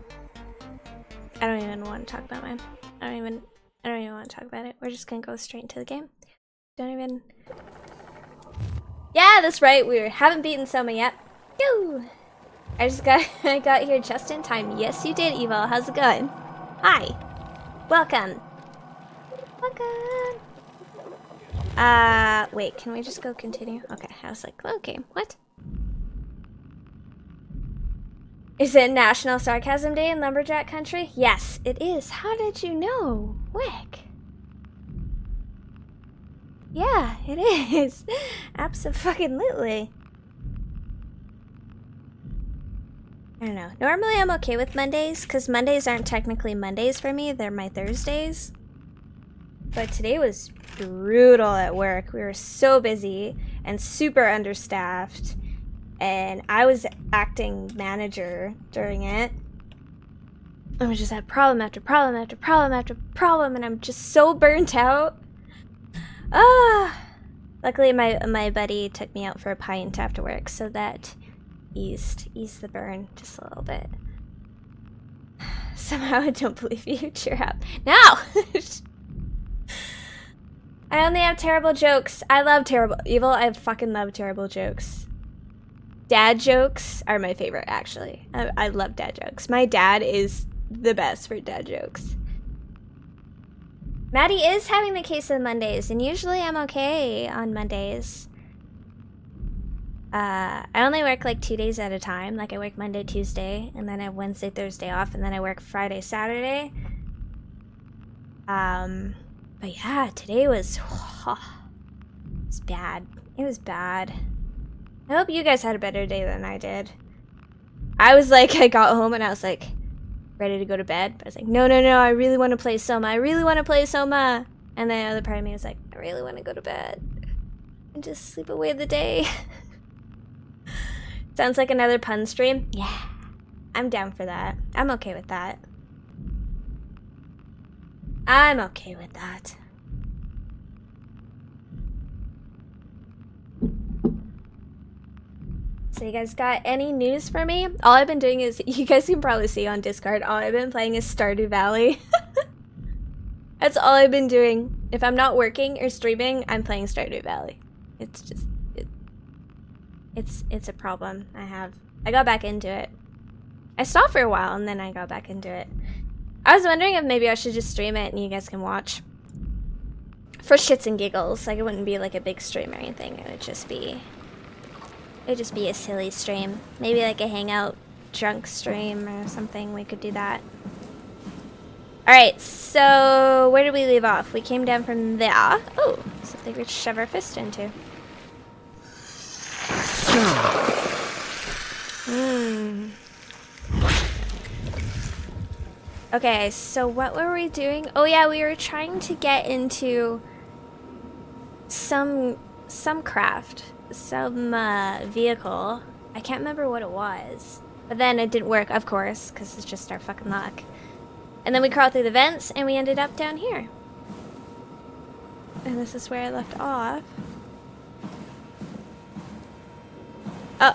I don't even want to talk about mine. I don't even want to talk about it. We're just gonna go straight into the game. Don't even. Yeah, that's right. We haven't beaten Soma yet. Go. I got here just in time. Yes, you did, Evil. How's it going? Hi. Welcome. Welcome. Wait. Can we just go continue? Okay. I was like, okay. What? Is it National Sarcasm Day in Lumberjack Country? Yes, it is. How did you know? Wick. Yeah, it is. Abso-fucking-lutely. I don't know. Normally I'm okay with Mondays, because Mondays aren't technically Mondays for me. They're my Thursdays. But today was brutal at work. We were so busy and super understaffed. And I was acting manager during it. And we just had problem after problem after problem after problem, and I'm just so burnt out. Luckily my buddy took me out for a pint after work, so that eased the burn just a little bit. Somehow I don't believe you. Cheer up. No! I only have terrible jokes. I love terrible Evil. I fucking love terrible jokes. Dad jokes are my favorite, actually. I love dad jokes. My dad is the best for dad jokes. Maddie is having the case of Mondays, and usually I'm okay on Mondays. I only work like 2 days at a time. Like I work Monday, Tuesday, and then I have Wednesday, Thursday off, and then I work Friday, Saturday. But yeah, today was, it was bad. It was bad. I hope you guys had a better day than I did. I was like, I got home and I was like, ready to go to bed. But I was like, no, I really want to play Soma. I really want to play Soma. And then the other part of me was like, I really want to go to bed and just sleep away the day. Sounds like another pun stream. Yeah, I'm down for that. I'm okay with that. I'm okay with that. So you guys got any news for me? All I've been doing is, you guys can probably see on Discord, all I've been playing is Stardew Valley. That's all I've been doing. If I'm not working or streaming, I'm playing Stardew Valley. It's just, it's a problem I have. I got back into it. I stopped for a while and then I got back into it. I was wondering if maybe I should just stream it and you guys can watch. For shits and giggles. Like, it wouldn't be like a big stream or anything. It would just be a silly stream. Maybe like a hangout drunk stream or something. We could do that. Alright, so where did we leave off? We came down from there. Oh, something we could shove our fist into. Okay, so what were we doing? Oh yeah, we were trying to get into some craft. Some vehicle. I can't remember what it was. But then it didn't work, of course, because it's just our fucking luck. And then we crawled through the vents and we ended up down here. And this is where I left off. Oh.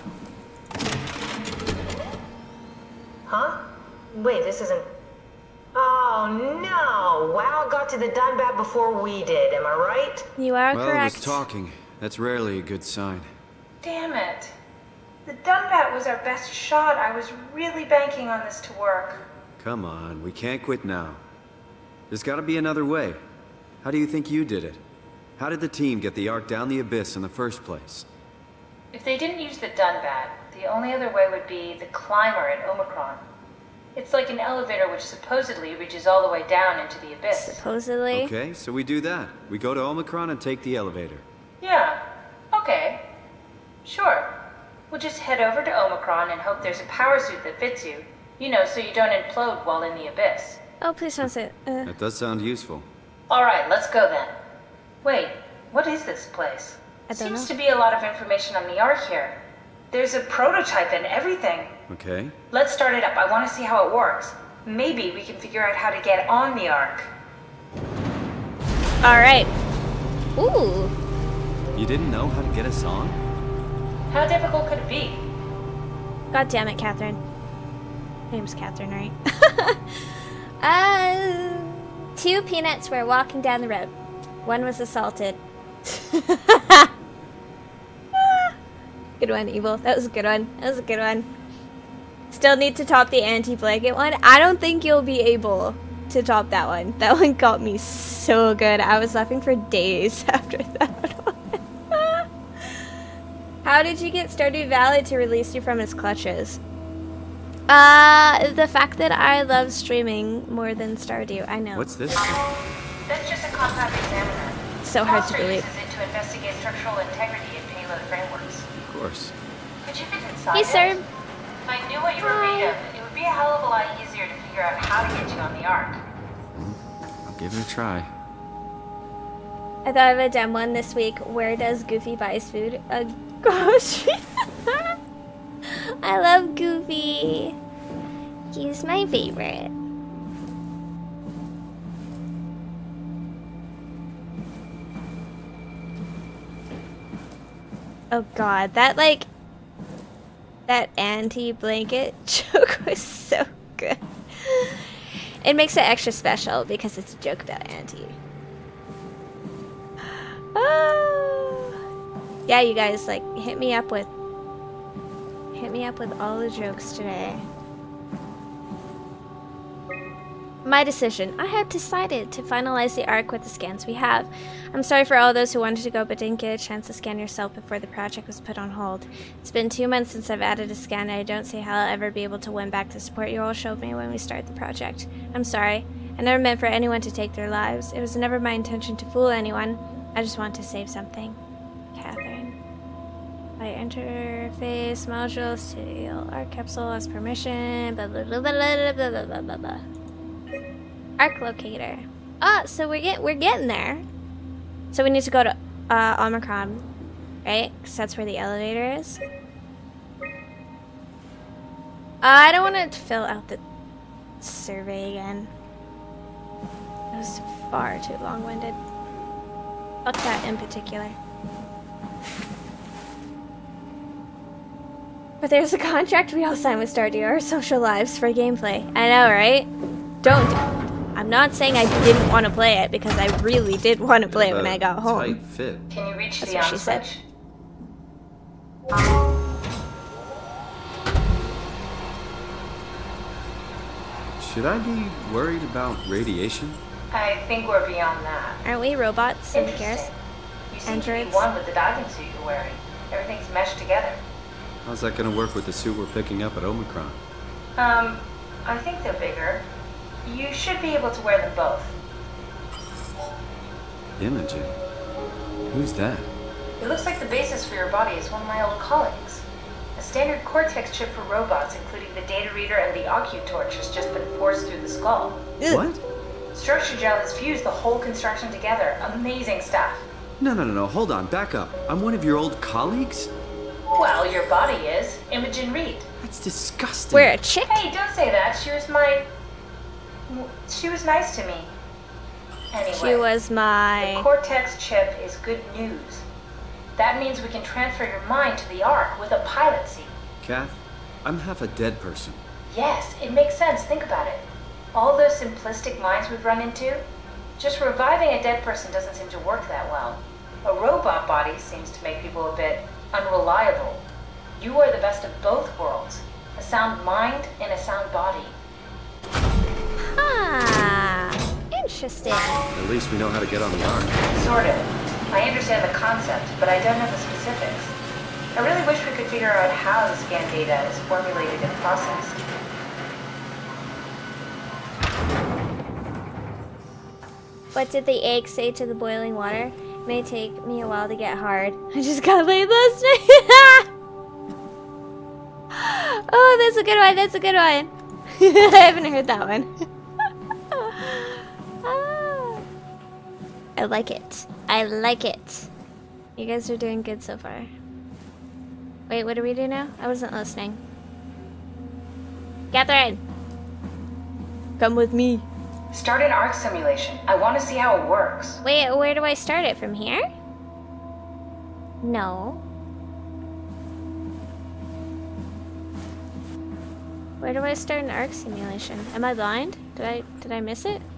Huh? Wait, this isn't... Oh no! WoW got to the Dunbat before we did, am I right? You are correct. Well, it was talking. That's rarely a good sign. Damn it. The Dunbat was our best shot. I was really banking on this to work. Come on, we can't quit now. There's gotta be another way. How do you think you did it? How did the team get the Ark down the Abyss in the first place? If they didn't use the Dunbat, the only other way would be the climber at Omicron. It's like an elevator which supposedly reaches all the way down into the Abyss. Supposedly. Okay, so we do that. We go to Omicron and take the elevator. Yeah, okay. Sure. We'll just head over to Omicron and hope there's a power suit that fits you. You know, so you don't implode while in the Abyss. Oh, please don't say it. That does sound useful. Alright, let's go then. Wait, what is this place? I don't know. Seems to be a lot of information on the Ark here. There's a prototype and everything. Okay. Let's start it up. I want to see how it works. Maybe we can figure out how to get on the Ark. Alright. Ooh. You didn't know how to get us on? How difficult could it be? God damn it, Catherine. Name's Catherine, right? 2 peanuts were walking down the road. One was assaulted. Good one, Evil. That was a good one. That was a good one. Still need to top the anti-blanket one. I don't think you'll be able to top that one. That one got me so good. I was laughing for days after that one. How did you get Stardew Valley to release you from its clutches? The fact that I love streaming more than Stardew. I know. What's this? That's just a compact examiner. So hard to Foster believe. uses it to investigate structural integrity in payload frameworks. Of course. Could you fit inside Hey, sir. it? If I knew what you were made of, it would be a hell of a lot easier to figure out how to get you on the Ark. I'll give it a try. I thought of a dumb one this week. Where does Goofy buy his food? A grocery. I love Goofy. He's my favorite. Oh god, that anti-blanket joke was so good. It makes it extra special because it's a joke about Auntie. Oh. Yeah, you guys, like, hit me up with all the jokes today. My decision. I have decided to finalize the Ark with the scans we have. I'm sorry for all those who wanted to go but didn't get a chance to scan yourself before the project was put on hold. It's been 2 months since I've added a scan and I don't see how I'll ever be able to win back the support you all showed me when we started the project. I'm sorry. I never meant for anyone to take their lives. It was never my intention to fool anyone. I just want to save something. Catherine. By interface module to Ark capsule as permission. Blah blah blah blah blah blah blah blah blah. Ark locator. Oh, so we're getting there. So we need to go to Omicron, right? Because that's where the elevator is. I don't want to fill out the survey again. It was far too long-winded. Fuck that in particular. But there's a contract we all signed with Stardew, our social lives for gameplay. I know, right? Don't. I'm not saying I didn't want to play it, because I really did want to play it when I got home. Tight fit. Can you reach That's the what on she said. switch? Should I be worried about radiation? I think we're beyond that. Aren't we robots? Who cares? Interesting. You seem to be Androids? one with the diving suit you're wearing. Everything's meshed together. How's that gonna work with the suit we're picking up at Omicron? I think they're bigger. You should be able to wear them both. Imogen? Who's that? It looks like the basis for your body is one of my old colleagues. A standard Cortex chip for robots, including the data reader and the OcuTorch, has just been forced through the skull. What? Structure gel has fused the whole construction together. Amazing stuff. No, hold on, back up. I'm one of your old colleagues? Well, your body is. Imogen Reed. That's disgusting. We're a chick? Hey, don't say that. She was nice to me. Anyway. She was my... The Cortex chip is good news. That means we can transfer your mind to the Ark with a pilot seat. Kath, I'm half a dead person. Yes, it makes sense. Think about it. All those simplistic minds we've run into, just reviving a dead person doesn't seem to work that well. A robot body seems to make people a bit unreliable. You are the best of both worlds. A sound mind and a sound body. Ah, interesting. At least we know how to get on the Ark. Sort of. I understand the concept, but I don't know the specifics. I really wish we could figure out how the scan data is formulated and processed. What did the egg say to the boiling water? It may take me a while to get hard. I just got laid last night. Oh, that's a good one. That's a good one. I haven't heard that one. Ah. I like it. I like it. You guys are doing good so far. Wait, what do we do now? I wasn't listening. Catherine! Come with me. Start an Ark simulation. I want to see how it works. Wait, where do I start it? From here? No. Where do I start an arc simulation? Am I blind? Did I miss it?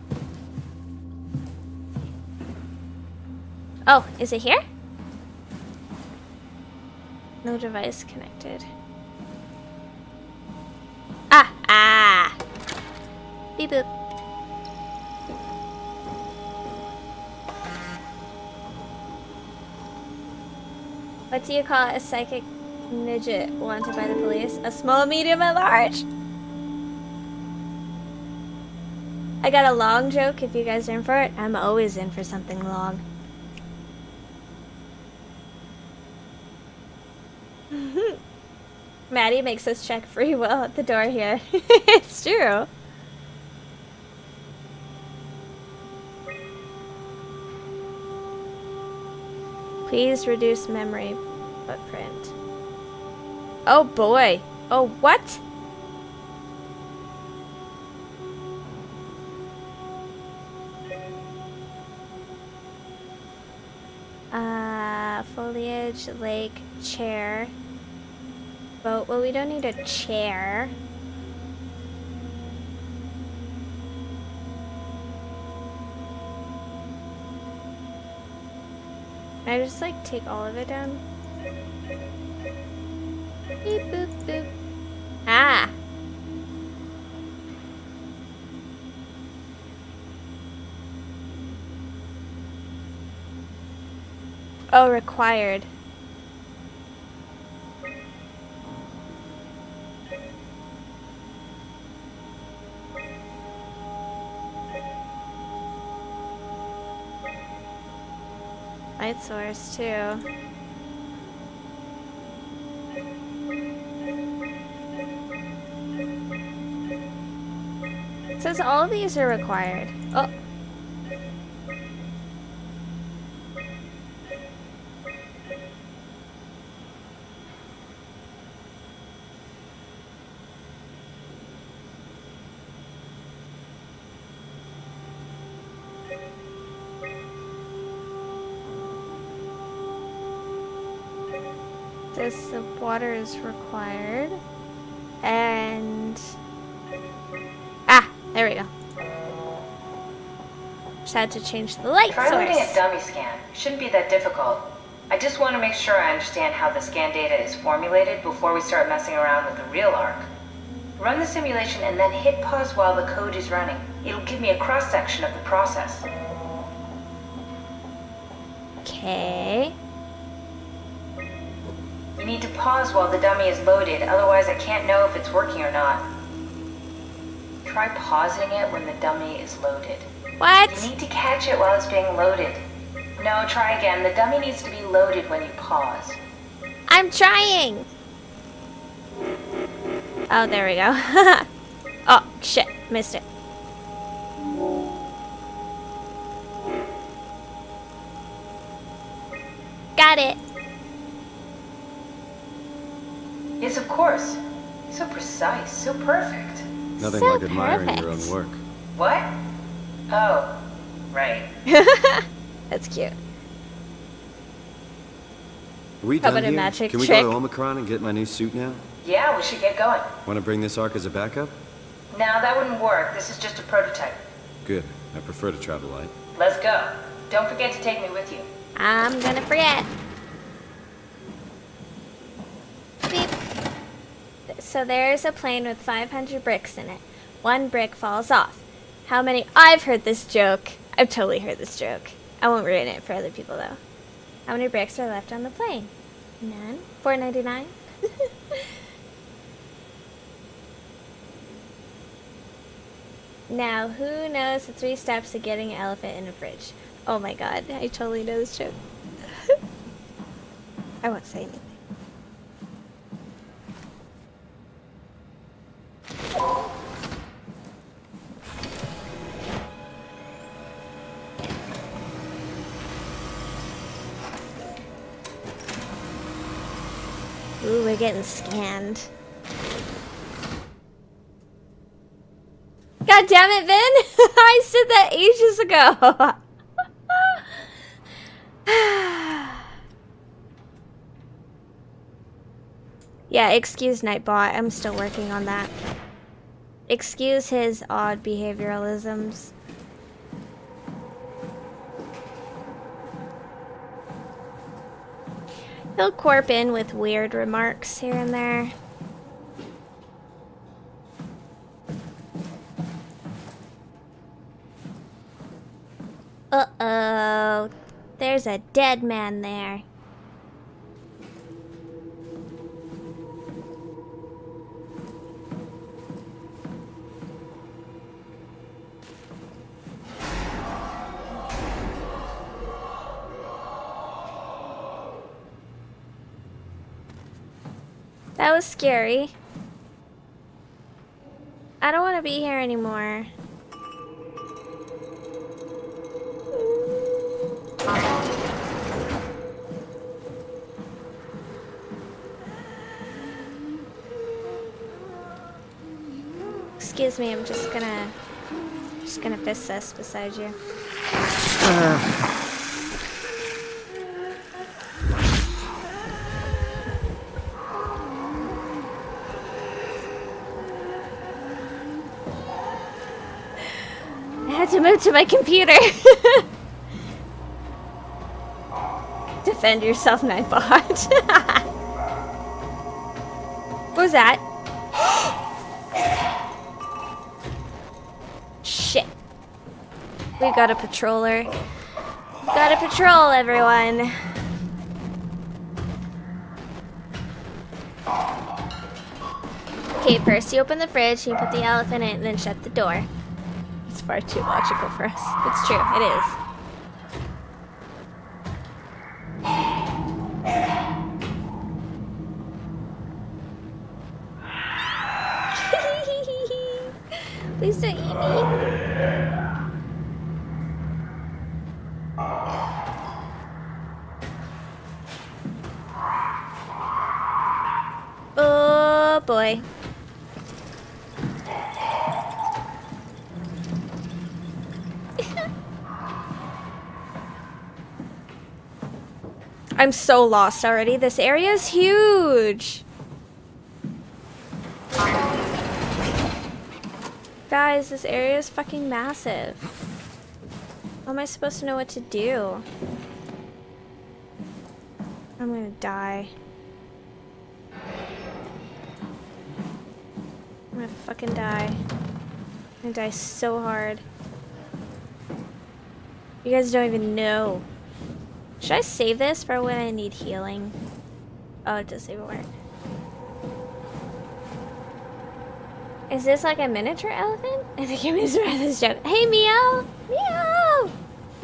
Oh, is it here? No device connected. Ah! Beep boop. What do you call a psychic midget wanted by the police? A small, medium, and large? I got a long joke if you guys are in for it. I'm always in for something long. Maddie makes us check free will at the door here. It's true. Please reduce memory footprint. Oh boy. Oh, what? Foliage, lake, chair. Boat. Well, we don't need a chair. Can I just like take all of it down? Beep boop boop. Ah! Oh, required. Light source too. It says all these are required. Oh. The water is required, and there we go. Just had to change the light source. Try loading a dummy scan. Shouldn't be that difficult. I just want to make sure I understand how the scan data is formulated before we start messing around with the real arc. Run the simulation and then hit pause while the code is running. It'll give me a cross-section of the process. Okay. You need to pause while the dummy is loaded, otherwise I can't know if it's working or not. Try pausing it when the dummy is loaded. What? You need to catch it while it's being loaded. No, try again. The dummy needs to be loaded when you pause. I'm trying! Oh, there we go. Oh, shit. Missed it. Got it. Yes, of course. So precise, so perfect. Nothing So like admiring perfect. your own work. What? Oh, right. That's cute. Are we How done about a here? magic Can we trick? go to Omicron and get my new suit now? Yeah, we should get going. Want to bring this arc as a backup? No, that wouldn't work. This is just a prototype. Good. I prefer to travel light. Let's go. Don't forget to take me with you. I'm gonna forget. Beep. So there's a plane with 500 bricks in it. One brick falls off. How many? I've heard this joke. I've totally heard this joke. I won't ruin it for other people though. How many bricks are left on the plane? None. $4.99. Now, who knows the 3 steps to getting an elephant in a fridge? Oh my god, I totally know this joke. I won't say anything. Ooh, we're getting scanned. God damn it, Vin! I said that ages ago! Yeah, excuse Nightbot. I'm still working on that. Excuse his odd behavioralisms. He'll corp in with weird remarks here and there. Uh-oh. There's a dead man there. That was scary. I don't want to be here anymore. Excuse me, I'm just gonna fist this beside you. I had to move to my computer. Defend yourself, Nightbot. What was that? Shit. We got a patroller. Gotta patrol, everyone. Okay, first you open the fridge, you put the elephant in it, and then shut the door. It's far too logical for us. It's true, it is. Please don't eat me. Oh boy. I'm so lost already. This area is huge. Guys, this area is fucking massive. How am I supposed to know what to do? I'm gonna die. I'm gonna fucking die. I'm gonna die so hard. You guys don't even know. Should I save this for when I need healing? Oh, it does even work. Is this like a miniature elephant? I think I misread this joke. Hey, Meow! Meow!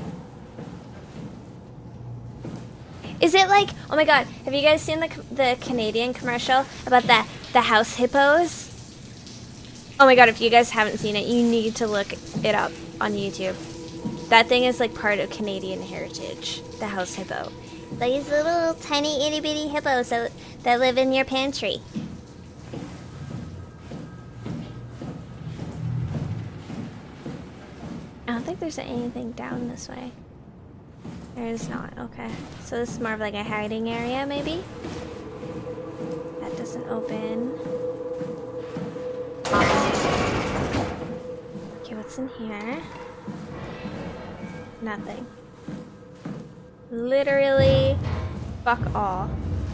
Is it like, oh my god, have you guys seen the Canadian commercial about the house hippos? Oh my god, if you guys haven't seen it, you need to look it up on YouTube. That thing is like part of Canadian heritage, the house hippo. These little tiny itty bitty hippos that live in your pantry. I don't think there's anything down this way. There is not, okay. So this is more of like a hiding area, maybe? That doesn't open. Okay, what's in here? Nothing. Literally, fuck all.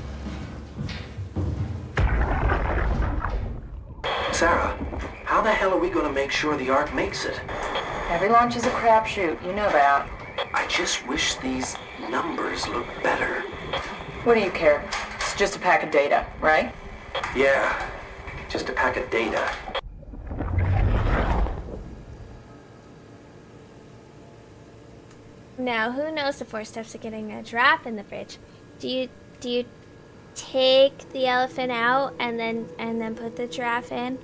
Sarah, how the hell are we gonna make sure the Ark makes it? Every launch is a crapshoot, you know that. I just wish these numbers looked better. What do you care? It's just a pack of data, right? Yeah, just a pack of data. Now, who knows the 4 steps of getting a giraffe in the fridge? Do you take the elephant out and then put the giraffe in?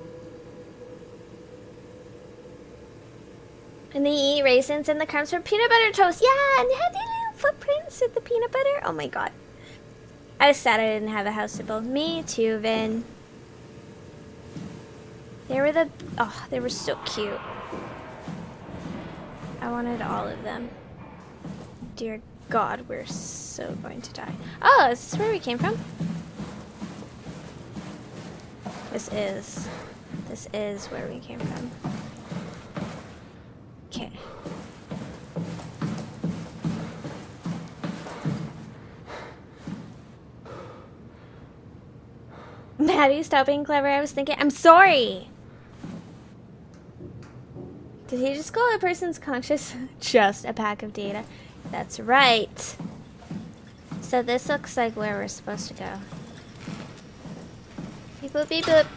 And they eat raisins and the crumbs from peanut butter toast. Yeah, and they had the little footprints of the peanut butter. Oh my god. I was sad I didn't have a house to build. Me too, Vin. They were so cute. I wanted all of them. Dear God, we're so going to die. Oh, is this where we came from? This is This is where we came from. Okay. Maddie, stop being clever. I was thinking. I'm sorry! Did he just call a person's conscious just a pack of data? That's right. So this looks like where we're supposed to go. Beep boop beep boop.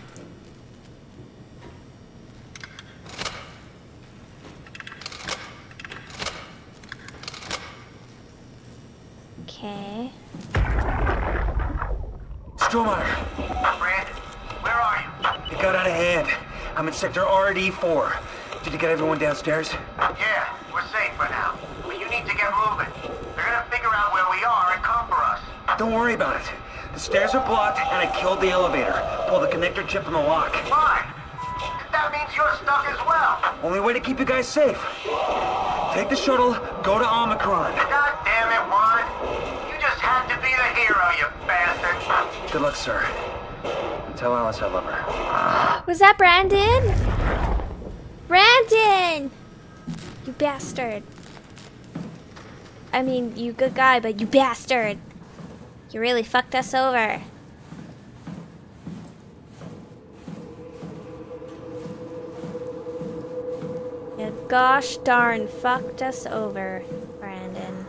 Okay. Strohmeyer, Brand, where are you? it got out of hand. I'm in sector RD4. Did you get everyone downstairs? Yeah, we're safe for now. But you need to get moving. They're gonna figure out where we are and come for us. Don't worry about it. The stairs are blocked, and I killed the elevator. Pull the connector chip from the lock. Fine. That means you're stuck as well. Only way to keep you guys safe. Take the shuttle, go to Omicron. God damn it, Juan. You just had to be the hero, you bastard. Good luck, sir. Tell Alice I love her. Was that Brandon? Brandon! You bastard. I mean, you good guy, but you bastard. You really fucked us over. You gosh darn fucked us over, Brandon.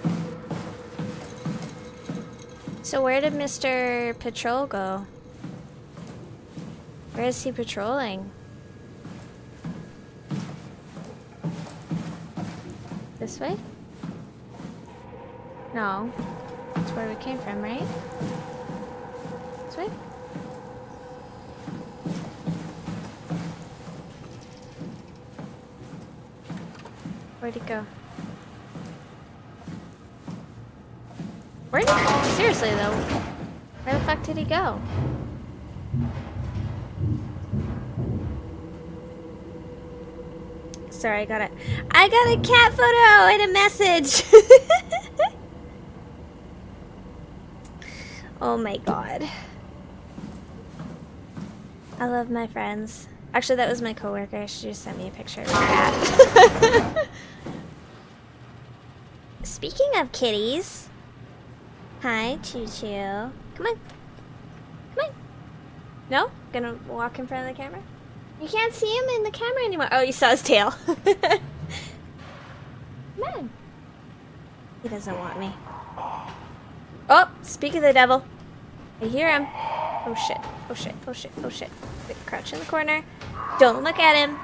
So where did Mr. Patrol go? Where is he patrolling? This way? No. That's where we came from, right? This way? Where'd he go? Where did he? Seriously though, where the fuck did he go? Sorry, I got a cat photo and a message. Oh my god. I love my friends. Actually, that was my coworker. She just sent me a picture of her cat. Speaking of kitties. Hi, Choo Choo. Come on. Come on. No? Gonna walk in front of the camera? You can't see him in the camera anymore. Oh, you saw his tail. Come on. He doesn't want me. Oh, speak of the devil. I hear him. Oh shit. Oh shit. Oh shit. Oh shit. Wait, crouch in the corner. Don't look at him.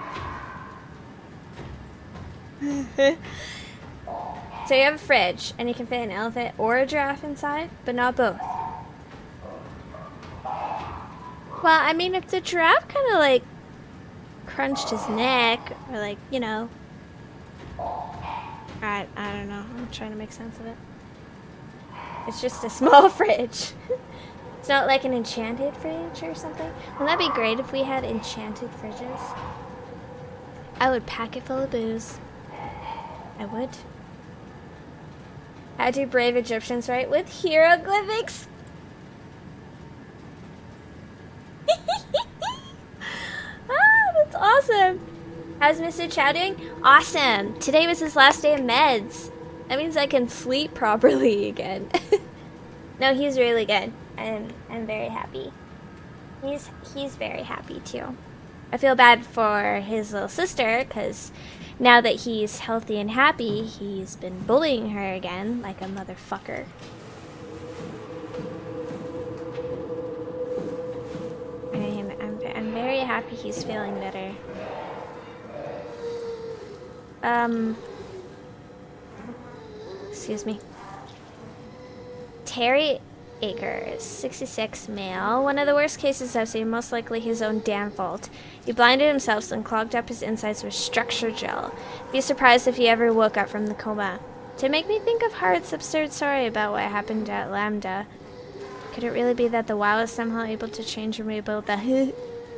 So you have a fridge, and you can fit an elephant or a giraffe inside, but not both. Well, I mean, if the giraffe kind of like crunched his neck, or like, you know, I don't know. I'm trying to make sense of it. It's just a small fridge. It's not like an enchanted fridge or something. Wouldn't that be great if we had enchanted fridges? I would pack it full of booze. I would. How do brave Egyptians write? With hieroglyphics? Ah, that's awesome. How's Mr. Chow doing? Awesome. Today was his last day of meds. That means I can sleep properly again. No, he's really good. I'm very happy. He's very happy too. I feel bad for his little sister because now that he's healthy and happy, he's been bullying her again like a motherfucker. I'm very happy he's feeling better. Excuse me. Terry Akers, 66, male. One of the worst cases I've seen, most likely his own damn fault. He blinded himself and clogged up his insides with structure gel. Be surprised if he ever woke up from the coma. To make me think of Hart's absurd story about what happened at Lambda. Could it really be that the WoW is somehow able to change and rebuild the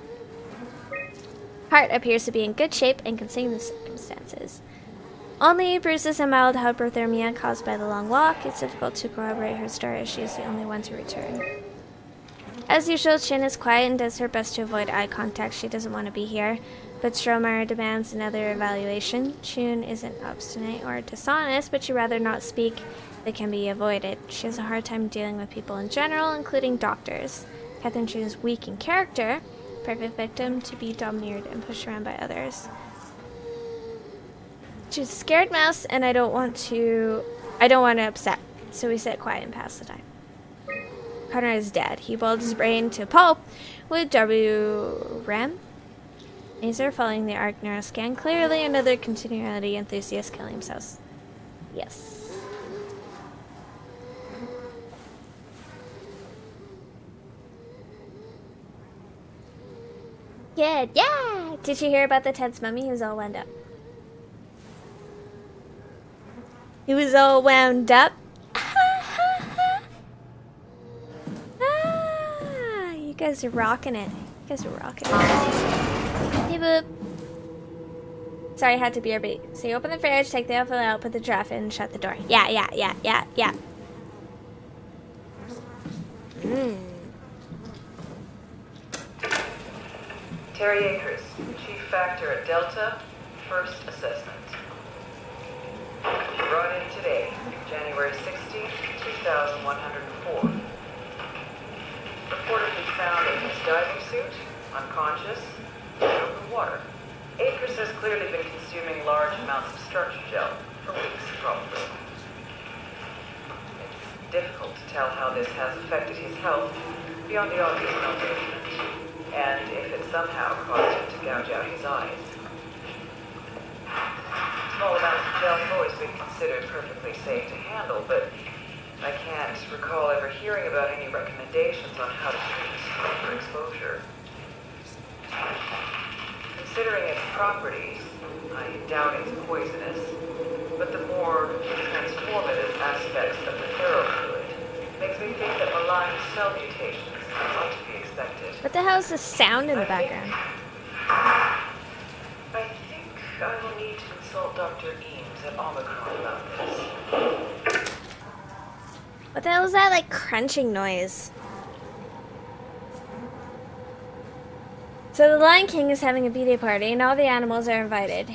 Hart appears to be in good shape and can sing the circumstances. Only bruises and mild hypothermia caused by the long walk. It's difficult to corroborate her story as she is the only one to return. As usual, Chin is quiet and does her best to avoid eye contact. She doesn't want to be here, but Strohmeyer demands another evaluation. Chun isn't obstinate or dishonest, but she'd rather not speak. They can be avoided. She has a hard time dealing with people in general, including doctors. Catherine Chun is weak in character, perfect victim to be domineered and pushed around by others. She's a scared mouse, and I don't want to upset, so we sit quiet and pass the time. Conrad is dead. He boiled his brain to pulp with WRAM. Azer following the ARC neuroscan. Clearly another continuity enthusiast killing himself. Yes. Yeah, yeah! Did you hear about the Ted's mummy? He was all wound up. He was all wound up. Ah, you guys are rocking it. You guys are rocking it. Hey, boop. Sorry, I had to BRB. So you open the fridge, take the apple out, put the giraffe in, and shut the door. Yeah. Terry Akers, Chief Factor at Delta, first assessment. Brought in today, January 16th, 2104. Reportedly found in his diving suit, unconscious, in open water. Akers has clearly been consuming large amounts of structure gel, for weeks probably. It's difficult to tell how this has affected his health beyond the obvious malnourishment, and if it somehow caused him to gouge out his eyes. Small amounts of gel have always been considered perfectly safe to handle, but I can't recall ever hearing about any recommendations on how to treat proper exposure. Considering its properties, I doubt it's poisonous, but the more transformative aspects of the ferrofluid makes me think that malign cell mutations ought to be expected. What the hell is the sound in the background? I think I will need to consult Dr. Eames at Omicron about this. What the hell is that, like, crunching noise? So the Lion King is having a B-Day party and all the animals are invited.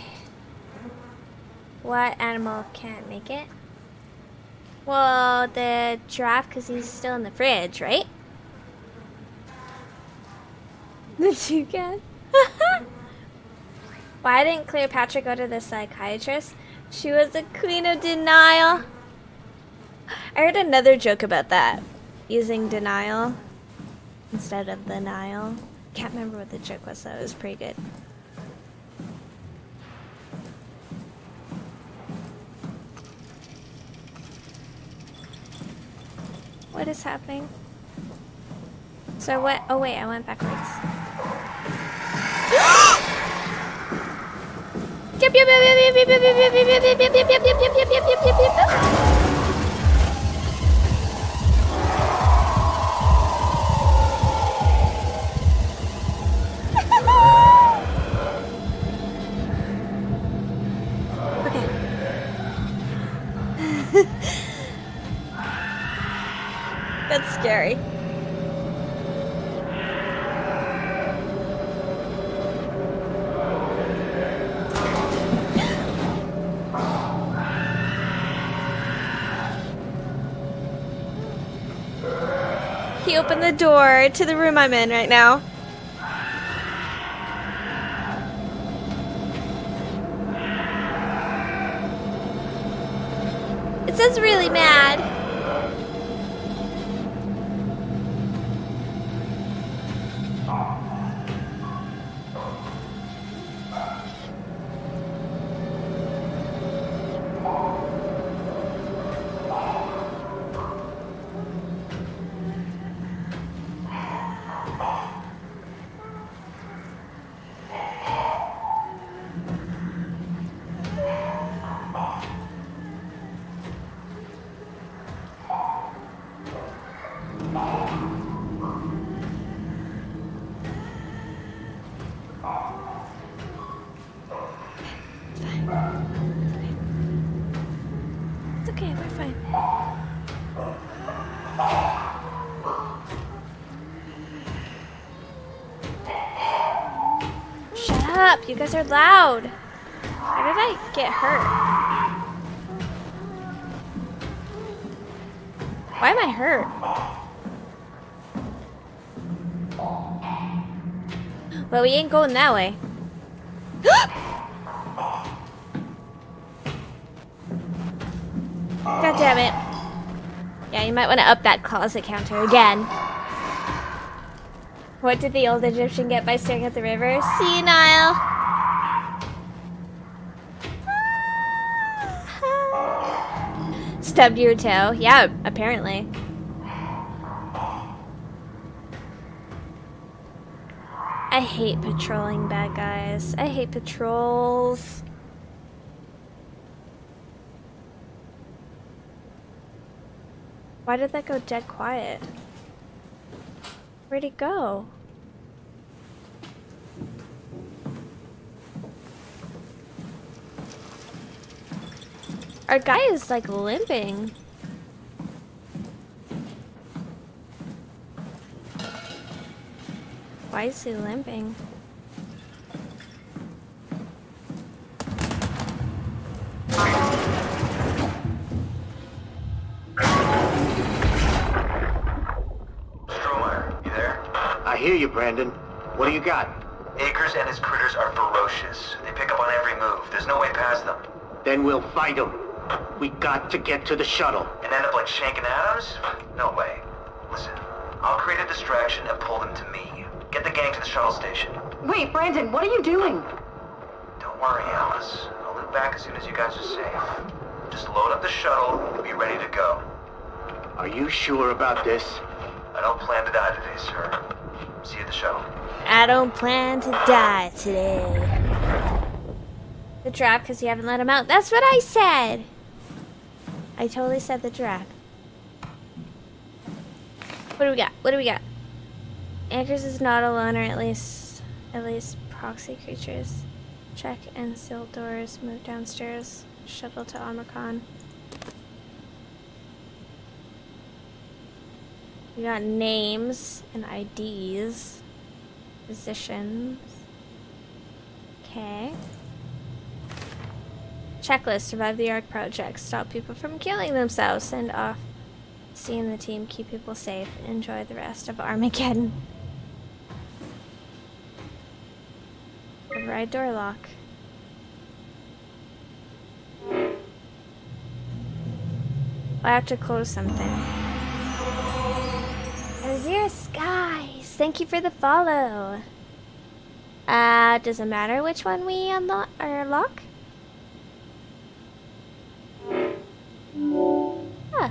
What animal can't make it? Well, the giraffe, because he's still in the fridge, right? The toucan? Why didn't Cleopatra go to the psychiatrist? She was the queen of denial. I heard another joke about that. Using denial instead of the Nile. Can't remember what the joke was though. It was pretty good. What is happening? So I went. Oh wait, I went backwards. That's scary. He opened the door to the room I'm in right now. It says really mad. It's okay, we're fine. up. You guys are loud. How did I get hurt? Why am I hurt? Well, we ain't going that way. God damn it. Yeah, you might want to up that closet counter again. What did the old Egyptian get by staring at the river? Senile. Stubbed your toe. Yeah, apparently. I hate patrolling bad guys. I hate patrols. Why did that go dead quiet? Where'd it go? Our guy is like limping. Why is he limping? I hear you, Brandon. What do you got? Akers and his critters are ferocious. They pick up on every move. There's no way past them. Then we'll fight them. We got to get to the shuttle. And end up like Shank and Adams? No way. Listen, I'll create a distraction and pull them to me. Get the gang to the shuttle station. Wait, Brandon, what are you doing? Don't worry, Alice. I'll loop back as soon as you guys are safe. Just load up the shuttle and be ready to go. Are you sure about this? I don't plan to die today, sir. See you at the shuttle. I don't plan to die today. The trap because you haven't let him out. That's what I said. I totally said the trap. What do we got? What do we got? Akers is not alone, or at least proxy creatures. Check and seal doors. Move downstairs. Shuttle to Omicron. We got names and IDs. Positions. Okay. Checklist. Survive the Ark project. Stop people from killing themselves. Send off. Seeing the team. Keep people safe. Enjoy the rest of Armageddon. Override door lock. I have to close something. Azure Skies, thank you for the follow. Does it matter which one we unlock or lock? Huh.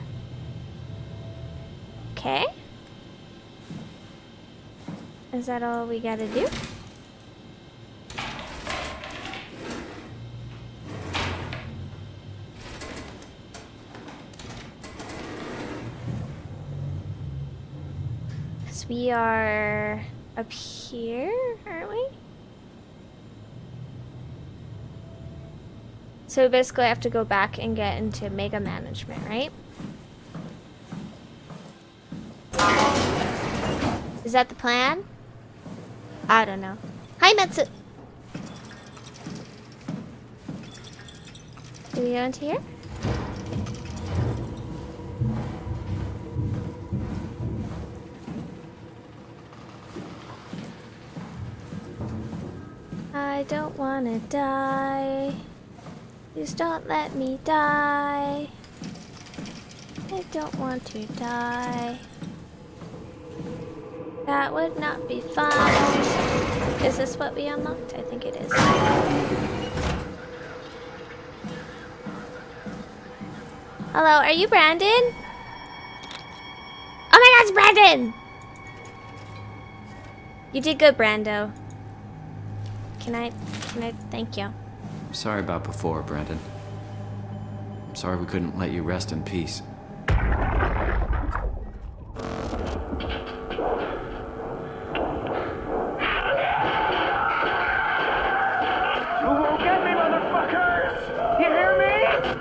Okay. Is that all we gotta do? We are up here, aren't we? So we basically have to go back and get into Mega Management, right? Is that the plan? I don't know. Hi, Metsu! Do we go into here? I don't wanna die. Please don't let me die. I don't want to die. That would not be fun. Is this what we unlocked? I think it is. Hello, are you Brandon? Oh my God, it's Brandon! You did good, Brando. Can I thank you? I'm sorry about before, Brandon. I'm sorry we couldn't let you rest in peace. You won't get me, motherfuckers! You hear me?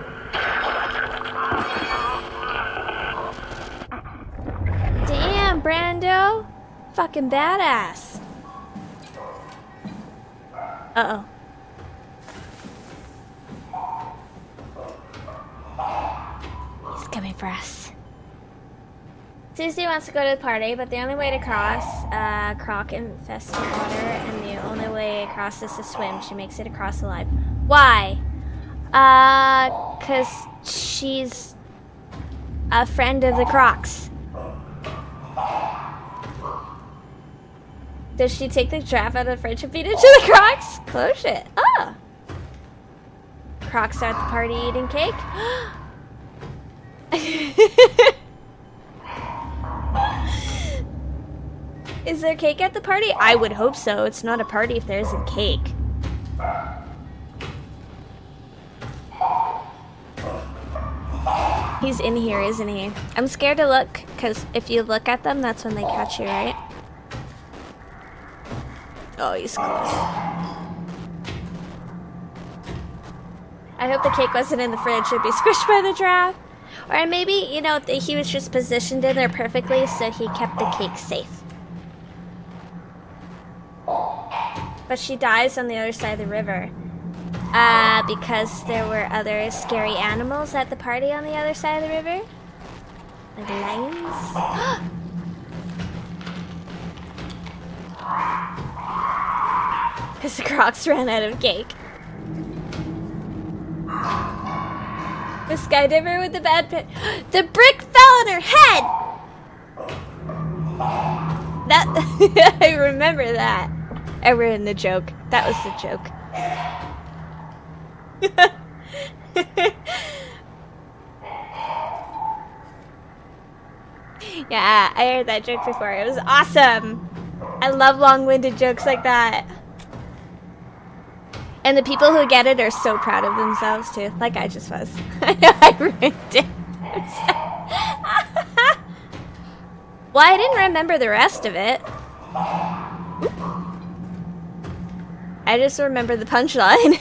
Damn, Brando. Fucking badass. Uh-oh. He's coming for us. Susie wants to go to the party, but the only way to cross, croc-infested water, and the only way across is to swim. She makes it across alive. Why? 'Cause she's a friend of the crocs. Does she take the giraffe out of the fridge and feed it to the crocs? Close it. Oh. Crocs are at the party eating cake. Is there cake at the party? I would hope so. It's not a party if there isn't cake. He's in here, isn't he? I'm scared to look, because if you look at them, that's when they catch you, right? Oh, he's close. I hope the cake wasn't in the fridge. It'd be squished by the giraffe. Or maybe, you know, he was just positioned in there perfectly, so he kept the cake safe. But she dies on the other side of the river. Because there were other scary animals at the party on the other side of the river. Like lions. Because the crocs ran out of cake. The skydiver with the bad pit. The brick fell on her head! That I remember that. I ruined the joke. That was the joke. Yeah, I heard that joke before. It was awesome. I love long-winded jokes like that. And the people who get it are so proud of themselves too. Like I just was. I know I ruined it. Well, I didn't remember the rest of it. I just remember the punchline.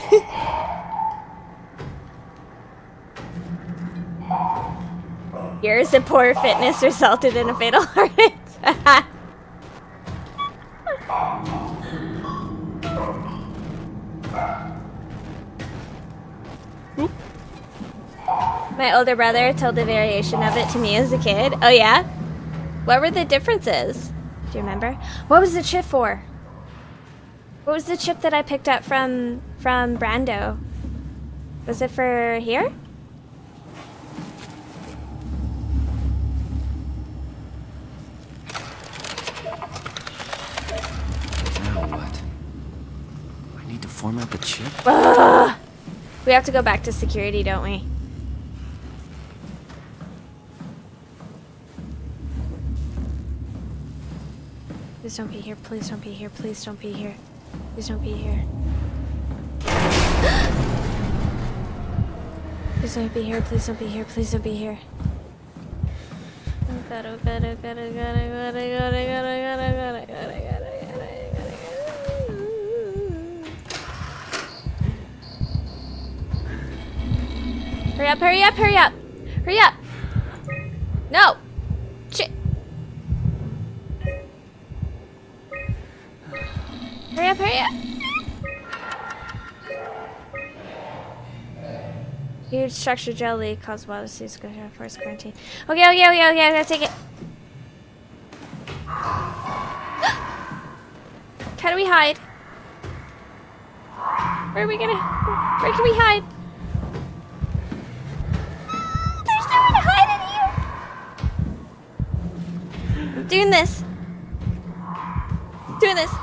Years of poor fitness resulted in a fatal heart attack. My older brother told a variation of it to me as a kid. Oh yeah? What were the differences? Do you remember? What was the chip for? What was the chip that I picked up from Brando? Was it for here? Now what? I need to format the chip? Ugh. We have to go back to security, don't we? Please don't be here, please don't be here, please don't be here. Please don't be here. Please don't be here, please don't be here, please don't be here. Oh god, oh god, oh god, oh god, oh god, oh god, oh god, oh god, oh god, oh god, oh god, oh god, Hurry up, hurry up, hurry up! Hurry up! No! Shit! Hurry up, hurry up! Huge structure gel leak caused water seas go to force quarantine. Okay, I gotta take it. How do we hide? Where can we hide? There's nowhere to hide in here! Doing this. Doing this.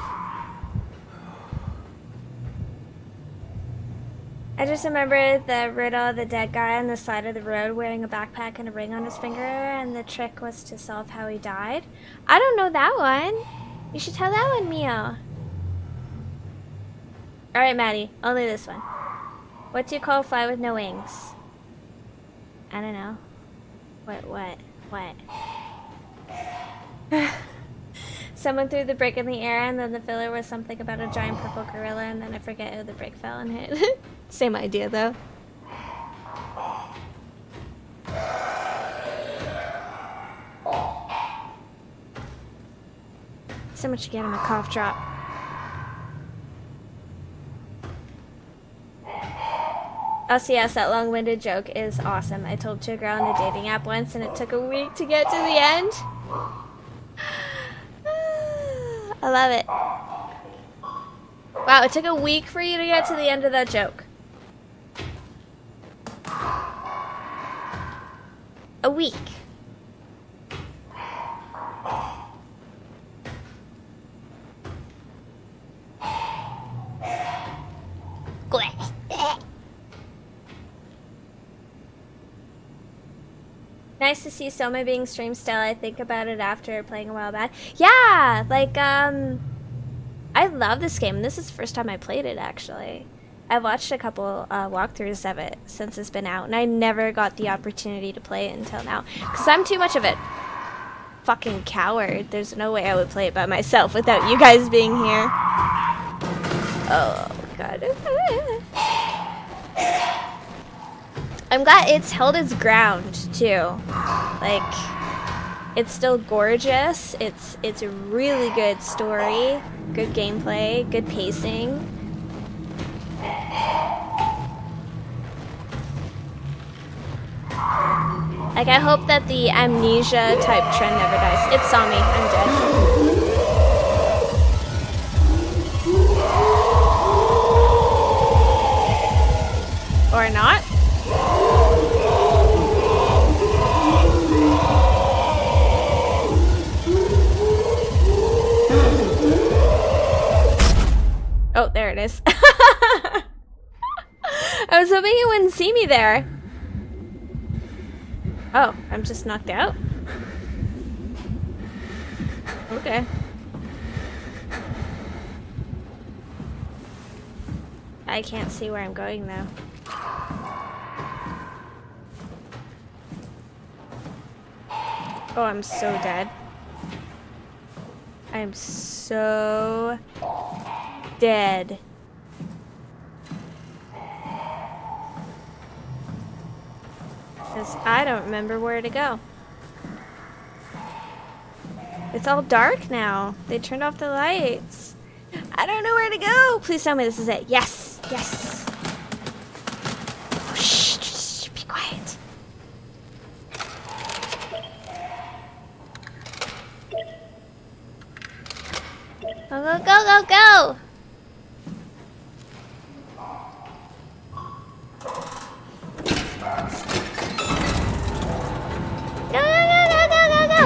I just remember the riddle of the dead guy on the side of the road wearing a backpack and a ring on his finger, and the trick was to solve how he died. I don't know that one. You should tell that one, Mio. Alright, Maddie. Only this one. What do you call a fly with no wings? I don't know. What? Someone threw the brick in the air, and then the filler was something about a giant purple gorilla, and then I forget who the brick fell and hit. Same idea, though. So much again, I'm a cough drop. Also, yes, that long-winded joke is awesome. I told to a girl on a dating app once, and it took a week to get to the end. I love it. Wow, it took a week for you to get to the end of that joke. A week. Nice to see Soma being stream still. I think about it after playing a while back. Yeah, like, I love this game. This is the first time I played it, actually. I've watched a couple walkthroughs of it since it's been out, and I never got the opportunity to play it until now. Because I'm too much of a fucking coward. There's no way I would play it by myself without you guys being here. Oh, God. I'm glad it's held its ground too. Like, it's still gorgeous. It's a really good story, good gameplay, good pacing. Like, I hope that the amnesia type trend never dies. It saw me. I'm dead. Or not. Oh, there it is. I was hoping you wouldn't see me there. Oh, I'm just knocked out? Okay. I can't see where I'm going though. Oh, I'm so dead. I'm so dead. Because I don't remember where to go. It's all dark now. They turned off the lights. I don't know where to go. Please tell me this is it. Yes. Yes. Oh, shh. Be quiet. Go, go, go, go, go. Go, go, go, go, go, go, go.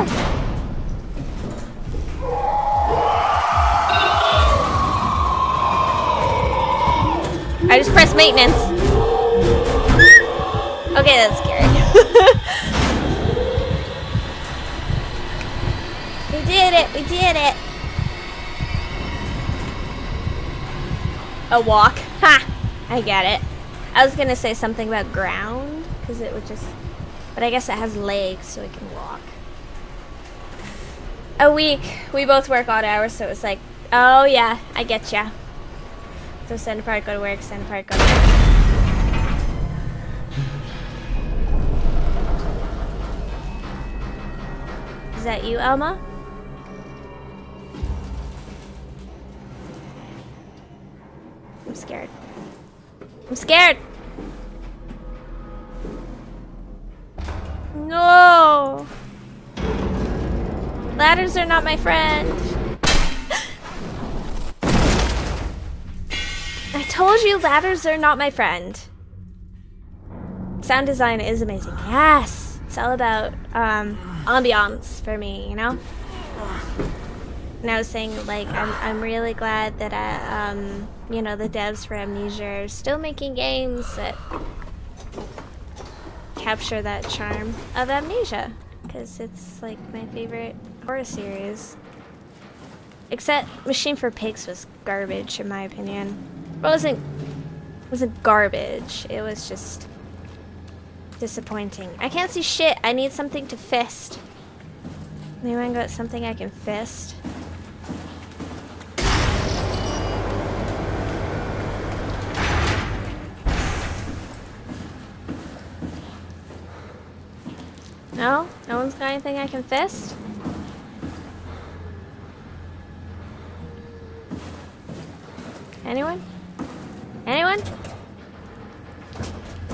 I just pressed maintenance. Okay, that's scary. We did it, we did it. A walk. Ha! I get it. I was gonna say something about ground, because it would just... But I guess it has legs, so it can walk. A week. We both work odd hours, so it was like, oh yeah, I get ya. So stand apart, go to work, stand apart, go to work. Is that you, Elma? I'm scared. I'm scared! No! Ladders are not my friend. I told you ladders are not my friend. Sound design is amazing. Yes! It's all about ambiance for me, you know? And I was saying, like, I'm really glad that you know, the devs for Amnesia are still making games that capture that charm of Amnesia, because it's like my favorite horror series. Except Machine for Pigs was garbage in my opinion. It wasn't garbage. It was just disappointing. I can't see shit. I need something to fist. Anyone got something I can fist? No? No one's got anything I can fist? Anyone? Anyone?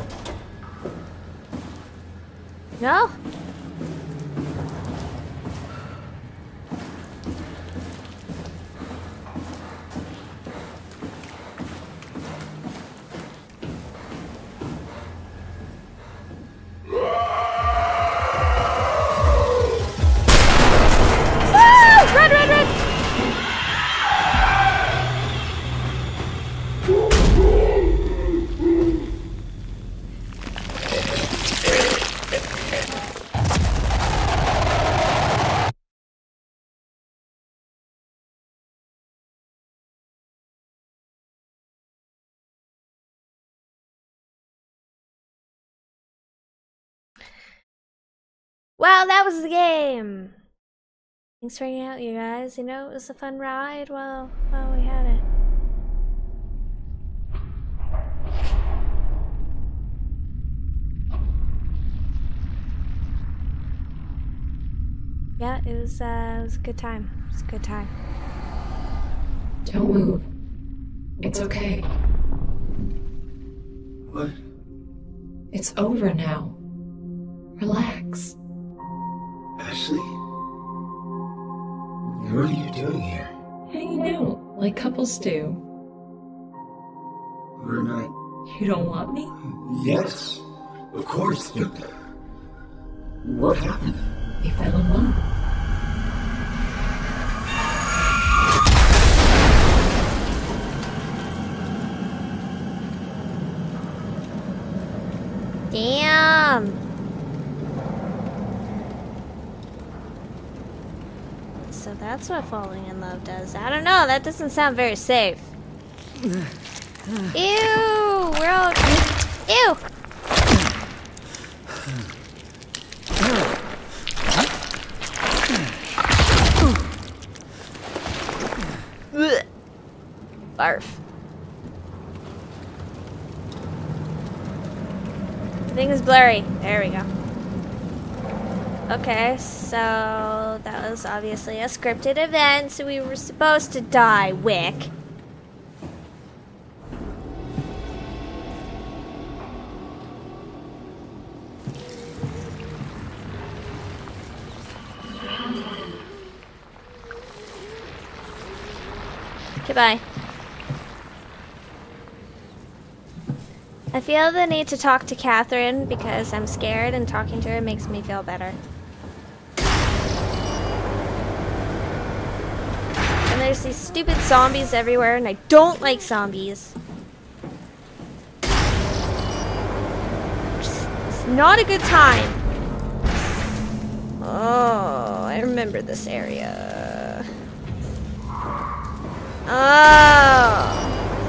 No? Run, run, run! Well, that was the game. Thanks for hanging out, you guys. You know, it was a fun ride while we had it. Yeah, it was a good time. It was a good time. Don't move. It's okay. What? It's over now. Relax. Ashley? What are you doing here? Hanging out, like couples do. We're not... You don't want me? Yes, of course, but... What happened? We fell in love. Damn! So that's what falling in love does. I don't know, that doesn't sound very safe. Ew! We're all... Ew! Barf. Thing is blurry. There we go. Okay, so that was obviously a scripted event, so we were supposed to die, Wick. Goodbye. I feel the need to talk to Catherine because I'm scared and talking to her makes me feel better. And there's these stupid zombies everywhere and I don't like zombies. It's not a good time. Oh, I remember this area. Oh.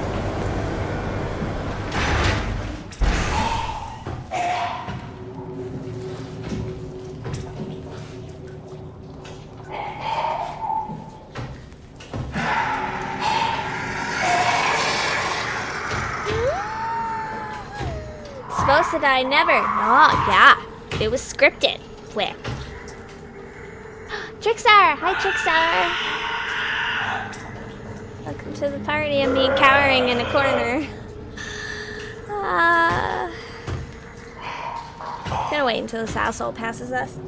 Supposed to die never. Oh, yeah. It was scripted. Quick. Trixar! Hi, Trixar! Welcome to the party of me cowering in a corner. Gonna wait until this asshole passes us.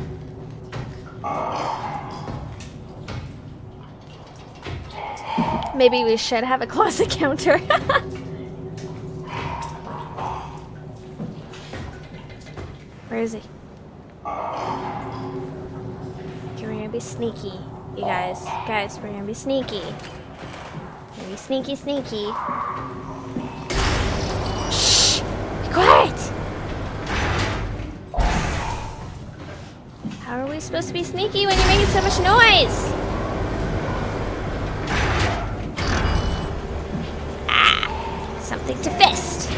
Maybe we should have a closet counter. Where is he? Okay, we're gonna be sneaky, you guys. Guys, we're gonna be sneaky. We're gonna be sneaky, sneaky. Shh! Be quiet! How are we supposed to be sneaky when you're making so much noise? Ah! Something to fist!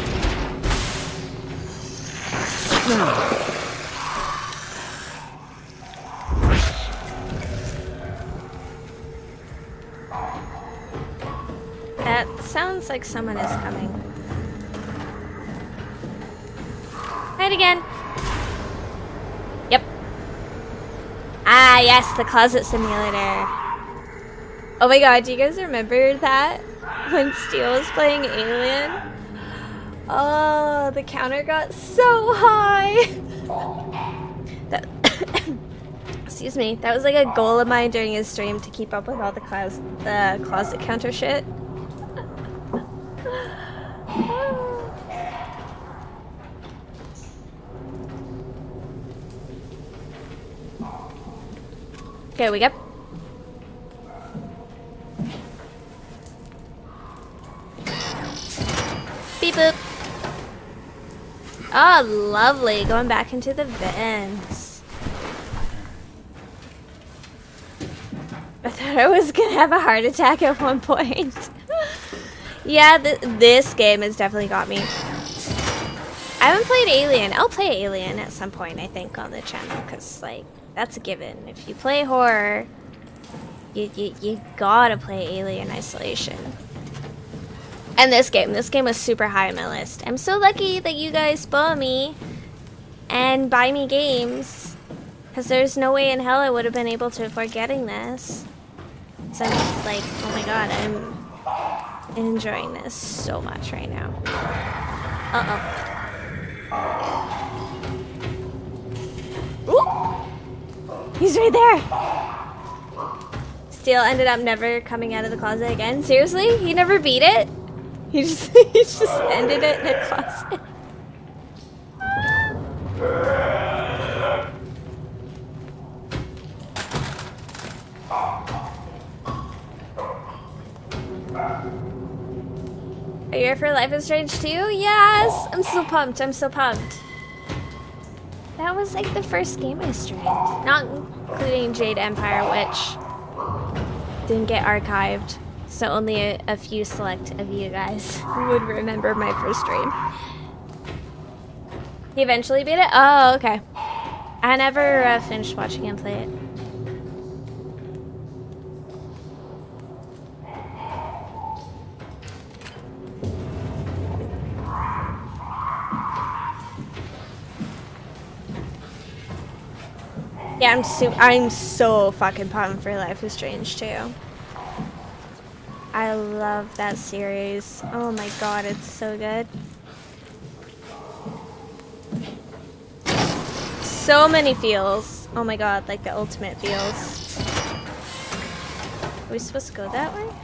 That sounds like someone is coming. Hide again. Yep. Ah, yes, the closet simulator. Oh my god, do you guys remember that? When Steel was playing Alien? Oh, the counter got so high. That excuse me. That was like a goal of mine during his stream, to keep up with all the closet counter shit. Okay, we got. Beep boop. Oh, lovely. Going back into the vents. I thought I was gonna have a heart attack at one point. Yeah, this game has definitely got me. I haven't played Alien. I'll play Alien at some point, I think, on the channel, because, like, that's a given. If you play horror, you gotta play Alien Isolation. And this game was super high on my list. I'm so lucky that you guys follow me and buy me games, because there's no way in hell I would have been able to afford getting this. So I'm like, oh my god, I'm enjoying this so much right now. Ooh! He's right there! Steel ended up never coming out of the closet again. Seriously? He never beat it? He just ended it in a closet. Are you here for Life is Strange 2? Yes! I'm so pumped. I'm so pumped. That was like the first game I streamed. Not including Jade Empire, which didn't get archived. So only a few select of you guys would remember my first stream. He eventually beat it? Oh, okay. I never finished watching him play it. Yeah, I'm so fucking pumped for Life is Strange 2. I love that series. Oh my god, it's so good. So many feels. Oh my god, like the ultimate feels. Are we supposed to go that way?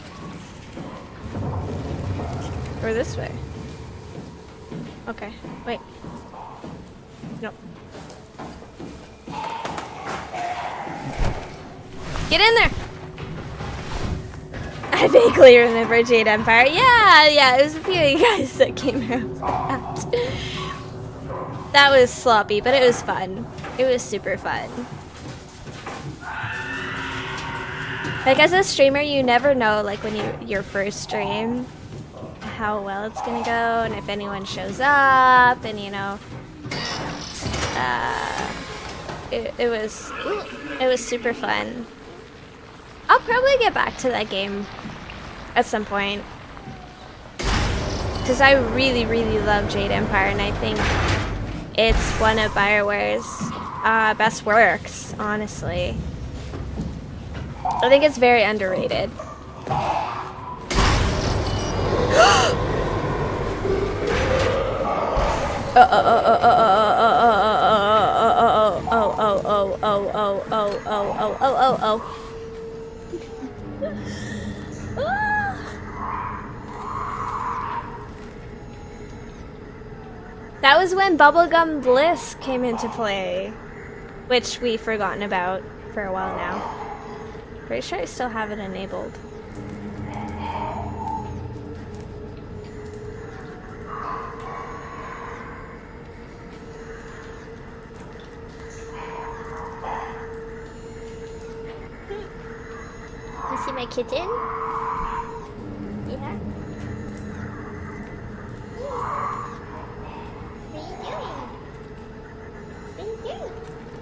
Or this way? Okay, wait. Nope. Get in there! I vaguely remember Jade Empire. Yeah, it was a few of you guys that came out. That was sloppy, but it was fun. It was super fun. Like, as a streamer, you never know, like, when your first stream, how well it's gonna go, and if anyone shows up, and, you know, it was super fun. I'll probably get back to that game at some point, because I really, really love Jade Empire, and I think it's one of BioWare's best works, honestly. I think it's very underrated. That was when Bubblegum Bliss came into play, which we've forgotten about for a while now. Pretty sure I still have it enabled. You see my kitten? Yeah. What are you doing? What are you doing?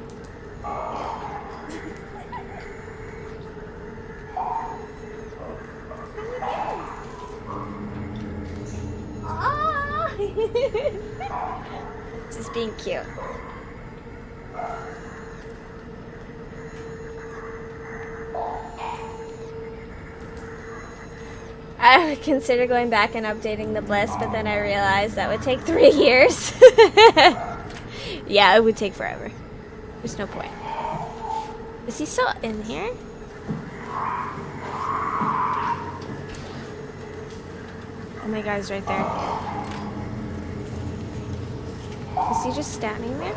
Just being cute. I would consider going back and updating the Bliss, but then I realized that would take 3 years. Yeah, it would take forever. There's no point. Is he still in here? Oh my god, he's right there. Is he just standing there?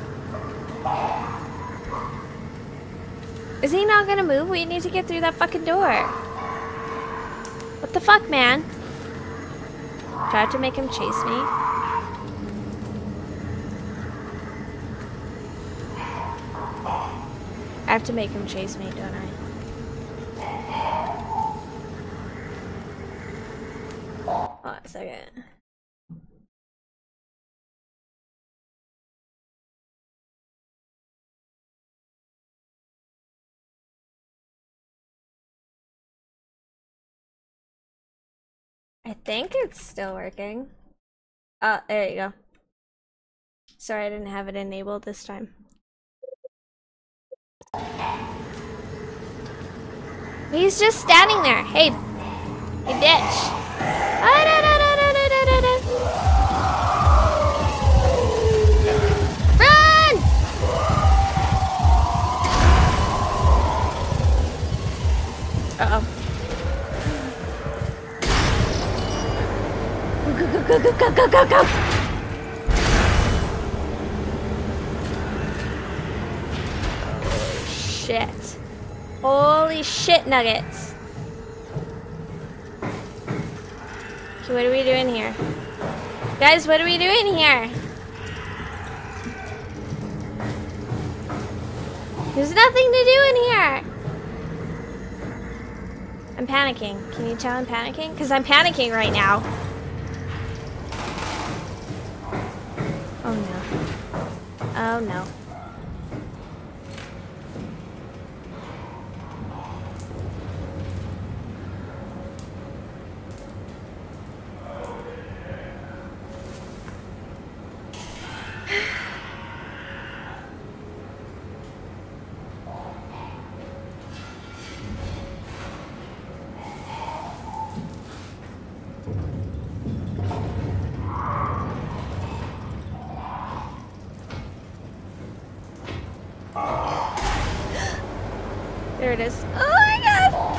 Is he not gonna move? We need to get through that fucking door. What the fuck, man? Tried to make him chase me. I have to make him chase me, don't I? Hold on a second. I think it's still working. Oh, there you go. Sorry, I didn't have it enabled this time. He's just standing there. Hey, hey, bitch. Ah, da, da, da, da, da, da, da. Run! Uh-oh. Go, go, go, go, go, go, go, go! Oh, shit. Holy shit nuggets. Okay, what are we doing here? Guys, what are we doing here? There's nothing to do in here. I'm panicking. Can you tell I'm panicking? Because I'm panicking right now. Oh no. Oh no. There it is. Oh my god!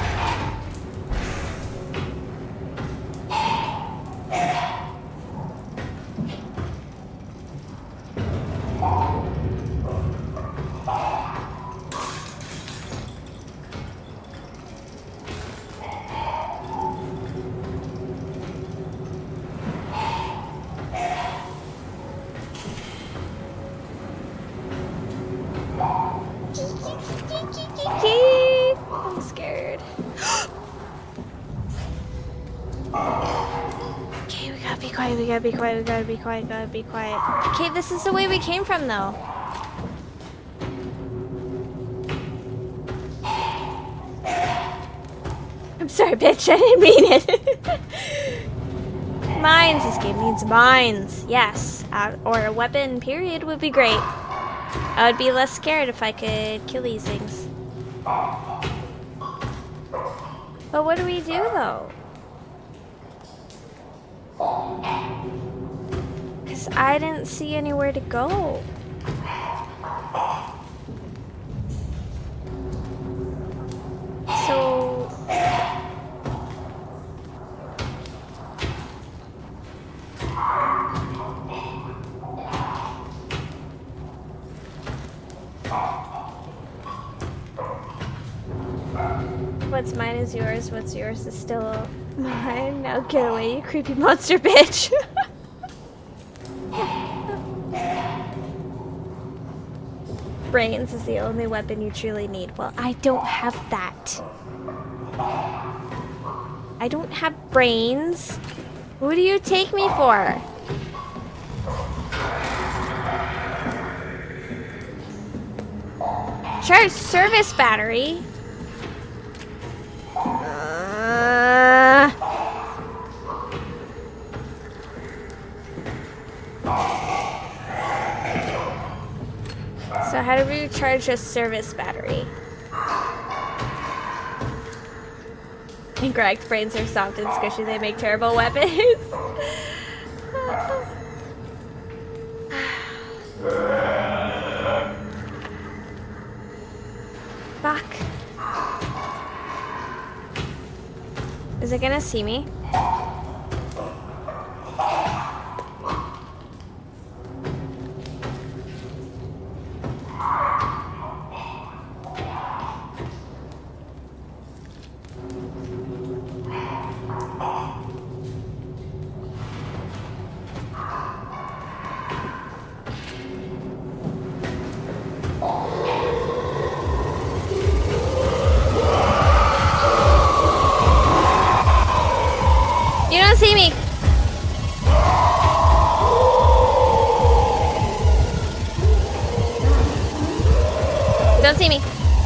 I'm scared. Okay, we gotta be quiet, we gotta be quiet, we gotta be quiet, gotta be quiet. Okay, this is the way we came from though. I'm sorry, bitch, I didn't mean it. Mines, this game needs mines. Yes, or a weapon, period, would be great. I would be less scared if I could kill these things. But what do we do though? Because I didn't see anywhere to go. So... What's mine is yours, what's yours is still mine. Now get away, you creepy monster bitch. Brains is the only weapon you truly need. Well, I don't have that. I don't have brains. Who do you take me for? Charge service battery. So how do we charge a service battery? Incorrect. Brains are soft and squishy. They make terrible weapons. Is it gonna see me? You don't see me. Don't see me.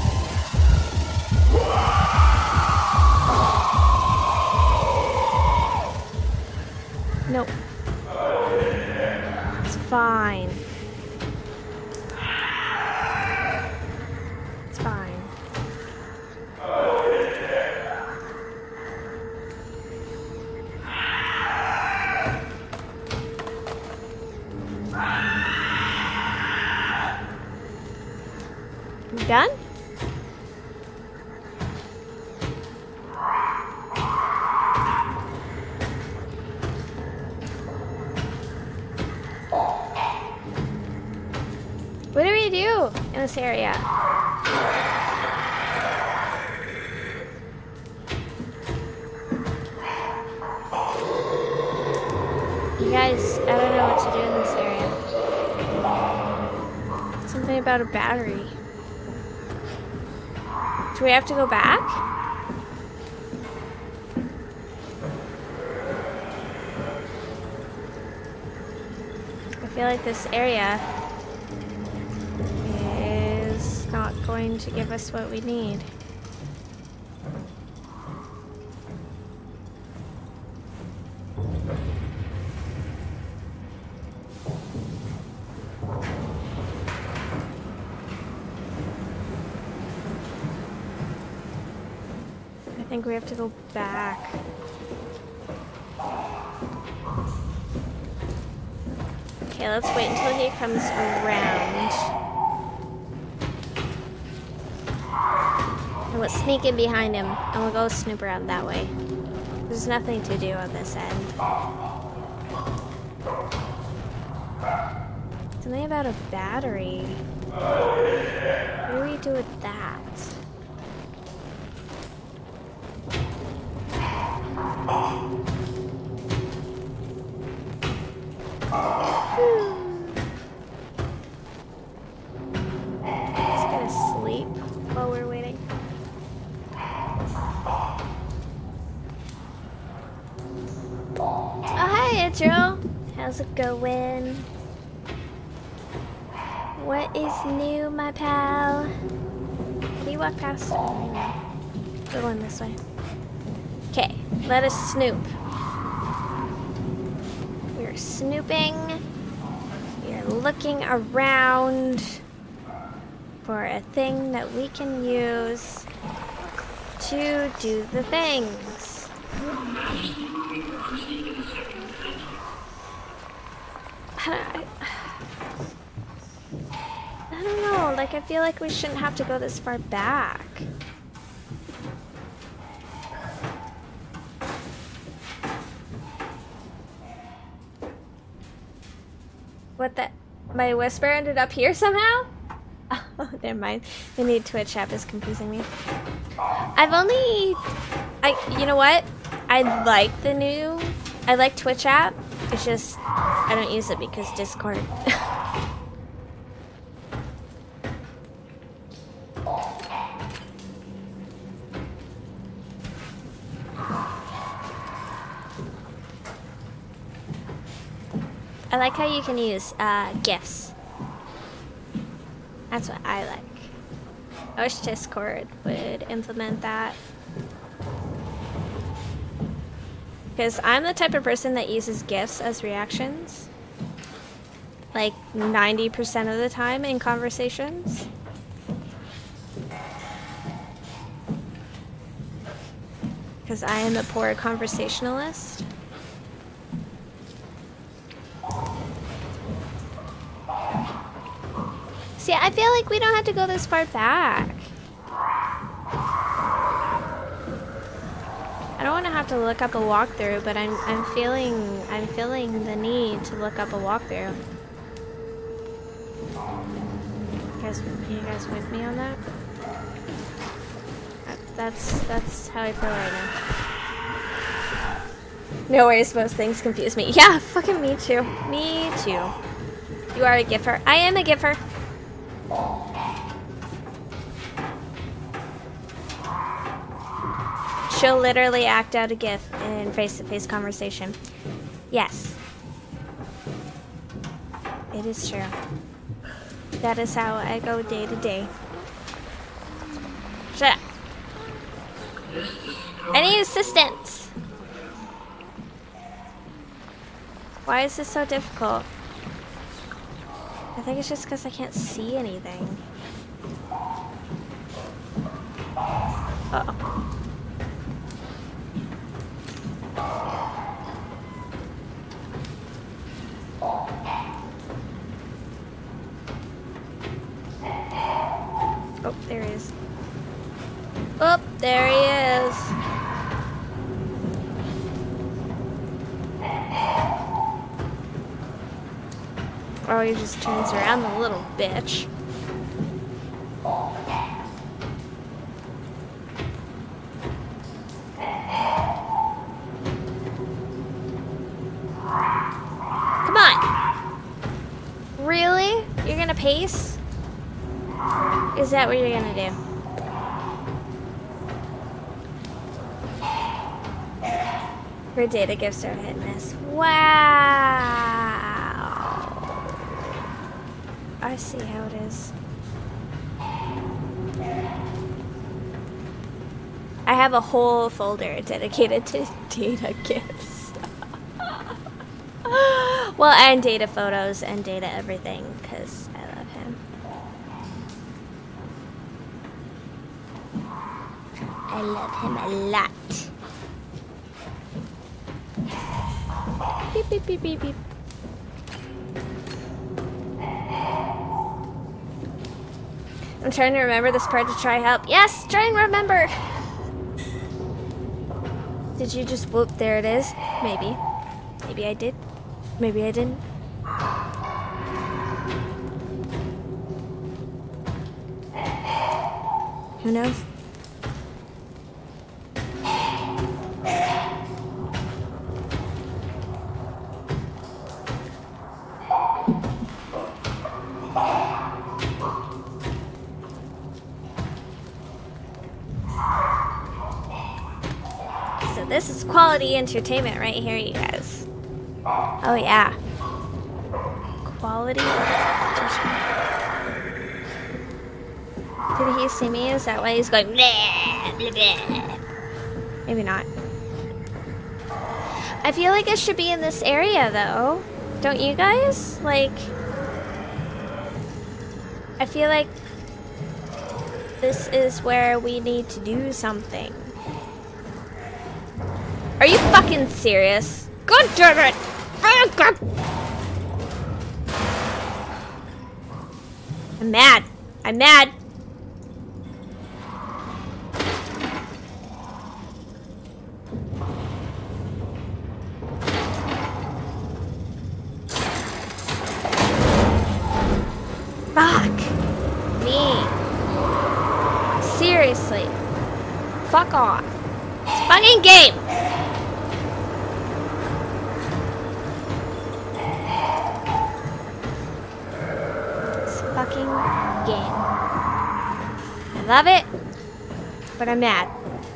Nope. It's fine. It's fine. You done? What do we do in this area? You guys, I don't know what to do in this area. Something about a battery. Do we have to go back? I feel like this area is not going to give us what we need. I think we have to go back. Okay, let's wait until he comes around. And we'll sneak in behind him, and we'll go snoop around that way. There's nothing to do on this end. Something about a battery. What do we do with that? Just gonna sleep while we're waiting. Oh, hi, Andrew. How's it going? What is new, my pal? Can you walk past? We're going this way. Okay, let us snoop. We're snooping. We're looking around for a thing that we can use to do the things. I don't know, like I feel like we shouldn't have to go this far back. What the? My whisper ended up here somehow? Oh, never mind. The new Twitch app is confusing me. You know what? I like Twitch app. It's just, I don't use it because Discord. I like how you can use GIFs. That's what I like. I wish Discord would implement that. Because I'm the type of person that uses GIFs as reactions. Like 90% of the time in conversations. Because I am a poor conversationalist. See, I feel like we don't have to go this far back. I don't want to have to look up a walkthrough, but I'm feeling the need to look up a walkthrough. You guys with me on that? That's how I feel right now. No worries, most things confuse me. Yeah, fucking me too. Me too. You are a giffer. I am a giffer. She'll literally act out a gif in face-to-face conversation. Yes. It is true. That is how I go day to day. Shut up. I need assistance. Why is this so difficult? I think it's just because I can't see anything. Uh-oh. Oh, there he is. Oh, there he is. Oh, he just turns around, the little bitch. Come on. Really? You're gonna pace? Is that what you're gonna do? Her data gifts are hit and miss. Wow. I see how it is. I have a whole folder dedicated to data gifts. Well, and data photos and data everything, because I love him. I love him a lot. Beep, beep, beep, beep, beep. I'm trying to remember this part to try help. Yes, try and remember. Did you just whoop? There it is. Maybe. Maybe I did. Maybe I didn't. Who knows? So this is quality entertainment right here, you guys. Oh yeah. Quality entertainment. Did he see me? Is that why he's going bleh, bleh, bleh? Maybe not. I feel like it should be in this area though. Don't you guys? Like, I feel like this is where we need to do something. Are you fucking serious? God damn it! Oh, God. I'm mad. I'm mad. Fuck me. Seriously. Fuck off. It's a fucking game. It's a fucking game. I love it, but I'm mad.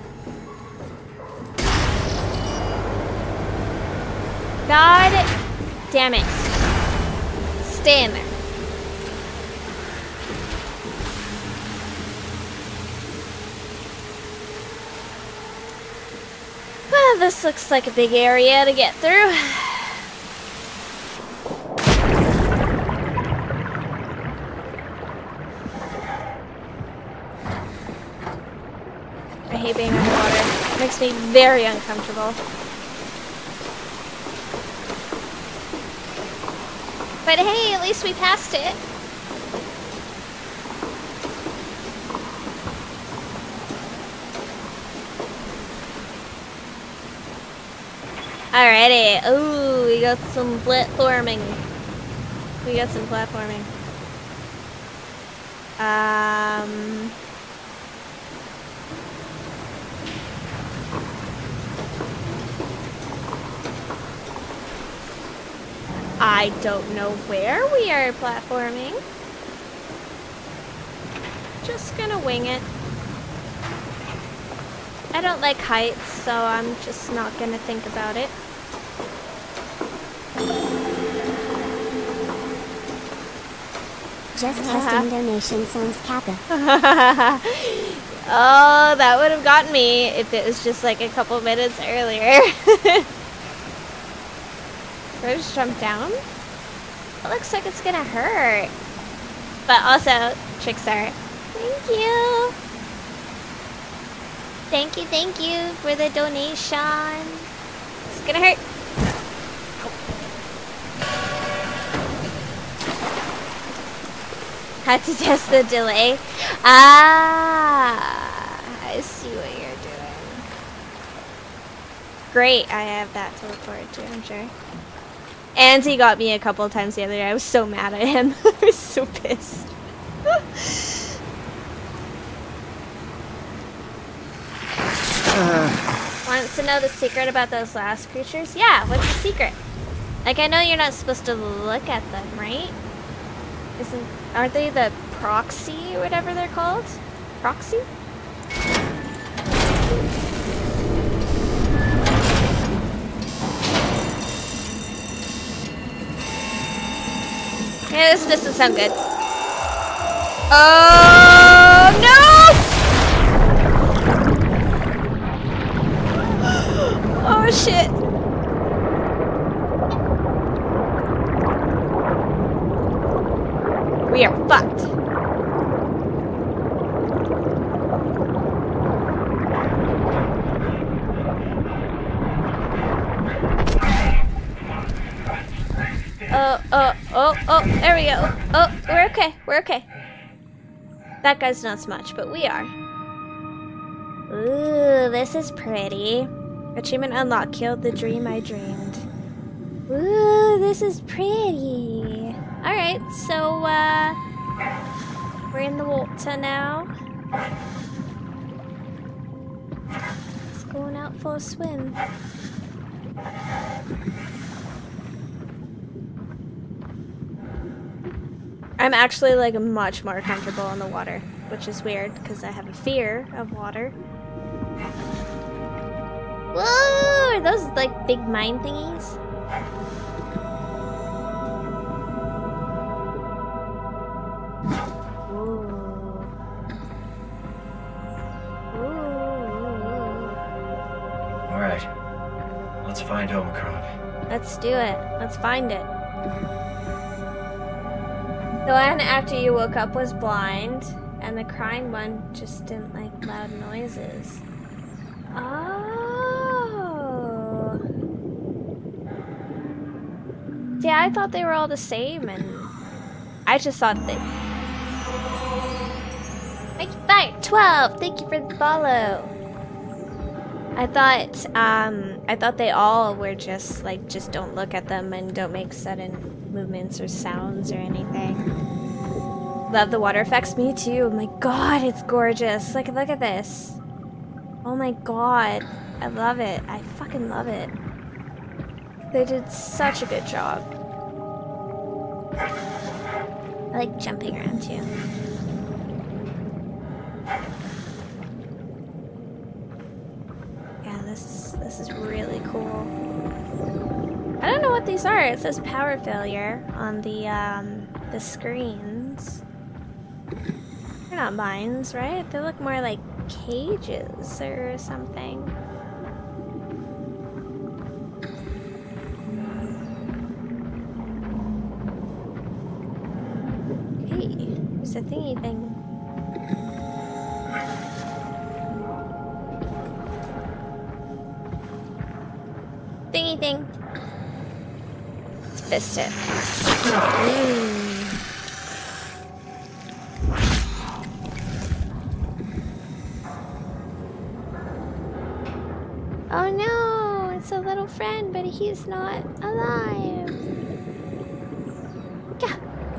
God damn it. Stay in there. Well, this looks like a big area to get through. I hate being underwater. It makes me very uncomfortable. But hey, at least we passed it. Alrighty. Ooh, we got some platforming. We got some platforming. I don't know where we are platforming. Just gonna wing it. I don't like heights, so I'm just not gonna think about it. Just testing donation sounds kappa. Oh, that would have gotten me if it was just like a couple minutes earlier. Do I just jump down? It looks like it's gonna hurt. But also, Trickstar, thank you. Thank you for the donation. It's gonna hurt. Had to test the delay. Ah, I see what you're doing. Great, I have that to look forward to, I'm sure. And he got me a couple of times the other day. I was so mad at him. I was so pissed. Wants to know the secret about those last creatures? Yeah, what's the secret? Like, I know you're not supposed to look at them, right? Aren't they the proxy or whatever they're called? Proxy? Yeah, this doesn't sound good. Oh no! Oh shit! We are fucked. Oh, there we go. Oh, we're okay. We're okay. That guy's not so much, but we are. Ooh, this is pretty. Achievement unlocked. Killed the dream I dreamed. Ooh, this is pretty. Alright, so, we're in the water now. Let's go out for a swim. I'm actually like much more comfortable in the water, which is weird because I have a fear of water. Whoa! Are those like big mine thingies? Alright. Let's find Omicron. Let's do it. Let's find it. The one after you woke up was blind, and the crying one just didn't like loud noises. Oh. See, I thought they were all the same, and I just thought they... Fire 12! Thank you for the follow! I thought they all were just, like, just don't look at them and don't make sudden movements or sounds or anything. Love the water effects. Me too. Oh my god, it's gorgeous. Look at this. Oh my god. I love it. I fucking love it. They did such a good job. I like jumping around too. Yeah, this is really cool. I don't know what these are. It says power failure on the screens. They're not mines, right? They look more like cages or something. Hey, there's a thingy thing. Thingy thing. Let's fist it. Oh no, it's a little friend, but he's not alive. Yeah.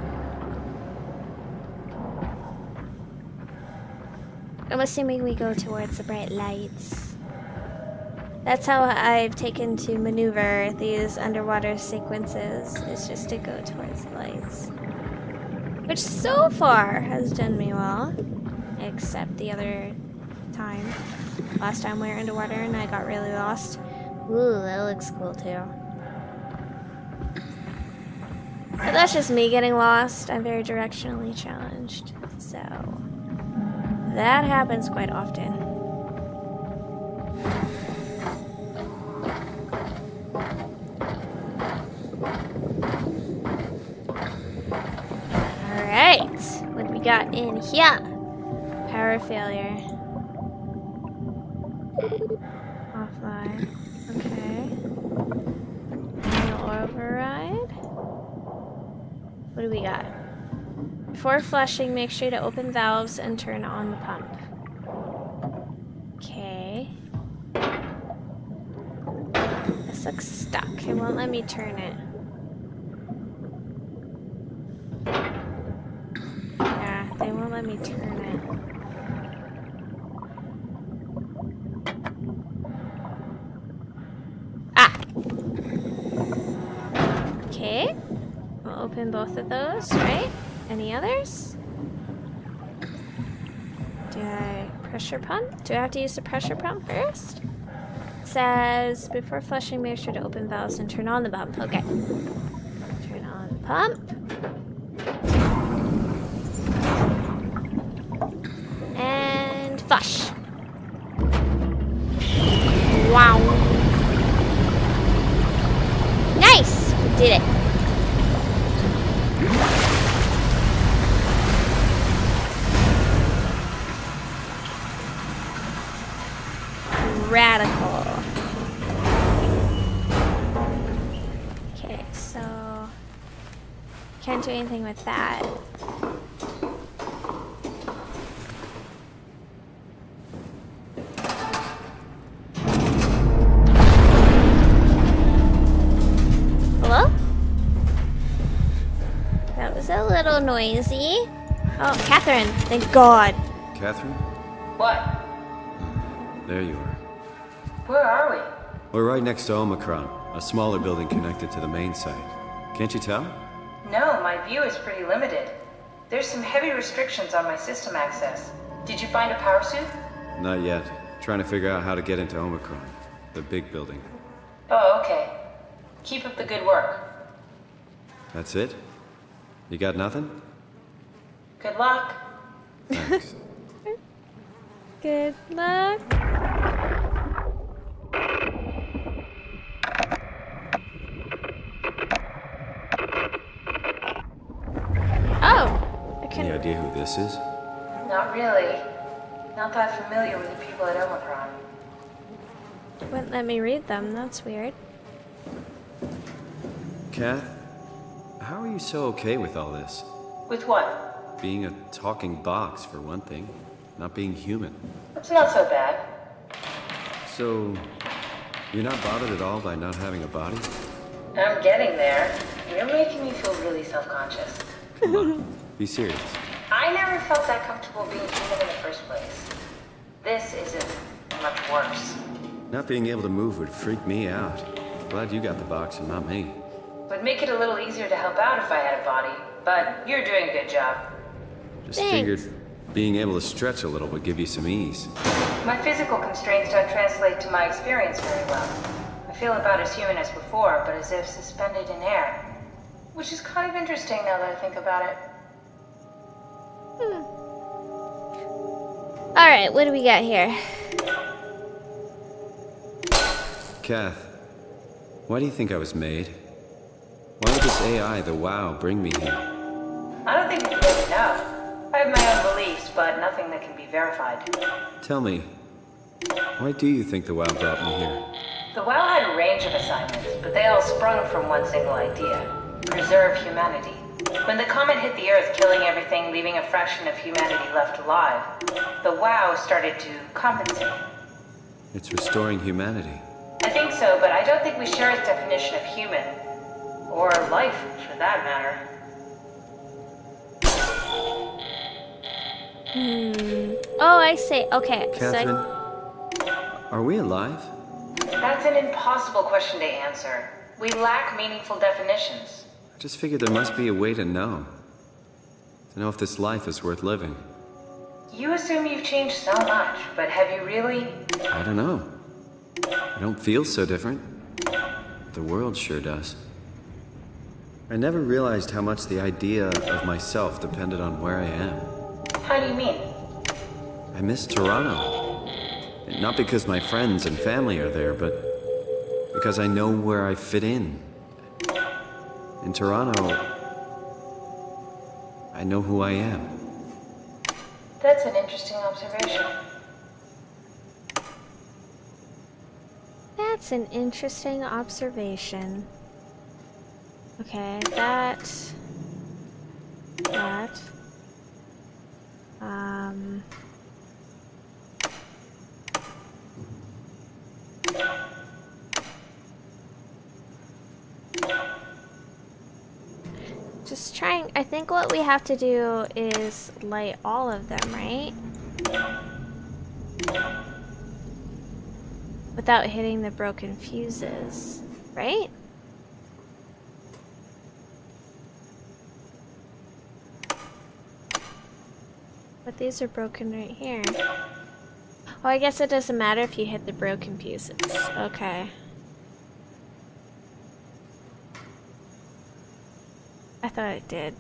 I'm assuming we go towards the bright lights. That's how I've taken to maneuver these underwater sequences, is just to go towards the lights. Which so far has done me well. Except the other time. Last time we were underwater and I got really lost. Ooh, that looks cool too. But that's just me getting lost. I'm very directionally challenged. So that happens quite often. Alright, what do we got in here? Power failure. Offline. Okay. Manual override. What do we got? Before flushing, make sure to open valves and turn on the pump. Okay. This looks stuck. It won't let me turn it. Yeah, they won't let me turn it. Ah! Okay. We'll open both of those, right? Any others? Do I pressure pump? Do I have to use the pressure pump first? It says, before flushing, make sure to open valves and turn on the pump. Okay. Turn on the pump. And flush. Wow. Nice! We did it. Radical. Okay, so can't do anything with that. Hello? That was a little noisy. Oh, Catherine, thank God. Catherine? What? There you are. Where are we? We're right next to Omicron, a smaller building connected to the main site. Can't you tell? No, my view is pretty limited. There's some heavy restrictions on my system access. Did you find a power suit? Not yet. Trying to figure out how to get into Omicron, the big building. Oh, okay. Keep up the good work. That's it? You got nothing? Good luck. Thanks. Good luck. Oh, I Any idea who this is? Not really. Not that familiar with the people at Omicron. Wouldn't let me read them. That's weird. Kath, how are you so okay with all this? With what? Being a talking box, for one thing. Not being human. It's not so bad. So, you're not bothered at all by not having a body? I'm getting there. You're making me feel really self-conscious. Come on, be serious. I never felt that comfortable being human in the first place. This isn't much worse. Not being able to move would freak me out. Glad you got the box and not me. Would make it a little easier to help out if I had a body, but you're doing a good job. Just Thanks. figured being able to stretch a little would give you some ease. My physical constraints don't translate to my experience very well. I feel about as human as before, but as if suspended in air. Which is kind of interesting now that I think about it. Alright, what do we got here? Kath, why do you think I was made? Why would this AI, the WoW, bring me here? I don't think we really know. I have my own beliefs, but nothing that can be verified. Tell me, why do you think the WoW brought me here? The WoW had a range of assignments, but they all sprung from one single idea. Preserve humanity. When the comet hit the Earth, killing everything, leaving a fraction of humanity left alive, the WoW started to compensate. It's restoring humanity. I think so, but I don't think we share his definition of human. Or life, for that matter. Oh, I see. Okay, Catherine, so are we alive? That's an impossible question to answer. We lack meaningful definitions. I just figured there must be a way to know. To know if this life is worth living. You assume you've changed so much, but have you really? I don't know. I don't feel so different. The world sure does. I never realized how much the idea of myself depended on where I am. How do you mean? I miss Toronto. Not because my friends and family are there, but because I know where I fit in. In Toronto, I know who I am. That's an interesting observation. that's an interesting observation. Okay, that. Just trying, I think what we have to do is light all of them, right? Without hitting the broken fuses, right? But these are broken right here. Oh, I guess it doesn't matter if you hit the broken fuses. Okay. I thought it did.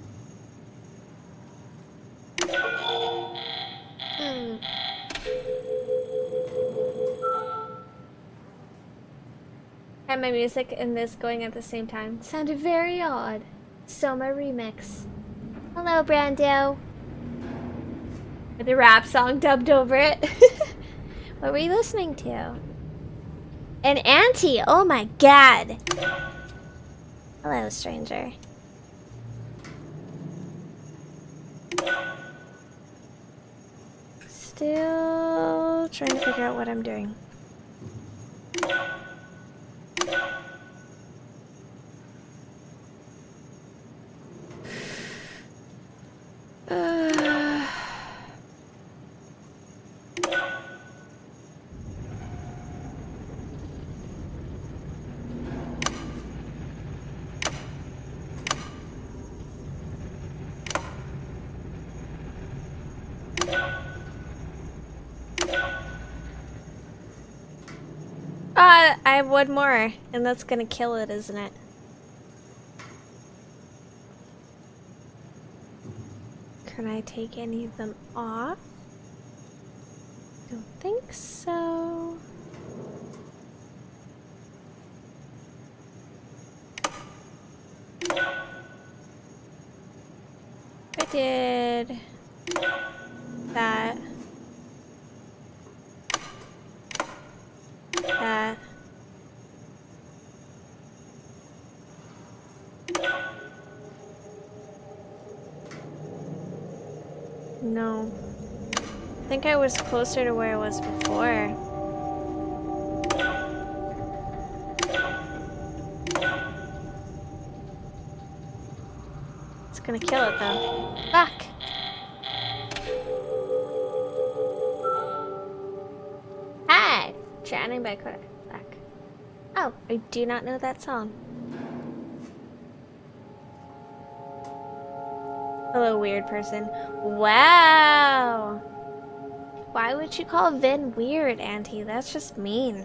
And my music and this going at the same time sounded very odd. SOMA remix. Hello, Brando. With the rap song dubbed over it. What were you listening to? An auntie! Oh my god! Hello, stranger. Still trying to figure out what I'm doing. I have one more, and that's gonna kill it, isn't it? Can I take any of them off? Don't think so. I did that. That. No. I think I was closer to where I was before. It's gonna kill it though. Fuck! Hi! Chatting by Kodak. Fuck. Oh, I do not know that song. Hello, weird person. Wow! Why would you call Vin weird, Auntie? That's just mean.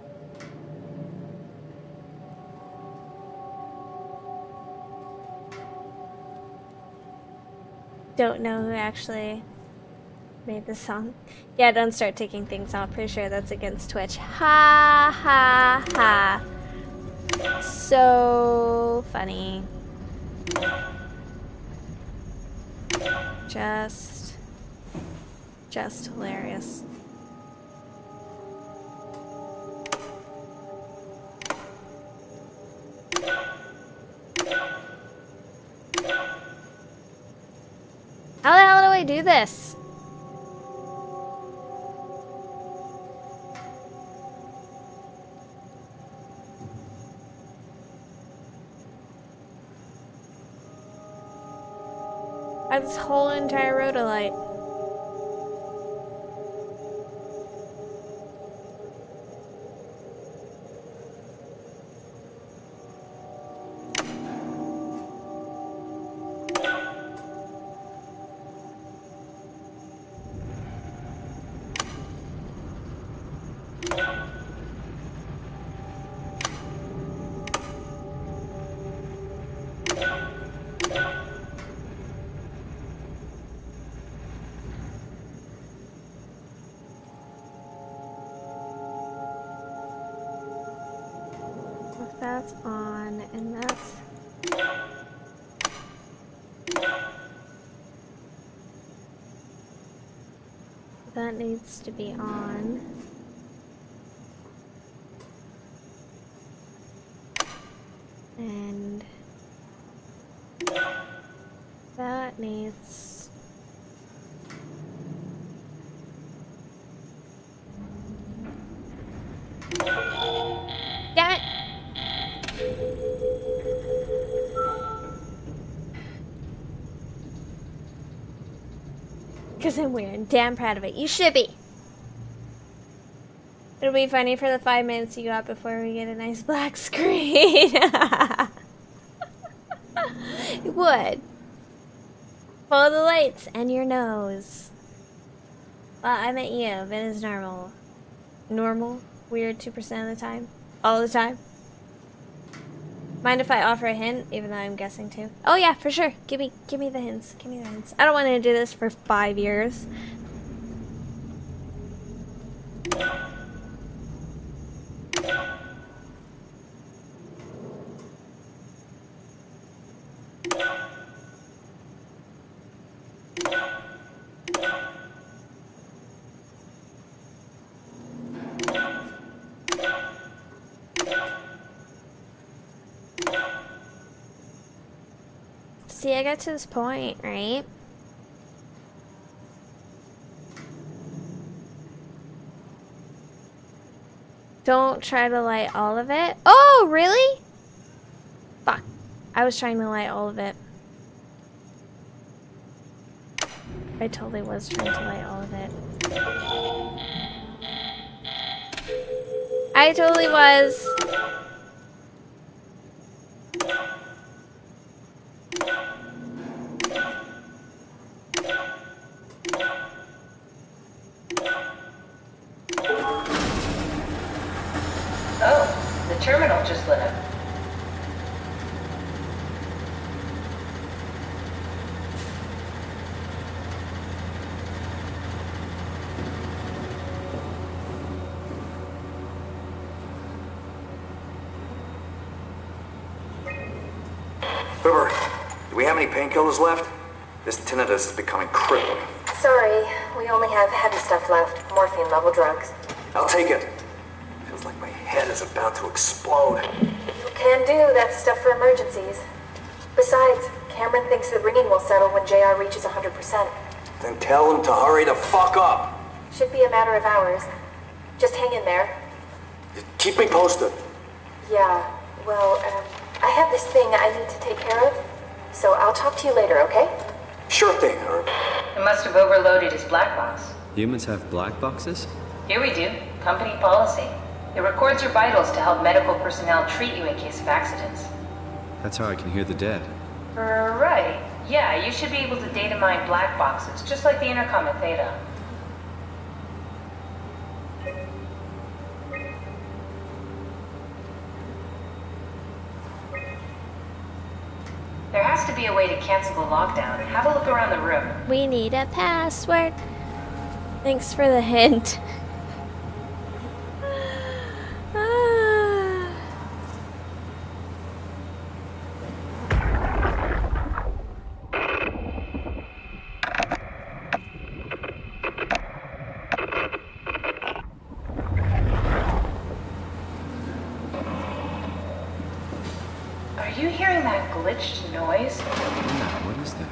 Don't know who actually made this song. Yeah, don't start taking things off. Pretty sure that's against Twitch. Ha ha ha. So funny. Just hilarious. How the hell do I do this? Why this whole entire road alight? That's on, and that's... That needs to be on. And... That needs... Damn it! Because I'm weird. Damn proud of it. You should be. It'll be funny for the 5 minutes you got before we get a nice black screen. It would. Follow the lights and your nose. Well, I meant you, but it's normal. Normal? Weird 2% of the time? All the time? Mind if I offer a hint, even though I'm guessing too? Oh yeah, for sure. Give me the hints. Give me the hints. I don't want to do this for 5 years. See, I got to this point, right? Don't try to light all of it. Oh, really? Fuck. I was trying to light all of it. I totally was trying to light all of it. I totally was. Oh, the terminal just lit up. River, do we have any painkillers left? This tinnitus is becoming crippling. Sorry, we only have heavy stuff left. Morphine level drugs. I'll take it. Feels like my head is about to explode. You can do that stuff for emergencies. Besides, Cameron thinks the ringing will settle when JR reaches 100%. Then tell him to hurry the fuck up. Should be a matter of hours. Just hang in there. Keep me posted. Yeah, well, I have this thing I need to take care of, so I'll talk to you later, okay? Sure thing, Herb. It must have overloaded his black box. Humans have black boxes? Here we do. Company policy. It records your vitals to help medical personnel treat you in case of accidents. That's how I can hear the dead. Right. Yeah, you should be able to data mine black boxes, just like the intercom at Theta. There has to be a way to cancel the lockdown. Have a look around the room. We need a password. Thanks for the hint. Are you hearing that glitched noise? Yeah, what is that?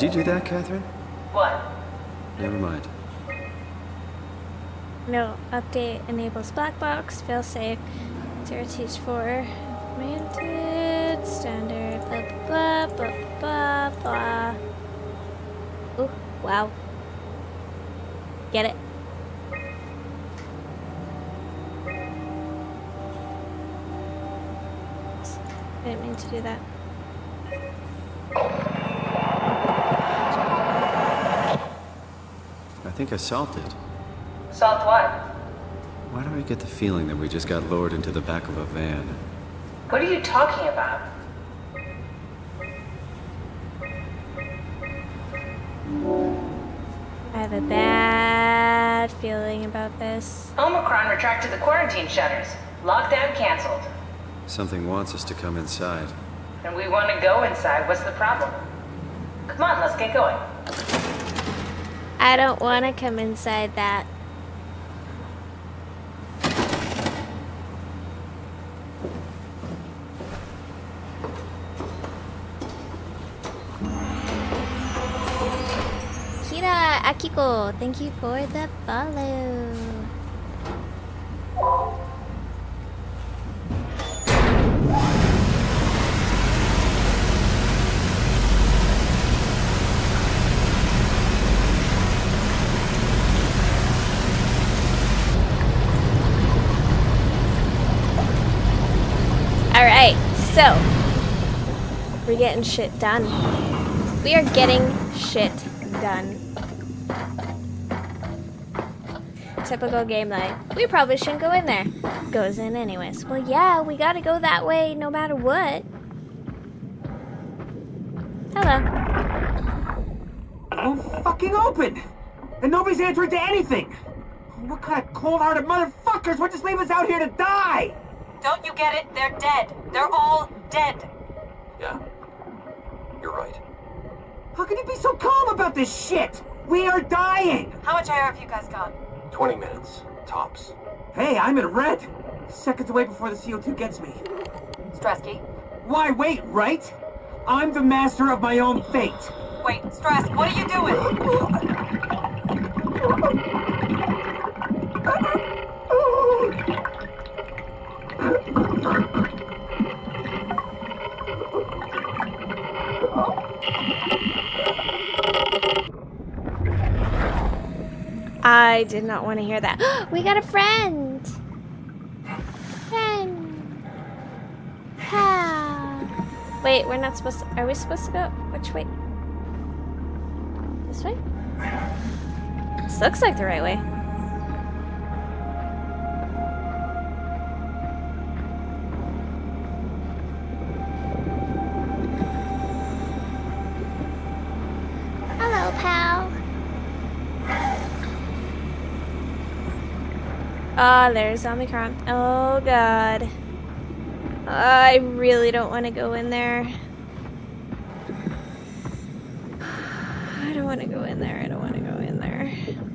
Did you do that, Catherine? What? Never mind. No, update enables black box, fail safe, 0T4, granted, standard, blah, blah, blah, blah, blah. Ooh, wow. Get it? I didn't mean to do that. I think I solved it. Solved what? Why do I get the feeling that we just got lowered into the back of a van? What are you talking about? I have a bad feeling about this. Omicron retracted the quarantine shutters. Lockdown canceled. Something wants us to come inside. And we want to go inside. What's the problem? Come on, let's get going. I don't want to come inside that. Kira Akiko, thank you for the follow. Alright, so we're getting shit done. We are getting shit done. Typical game like, we probably shouldn't go in there. Goes in anyways. Well, yeah, we gotta go that way no matter what. Hello. Won't fucking open! And nobody's answering to anything! What kind of cold-hearted motherfuckers would just leave us out here to die? Don't you get it? They're dead. They're all dead. Yeah. You're right. How can you be so calm about this shit? We are dying! How much air have you guys got? 20 minutes. Tops. Hey, I'm in red! Seconds away before the CO2 gets me. Stresky? Why wait, right? I'm the master of my own fate. Wait, Stress, what are you doing? I did not want to hear that. We got a friend! Friend! Ha! Wait, we're not supposed to... Are we supposed to go? Which way? This way? This looks like the right way. Hello, pal. Oh, there's Omicron. Oh, God. I really don't want to go in there. I don't want to go in there. I don't want to go in there.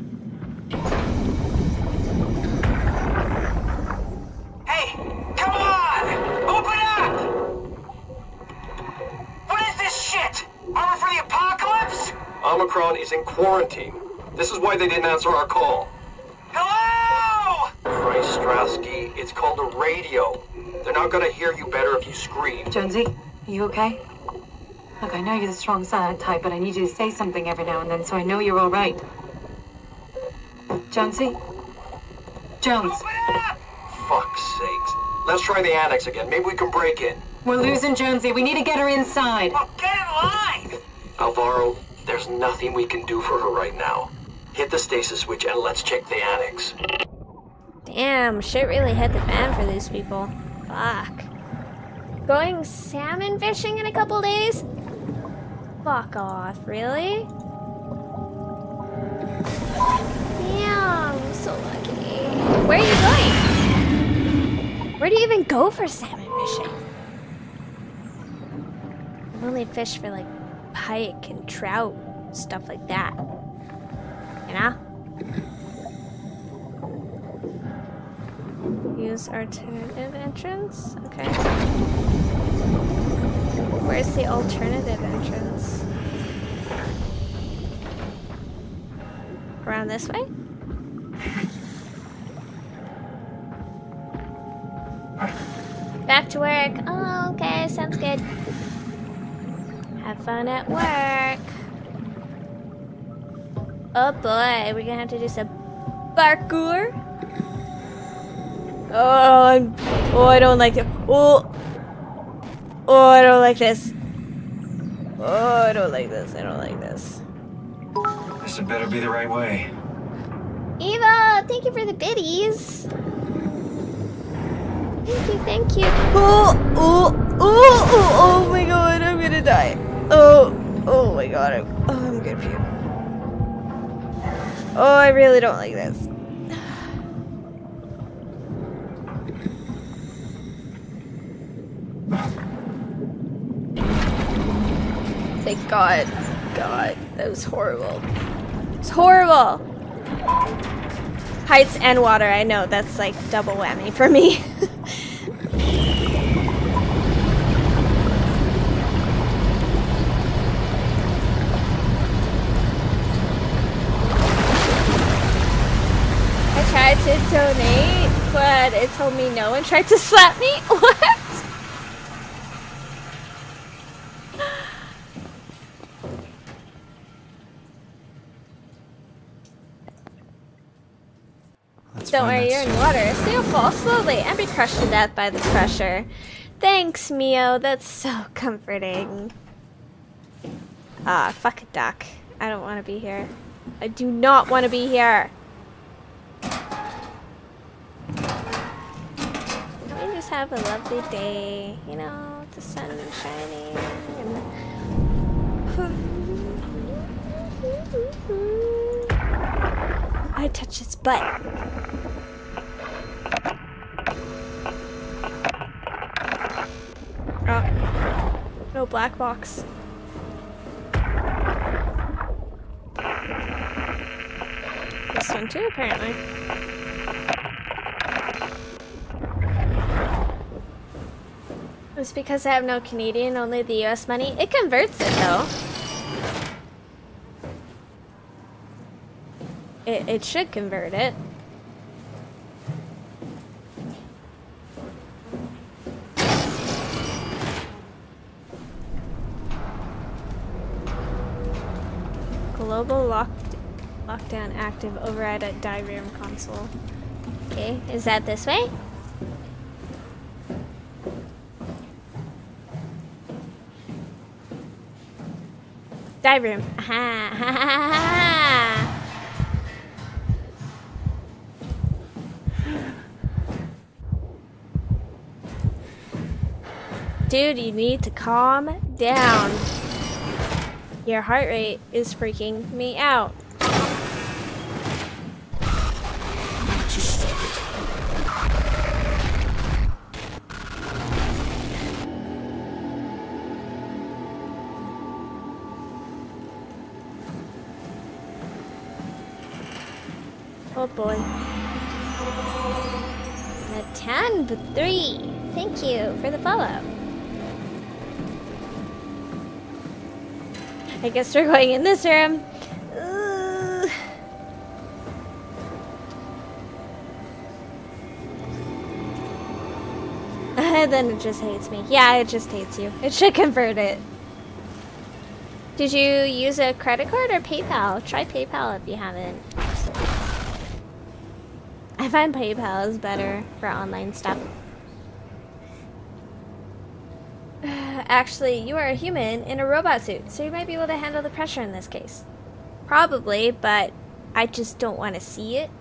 Hey, come on! Open up! What is this shit? Armor for the apocalypse? Omicron is in quarantine. This is why they didn't answer our call. Hello! Christ, Strasky, it's called a radio. They're not gonna hear you better if you scream. Jonesy, are you okay? Look, I know you're the strong silent type, but I need you to say something every now and then so I know you're all right. Jonesy? Jones. Fuck's sakes. Let's try the annex again. Maybe we can break in. We're losing Jonesy. We need to get her inside. Well, get in line! Alvaro, there's nothing we can do for her right now. Hit the stasis switch and let's check the annex. Damn, shit really hit the fan for these people. Fuck. Going salmon fishing in a couple days? Fuck off, really? Damn, I'm so lucky. Where are you going? Where do you even go for salmon fishing? I've only fished for like pike and trout, stuff like that. You know? Use alternative entrance? Okay. Where's the alternative entrance? around this way. Back to work. Oh, okay, sounds good. Have fun at work. Oh boy, we're gonna have to do some parkour. Oh, I don't like it. Oh, I don't like this. Oh, I don't like this. I don't like this. This had better be the right way. Eva, thank you for the biddies. Thank you. Oh my god, I'm gonna die. Oh my god, I'm gonna puke. Oh, I really don't like this. Thank God. God, that was horrible. It's horrible. Heights and water, I know, that's like double whammy for me. I tried to donate, but it told me no and tried to slap me. What? Don't worry, you're in water. So you'll fall slowly and be crushed to death by the pressure. Thanks, Mio. That's so comforting. Ah, fuck a duck. I don't want to be here. I do not want to be here. We just have a lovely day. You know, the sun shining. I touch his butt. Oh, no black box. This one too, apparently. It's because I have no Canadian, only the US money. It converts it though. It should convert it. Global lockdown active. Override at diagram console. Okay, is that this way? Dive room. Ha ha ha ha. Dude, you need to calm down. Your heart rate is freaking me out. Just stop it. Oh boy. A 10 for 3. Thank you for the follow. I guess we're going in this room. Then it just hates me. Yeah, it just hates you. It should convert it. Did you use a credit card or PayPal? Try PayPal if you haven't. I find PayPal is better for online stuff. Actually, you are a human in a robot suit, so you might be able to handle the pressure in this case. Probably, but I just don't want to see it.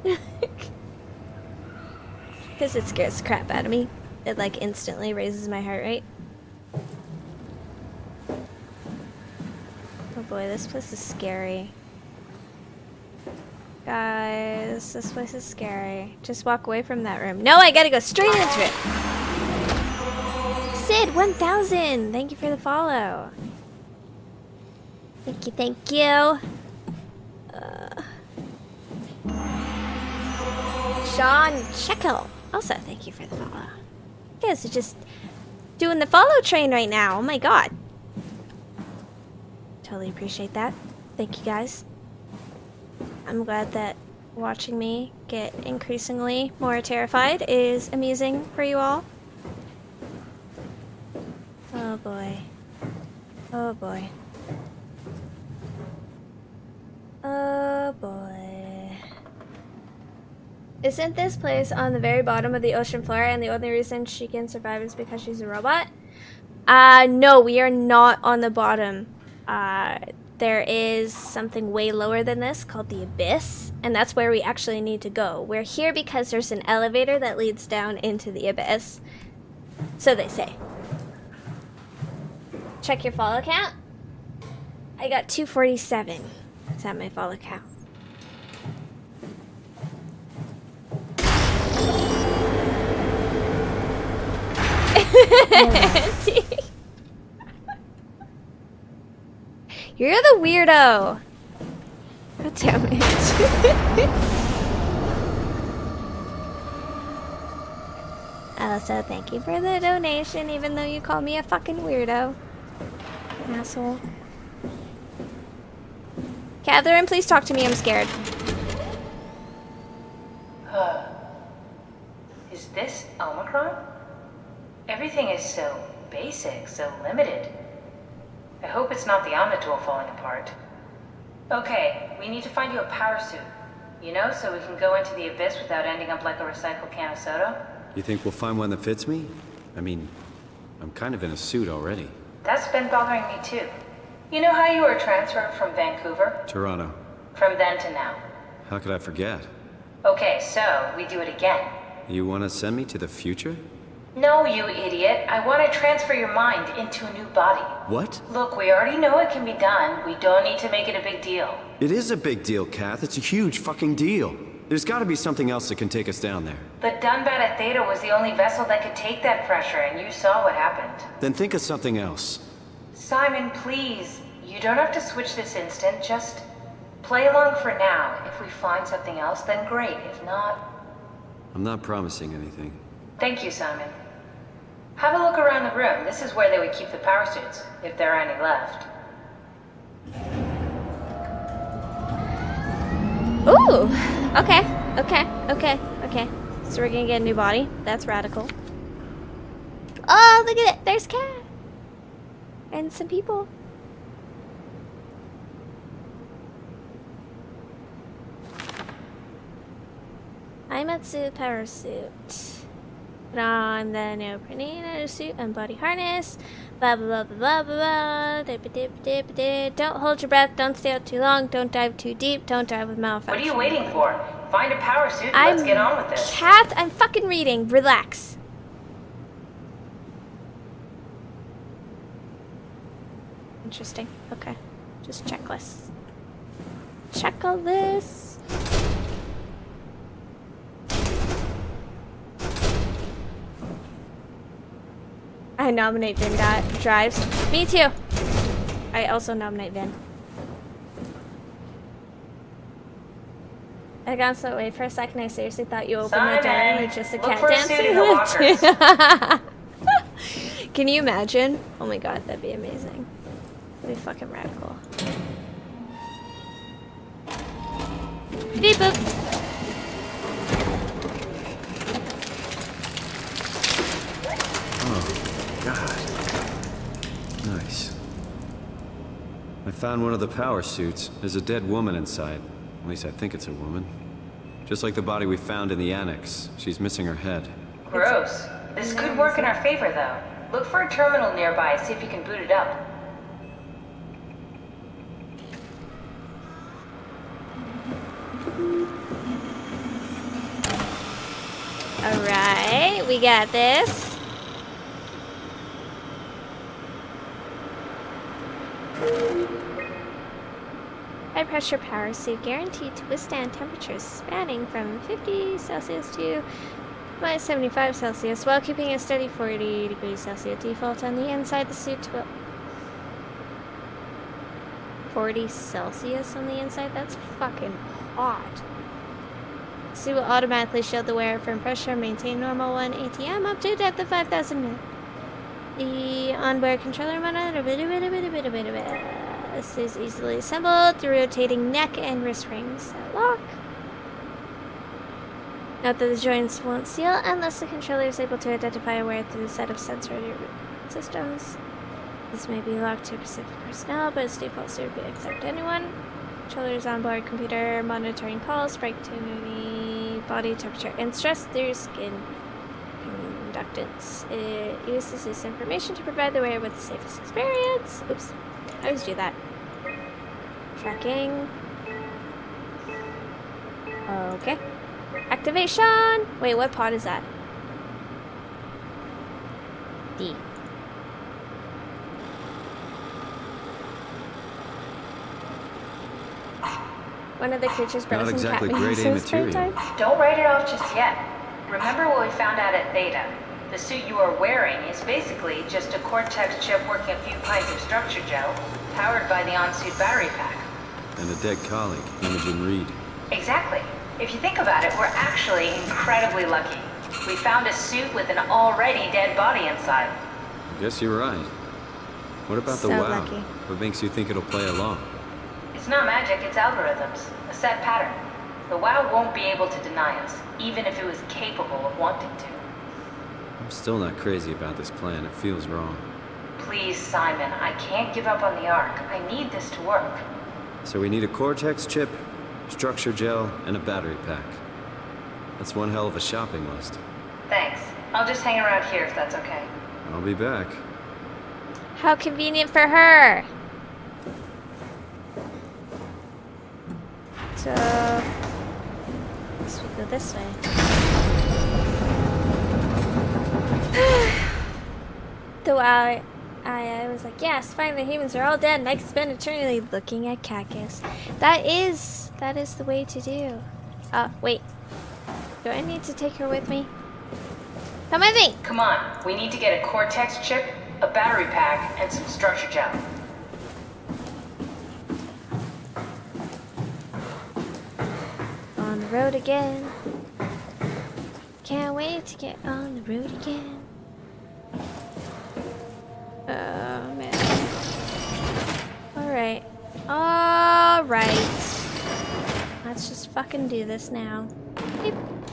Because it scares the crap out of me. It like instantly raises my heart rate. Oh boy, this place is scary. Guys, this place is scary. Just walk away from that room. No, I gotta go straight into it. Sid, 1000! Thank you for the follow. Thank you, thank you. Sean Shekel. Also, thank you for the follow. You guys are just doing the follow train right now. Oh my god. Totally appreciate that. Thank you guys. I'm glad that watching me get increasingly more terrified is amusing for you all. Oh boy. Oh boy. Oh boy. Isn't this place on the very bottom of the ocean floor and the only reason she can survive is because she's a robot? No, we are not on the bottom. There is something way lower than this called the Abyss, and that's where we actually need to go. We're here because there's an elevator that leads down into the Abyss. So they say. Check your follow count. I got 247. Is that my follow count? You're the weirdo. God damn it. Also, thank you for the donation, even though you call me a fucking weirdo. Asshole. Catherine, please talk to me. I'm scared. Is this Omicron? Everything is so basic, so limited. I hope it's not the Omnitool falling apart. Okay, we need to find you a power suit. You know, so we can go into the Abyss without ending up like a recycled can of soda. You think we'll find one that fits me? I mean, I'm kind of in a suit already. That's been bothering me too. You know how you were transferred from Vancouver? Toronto. From then to now. How could I forget? Okay, so we do it again. You want to send me to the future? No, you idiot. I want to transfer your mind into a new body. What? Look, we already know it can be done. We don't need to make it a big deal. It is a big deal, Kath. It's a huge fucking deal. There's got to be something else that can take us down there. The Dunbat at Theta was the only vessel that could take that pressure, and you saw what happened. Then think of something else. Simon, please. You don't have to switch this instant. Just play along for now. If we find something else, then great. If not... I'm not promising anything. Thank you, Simon. Have a look around the room. This is where they would keep the power suits, if there are any left. Ooh! Okay. So we're gonna get a new body. That's radical. Oh, look at it! There's Cat! And some people. Aimatsu power suit. Put on the neoprene suit and body harness. Blah blah blah blah blah blah. Don't hold your breath. Don't stay out too long. Don't dive too deep. Don't dive with malfunction. What are you waiting for? Find a power suit and let's get on with this. Kath, I'm fucking reading. Relax. Interesting. Okay. Just checklists. Checklist. I nominate Vin Drives. Me too. I also nominate Vin. I got so wait for a second. I seriously thought you opened the door and it was just a cat dancing. Can you imagine? Oh my god, that'd be amazing. That'd be fucking radical. Beep boop. Nice. I found one of the power suits. There's a dead woman inside. At least I think it's a woman. Just like the body we found in the annex. She's missing her head. Gross. This could work in our favor, though. Look for a terminal nearby, see if you can boot it up. Alright, we got this. High pressure power suit guaranteed to withstand temperatures spanning from 50 Celsius to minus 75 Celsius while keeping a steady 40 degrees Celsius default on the inside. The suit will 40 Celsius on the inside? That's fucking hot. The suit will automatically shield the wearer from pressure and maintain normal 1 ATM up to a depth of 5,000 meters. The onboard controller monitor This is easily assembled through rotating neck and wrist rings that lock. Note that the joints won't seal unless the controller is able to identify a wear through the set of sensory systems. This may be locked to specific personnel, but its default state would be accept anyone. Controllers on board computer monitoring pulse, break activity, body temperature, and stress through skin conductance. It uses this information to provide the wearer with the safest experience. Oops, I always do that. Tracking. Okay. Activation! Wait, what pod is that? D. One of the creatures brought Not some exactly cat grade A material. Don't write it off just yet. Remember what we found out at Theta? The suit you are wearing is basically just a Cortex chip working a few pints of structure gel, powered by the on-suit battery pack. And a dead colleague, Imogen Reed. Exactly. If you think about it, we're actually incredibly lucky. We found a suit with an already dead body inside. I guess you're right. What about the So WoW? lucky. What makes you think it'll play along? It's not magic, it's algorithms. A set pattern. The WoW won't be able to deny us, even if it was capable of wanting to. I'm still not crazy about this plan. It feels wrong. Please, Simon, I can't give up on the Ark. I need this to work. So we need a Cortex chip, structure gel, and a battery pack. That's one hell of a shopping list. Thanks. I'll just hang around here if that's okay. I'll be back. How convenient for her! So, let's go this way. Though I was like, yes, finally humans are all dead and I can spend eternity looking at Cactus. That is the way to do. Wait. Do I need to take her with me? Come with me! Come on, we need to get a Cortex chip, a battery pack, and some structure gel. On the road again. Can't wait to get on the road again. Oh man. Alright. Alright. Let's just fucking do this now. Beep.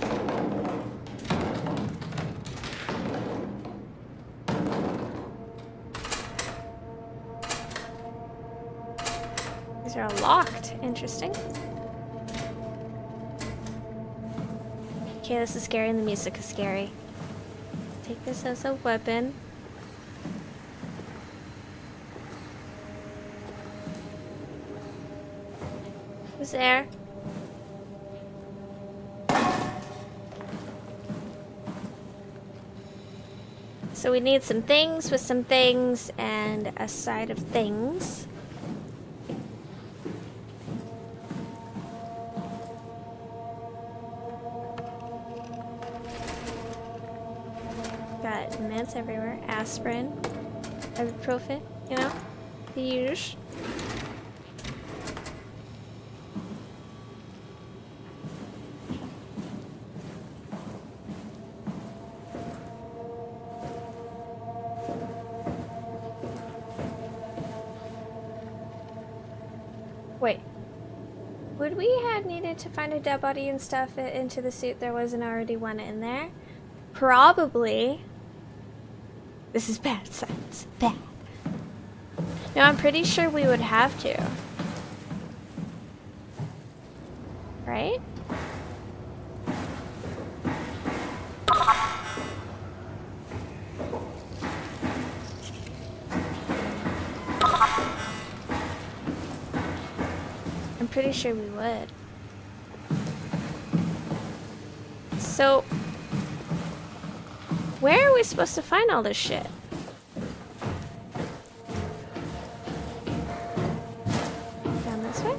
These are all locked. Interesting. Okay, this is scary and the music is scary. Take this as a weapon. Who's there? So we need some things with some things and a side of things. Got meds everywhere. Aspirin, ibuprofen, you know, the usual. Wait. Would we have needed to find a dead body and stuff it into the suit? There wasn't already one in there? Probably. This is bad science. Bad. No, I'm pretty sure we would have to. Right? I'm pretty sure we would. So, where are we supposed to find all this shit? Down this way?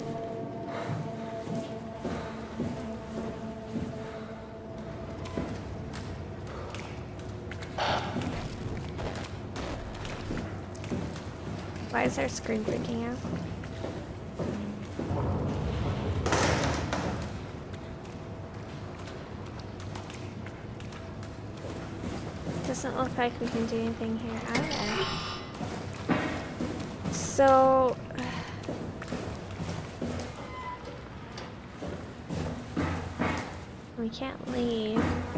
Why is our screen freaking out? Doesn't look like we can do anything here either. So, We can't leave.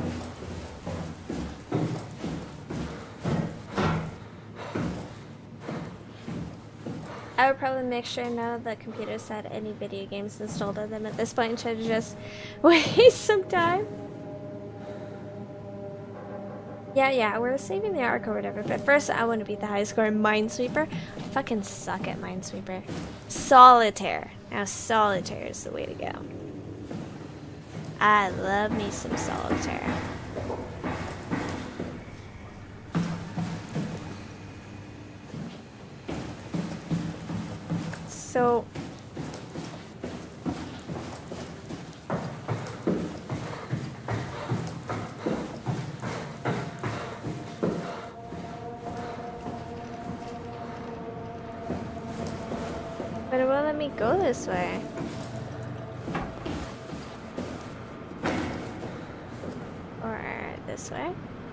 I would probably make sure none of the computers had any video games installed on them at this point and try to just waste some time. Yeah, we're saving the arc or whatever, but first I want to beat the high score in Minesweeper. I fucking suck at Minesweeper. Solitaire. Now Solitaire is the way to go. I love me some Solitaire. So... but it won't let me go this way. Or this way.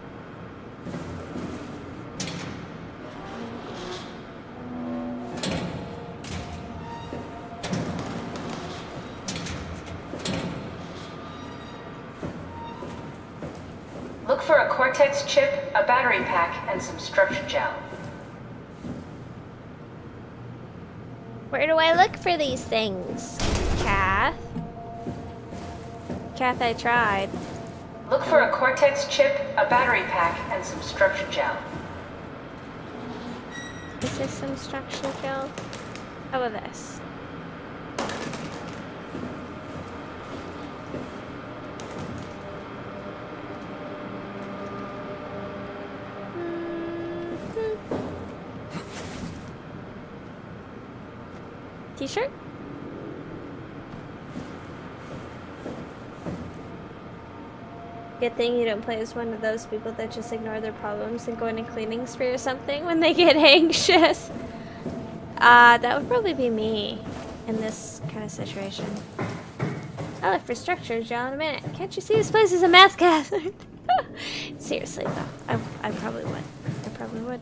Look for a Cortex chip, a battery pack, and some structure gel. Where do I look for these things, Kath? Kath, I tried. Look for a Cortex chip, a battery pack, and some structure gel. Is this some structure gel? How about this? T-shirt? Good thing you don't play as one of those people that just ignore their problems and go in a cleaning spree or something when they get anxious. That would probably be me in this kind of situation. I'll look for structure gel in a minute. Can't you see this place is a meth gathering? Seriously though, I probably would. I probably would.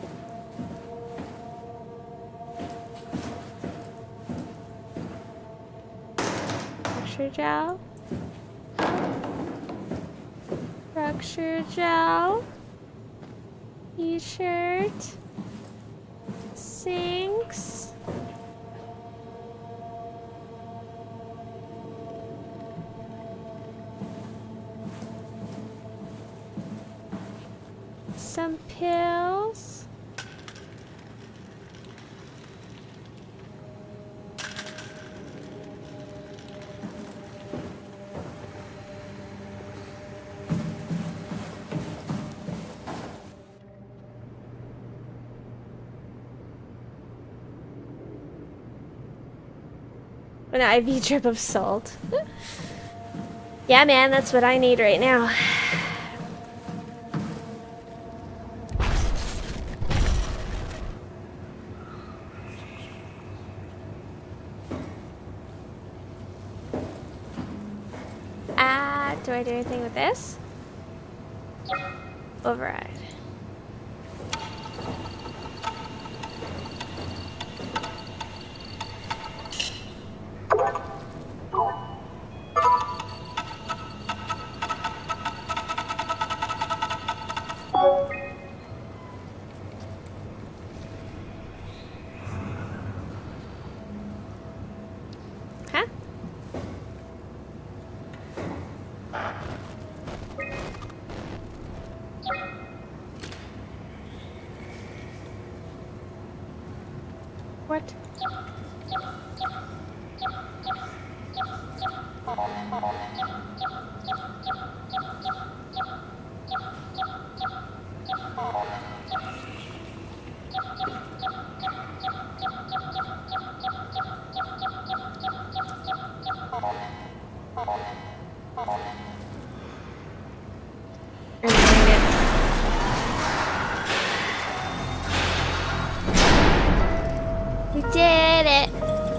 Structure gel. Structure gel. T-shirt. Sinks. Some pills. An IV drip of salt. Yeah, man, that's what I need right now. Do I do anything with this? Override. What? You did it!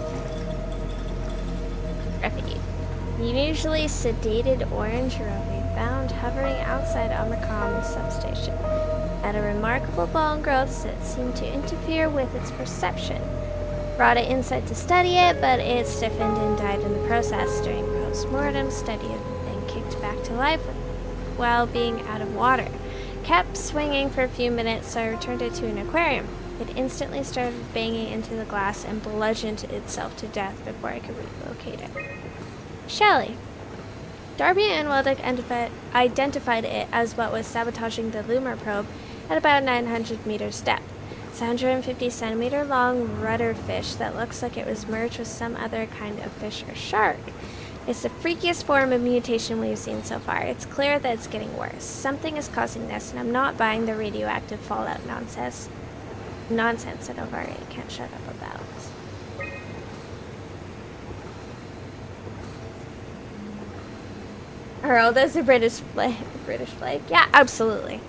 Refugee. Unusually sedated orange rovie found hovering outside Omicron substation. Had a remarkable bone growth that seemed to interfere with its perception. Brought it inside to study it, but it stiffened and died in the process. During post-mortem, study had been kicked waked back to life while being out of water. Kept swinging for a few minutes, so I returned it to an aquarium. It instantly started banging into the glass and bludgeoned itself to death before I could relocate it. Shelley. Darby and Weldick identified it as what was sabotaging the Loomer probe at about 900 meters depth. It's a 150 centimeter long rudder fish that looks like it was merged with some other kind of fish or shark. It's the freakiest form of mutation we've seen so far. It's clear that it's getting worse. Something is causing this, and I'm not buying the radioactive fallout nonsense that Alvaria can't shut up about. Earl, there's a British flag. Yeah, absolutely.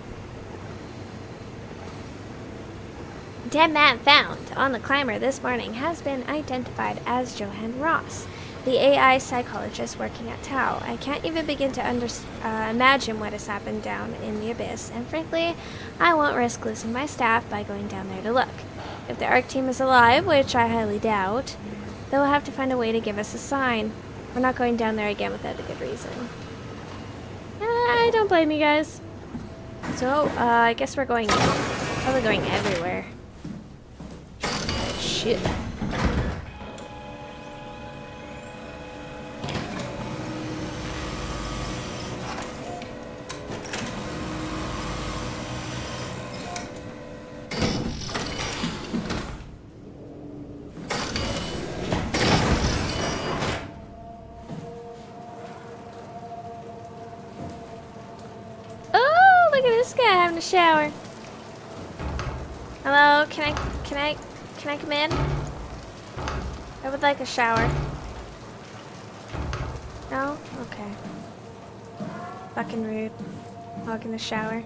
Dead man found on the climber this morning has been identified as Johann Ross, the AI psychologist working at Tau. I can't even begin to imagine what has happened down in the abyss, and frankly, I won't risk losing my staff by going down there to look. If the ARC team is alive, which I highly doubt, they'll have to find a way to give us a sign. We're not going down there again without a good reason. I don't blame you guys. So, I guess we're probably going everywhere. Shit. Having a shower. Hello, can I come in? I would like a shower. No? Okay. Fucking rude. Hog in the shower.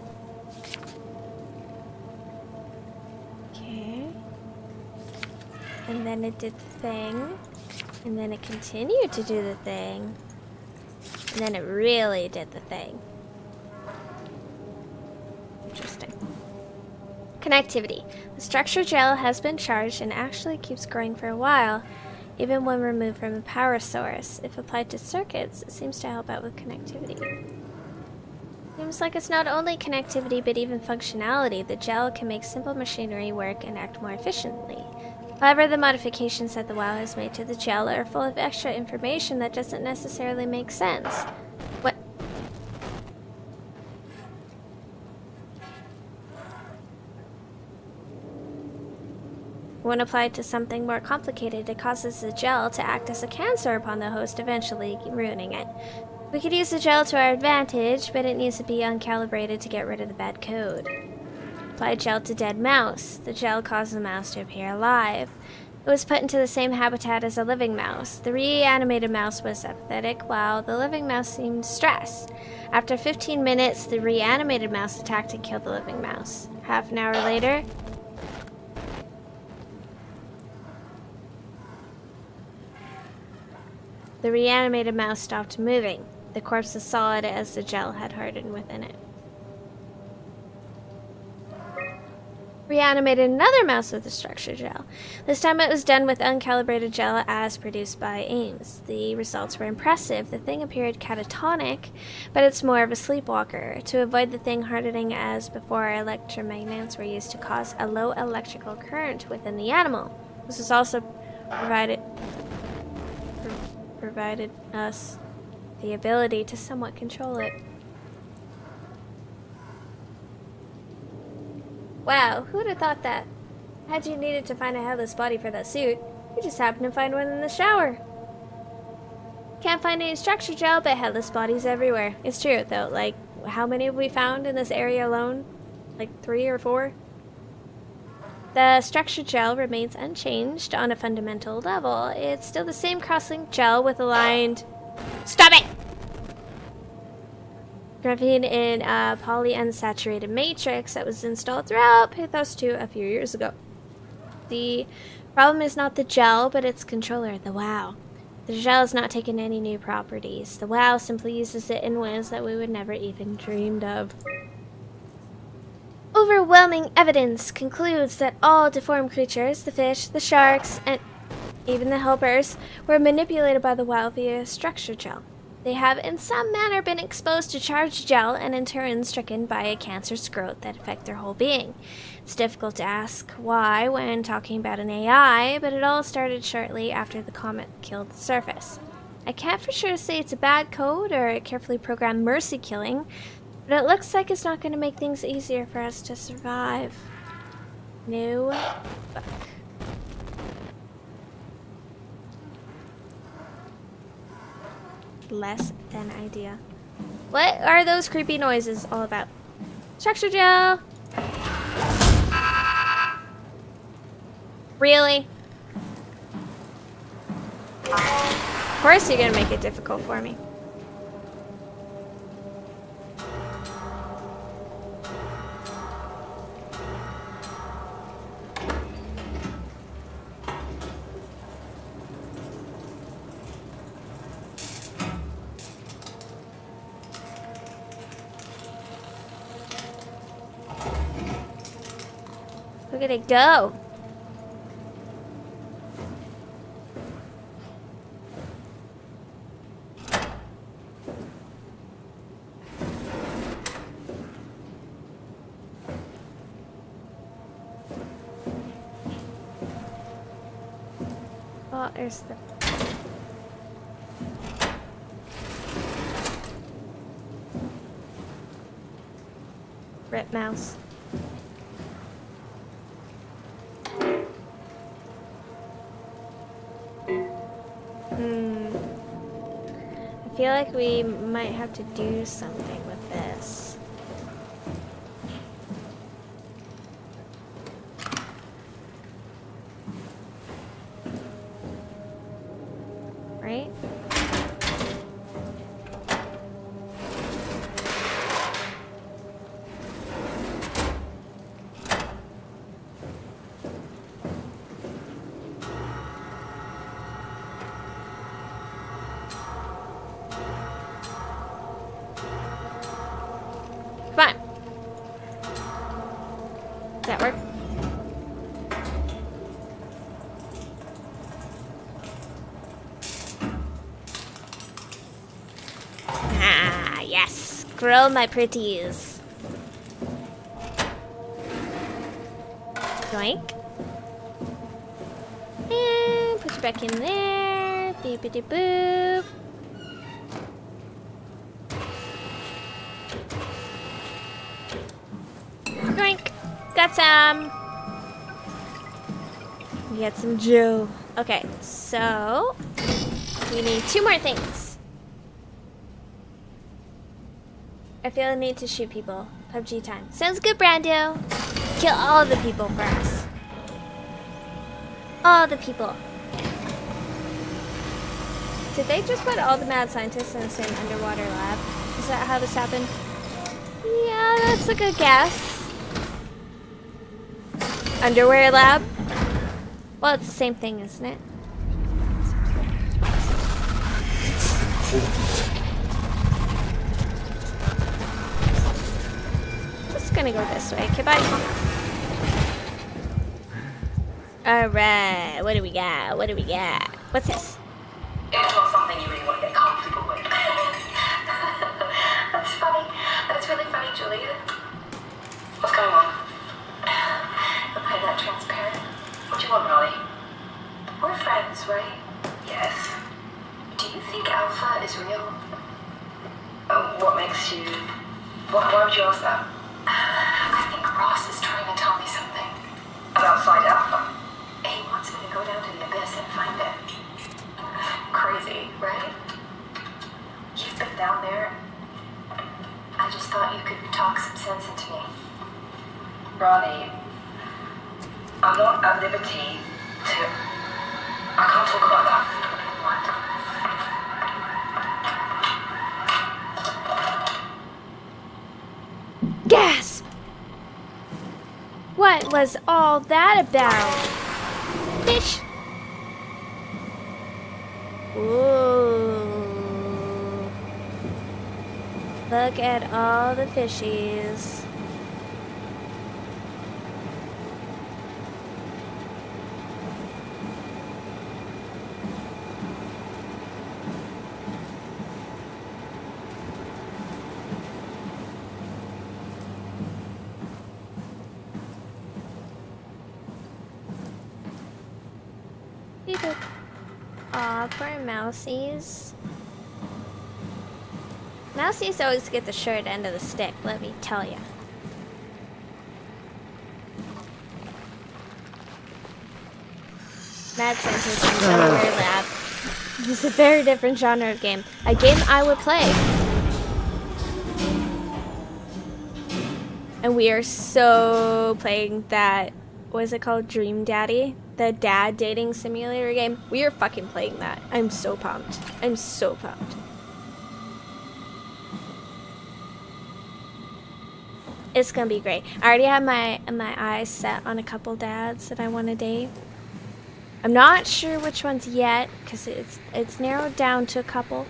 Okay. And then it did the thing. And then it continued to do the thing. And then it really did the thing. Interesting. Connectivity. The structure gel has been charged and actually keeps growing for a while, even when removed from a power source. If applied to circuits, it seems to help out with connectivity. Seems like it's not only connectivity, but even functionality. The gel can make simple machinery work and act more efficiently. However, the modifications that the WoW has made to the gel are full of extra information that doesn't necessarily make sense. What? When applied to something more complicated, it causes the gel to act as a cancer upon the host, eventually ruining it. We could use the gel to our advantage, but it needs to be uncalibrated to get rid of the bad code. Apply gel to dead mouse. The gel caused the mouse to appear alive. It was put into the same habitat as a living mouse. The reanimated mouse was apathetic, while the living mouse seemed stressed. After 15 minutes, the reanimated mouse attacked and killed the living mouse. Half an hour later, the reanimated mouse stopped moving. The corpse was solid as the gel had hardened within it. Reanimated another mouse with the structure gel. This time it was done with uncalibrated gel as produced by Ames. The results were impressive. The thing appeared catatonic, but it's more of a sleepwalker. To avoid the thing hardening as before, electromagnets were used to cause a low electrical current within the animal. This was also provided us the ability to somewhat control it. Wow, who would have thought that? Had you needed to find a headless body for that suit, you just happened to find one in the shower. Can't find any structure gel, but headless bodies everywhere. It's true, though. Like, how many have we found in this area alone? Like 3 or 4? The structure gel remains unchanged on a fundamental level. It's still the same cross-link gel with aligned... Stop it! Graphene in a polyunsaturated matrix that was installed throughout Pathos 2 a few years ago. The problem is not the gel, but its controller, the WoW. The gel has not taken any new properties. The WoW simply uses it in ways that we would never even dreamed of. Overwhelming evidence concludes that all deformed creatures, the fish, the sharks, and even the helpers, were manipulated by the WoW via structure gel. They have in some manner been exposed to charged gel and in turn stricken by a cancerous growth that affect their whole being. It's difficult to ask why when talking about an AI, but it all started shortly after the comet killed the surface. I can't for sure say it's a bad code or a carefully programmed mercy killing, but it looks like it's not going to make things easier for us to survive. No. Fuck. Less than idea. What are those creepy noises all about? Structure gel! Really? Of course you're gonna make it difficult for me. Look at it go. Oh, there's the... Rip mouse. I feel like we might have to do something with this. Right? Come on. Does that work? Ah, yes. Grow my pretties. Doink. And put you back in there. Beepity boop. Drink. Got some. Get some Joe. Okay, so we need 2 more things. I feel the need to shoot people. PUBG time. Sounds good, Brando. Kill all the people for us. All the people. Did they just put all the mad scientists in the same underwater lab? Is that how this happened? Yeah, that's a good guess. Underwear lab? Well, it's the same thing, isn't it? Just gonna go this way. Okay, bye. Alright, what do we got? What do we got? What's this? It's not something you really want to get comfortable with. That's funny. That's really funny, Julie. What's going on? Am I that transparent? What do you want, Molly? We're friends, right? Yes. Do you think Alpha is real? What makes you... Why would you ask that? I think Ross is trying to tell me something. About Side Alpha? He wants me to go down to the abyss and find it. Crazy, right? You've been down there. I just thought you could talk some sense into me. Ronnie, I'm not at liberty to... I can't talk about that. What? Gasp! What was all that about? Fish! Ooh. Look at all the fishies. Aw, poor Mousies. Mousies always get the short end of the stick, let me tell ya. Mad Scientist in Delaware Lab. It's a very different genre of game. A game I would play. And we are so playing that, what is it called? Dream Daddy? The dad dating simulator game. We are fucking playing that. I'm so pumped. I'm so pumped. It's gonna be great. I already have my eyes set on a couple dads that I want to date. I'm not sure which ones yet, because it's narrowed down to a couple.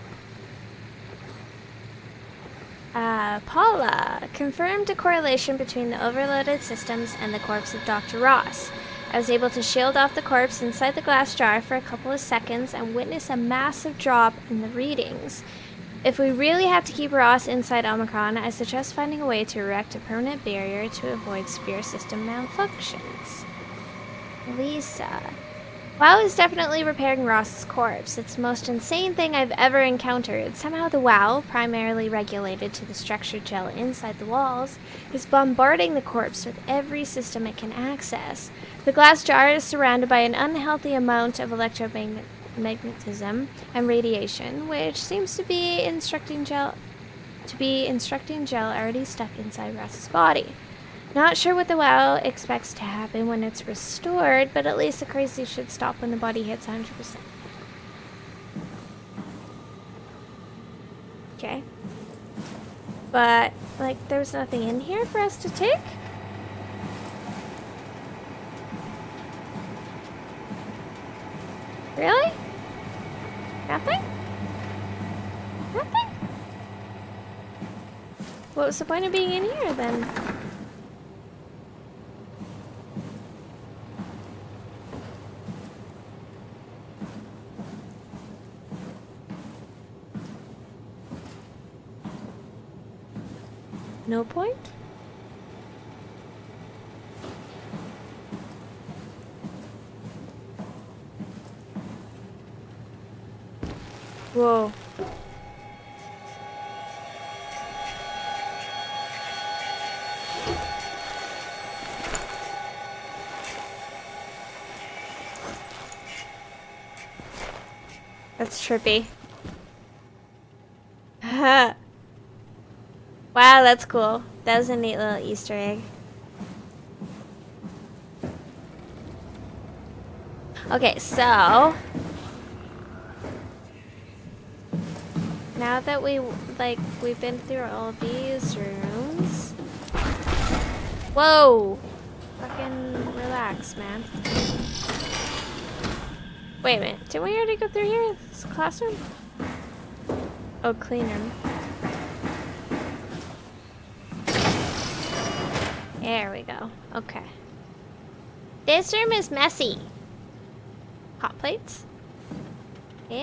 Paula confirmed a correlation between the overloaded systems and the corpse of Dr. Ross. I was able to shield off the corpse inside the glass jar for a couple of seconds and witness a massive drop in the readings. If we really have to keep Ross inside Omicron, I suggest finding a way to erect a permanent barrier to avoid severe system malfunctions. Lisa. WoW is definitely repairing Ross's corpse. It's the most insane thing I've ever encountered. Somehow the WoW, primarily regulated to the structured gel inside the walls, is bombarding the corpse with every system it can access. The glass jar is surrounded by an unhealthy amount of electromagnetism and radiation, which seems to be instructing gel already stuck inside Ross's body. Not sure what the WoW expects to happen when it's restored, but at least the crazy should stop when the body hits 100%. Okay. But, like, there's nothing in here for us to take? Really? Nothing? Nothing? What was the point of being in here, then? No point? Whoa. That's trippy. Wow, that's cool. That was a neat little Easter egg. Okay, so now that we've been through all of these rooms. Whoa! Fucking relax, man. Wait a minute, didn't we already go through here? This classroom? Oh, clean room. There we go. Okay. This room is messy. Hot plates? Ew.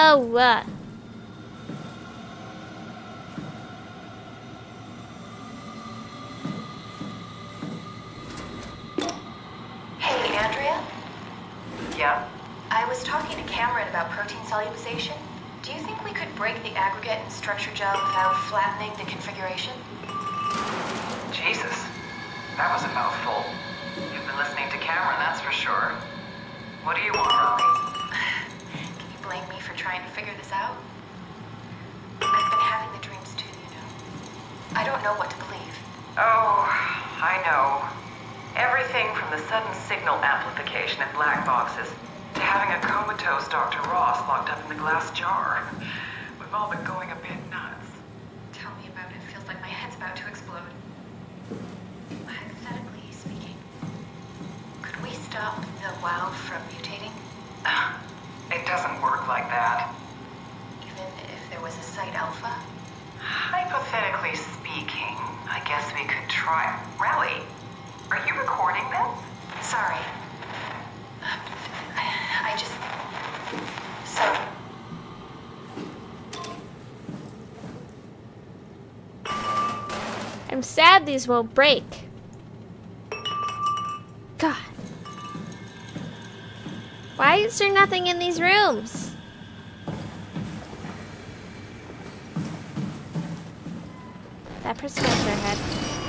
Hey, Andrea? Yeah? I was talking to Cameron about protein solubilization. Do you think we could break the aggregate and structure gel without flattening the configuration? Jesus. That was a mouthful. You've been listening to Cameron, that's for sure. What do you want, Raleigh? Can you blame me for trying to figure this out? I've been having the dreams too, you know. I don't know what to believe. Oh, I know. Everything from the sudden signal amplification in black boxes to having a comatose Dr. Ross locked up in the glass jar. We've all been going a bit nuts. Tell me about it. Feels like my head's about to explode. Hypothetically speaking, could we stop the WoW from mutating? It doesn't work like that. Even if there was a Site Alpha? Hypothetically speaking, I guess we could try. Raleigh, are you recording this? Sorry. I just... So... I'm sad these will break. God. Why is there nothing in these rooms? That person has their head.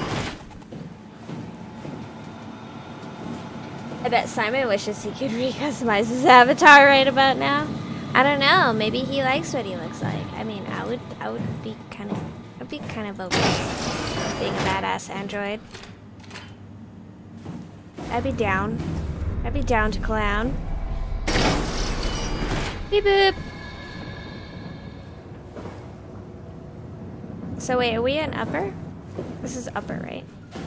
I bet Simon wishes he could re-customize his avatar right about now. I don't know. Maybe he likes what he looks like. I mean, I would be kind of okay being a badass android. I'd be down. I'd be down to clown. Beep boop. So wait, are we in upper? This is upper, right?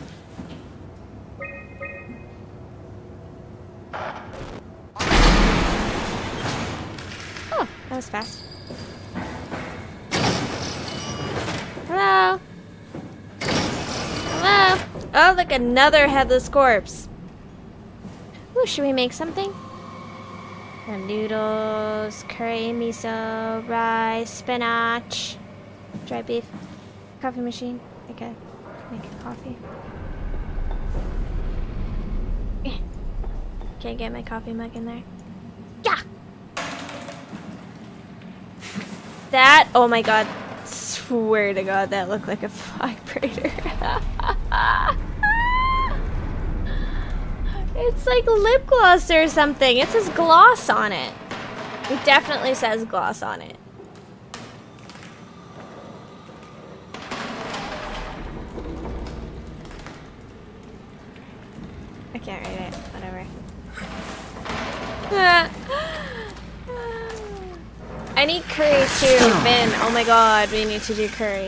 Oh, that was fast. Hello? Hello? Oh, look, another headless corpse. Ooh, should we make something? The noodles, curry, miso, rice, spinach, dry beef, coffee machine. Okay, make a coffee. Can't get my coffee mug in there. Yeah! That, oh my god, swear to god, that looked like a vibrator. It's like lip gloss or something. It says gloss on it. It definitely says gloss on it. I can't read it. Whatever. I need curry too, Vin. Oh my god, we need to do curry.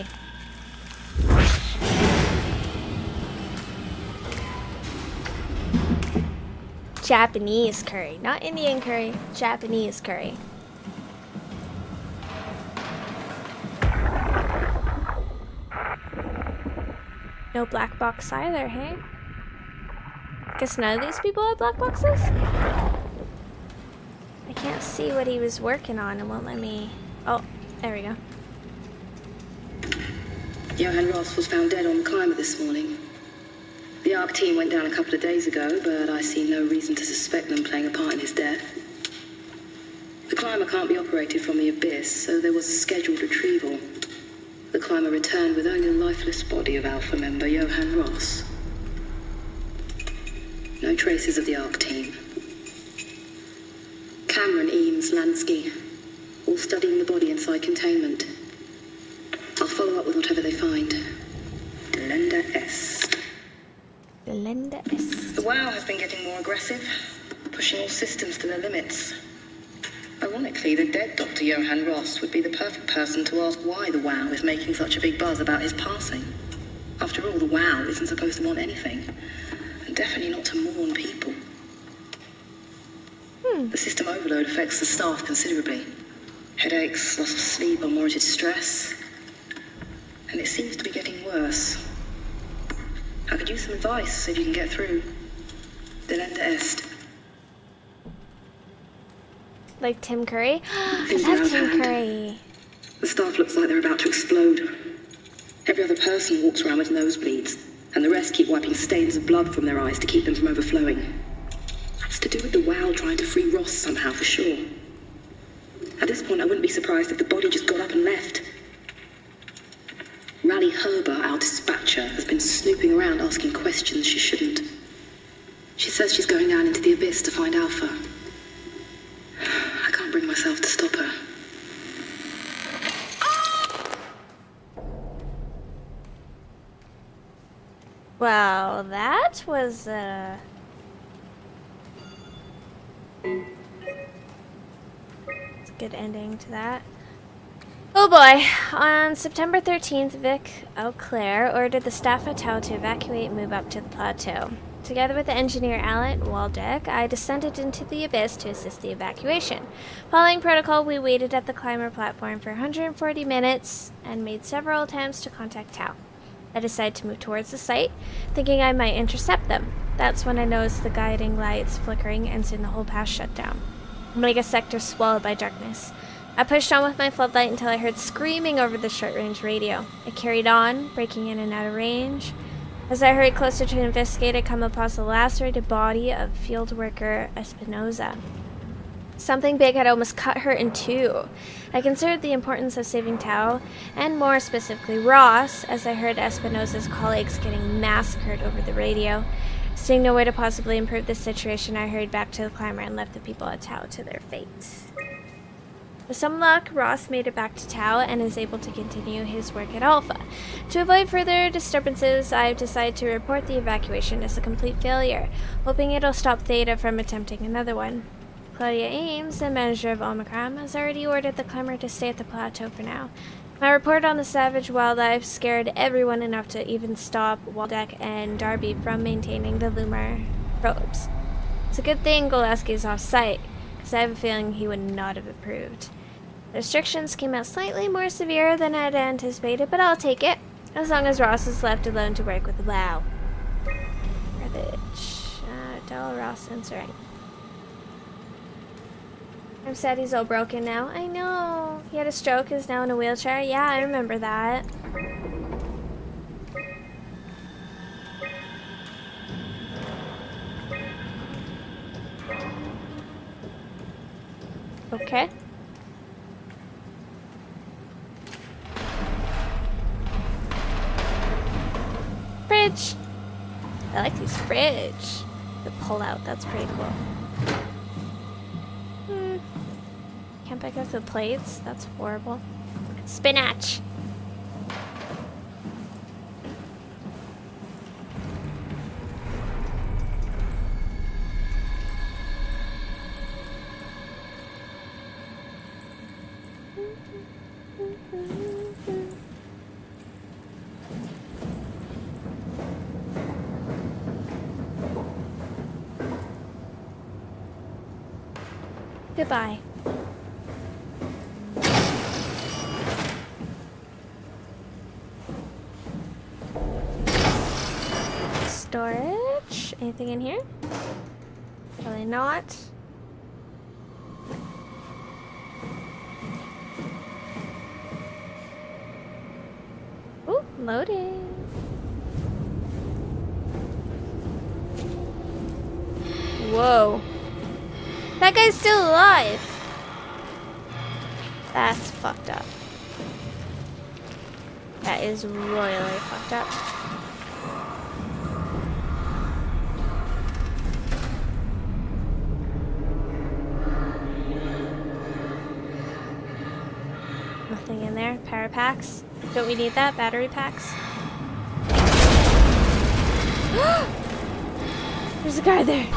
Japanese curry, not Indian curry, Japanese curry. No black box either, hey? Guess none of these people have black boxes? I can't see what he was working on. It won't let me... Oh, there we go. Johann Ross was found dead on the climber this morning. The ARC team went down a couple of days ago, but I see no reason to suspect them playing a part in his death. The climber can't be operated from the abyss, so there was a scheduled retrieval. The climber returned with only the lifeless body of Alpha member Johann Ross. No traces of the ARC team. Cameron, Eames, Lansky, all studying the body inside containment. I'll follow up with whatever they find. Delenda Est. Delenda Est. The WoW has been getting more aggressive, pushing all systems to their limits. Ironically, the dead Dr. Johann Ross would be the perfect person to ask why the WoW is making such a big buzz about his passing. After all, the WoW isn't supposed to want anything, and definitely not to mourn people. The system overload affects the staff considerably. Headaches, loss of sleep, unwarranted stress. And it seems to be getting worse. I could use some advice if you can get through. Delenda Est. Like Tim Curry? I love Tim Curry. The staff looks like they're about to explode. Every other person walks around with nosebleeds, and the rest keep wiping stains of blood from their eyes to keep them from overflowing. It's to do with the WoW trying to free Ross somehow, for sure. At this point, I wouldn't be surprised if the body just got up and left. Rally Herber, our dispatcher, has been snooping around asking questions she shouldn't. She says she's going down into the abyss to find Alpha. I can't bring myself to stop her. Well, that was it's a good ending to that. Oh boy, on September 13th, Vic Auclair ordered the staff at Tau to evacuate and move up to the plateau. Together with the engineer Alan Waldeck, I descended into the abyss to assist the evacuation. Following protocol, we waited at the climber platform for 140 minutes and made several attempts to contact Tau. I decided to move towards the site, thinking I might intercept them. That's when I noticed the guiding lights flickering and soon the whole path shut down. Omega sector swallowed by darkness. I pushed on with my floodlight until I heard screaming over the short-range radio. I carried on, breaking in and out of range. As I hurried closer to investigate, I come across the lacerated body of field worker Espinoza. Something big had almost cut her in two. I considered the importance of saving Tao, and more specifically Ross, as I heard Espinosa's colleagues getting massacred over the radio. Seeing no way to possibly improve the situation, I hurried back to the climber and left the people at Tao to their fate. With some luck, Ross made it back to Tao and is able to continue his work at Alpha. To avoid further disturbances, I've decided to report the evacuation as a complete failure, hoping it'll stop Theta from attempting another one. Claudia Ames, the manager of Omicron, has already ordered the climber to stay at the plateau for now. My report on the savage wildlife scared everyone enough to even stop Waldeck and Darby from maintaining the Lumar probes. It's a good thing Golaski is off-site, because I have a feeling he would not have approved. The restrictions came out slightly more severe than I had anticipated, but I'll take it, as long as Ross is left alone to work with Lau. Garbage. Del Ross answering. I'm sad he's all broken now. I know. He had a stroke, is now in a wheelchair. Yeah, I remember that. Okay. Fridge! I like these fridge. The pull out, that's pretty cool. Can't pick up the plates? That's horrible. Spinach! Goodbye. Storage? Anything in here? Probably not. Ooh, loading. Whoa. That guy's still alive. That's fucked up. That is royally fucked up. Nothing in there. Power packs. Don't we need that? Battery packs. There's a guy there.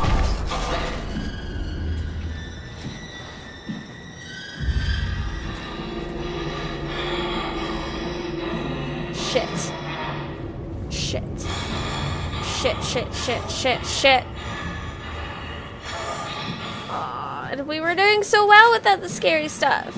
Shit. Shit. Shit, shit, shit, shit, shit. Aw, we were doing so well without the scary stuff.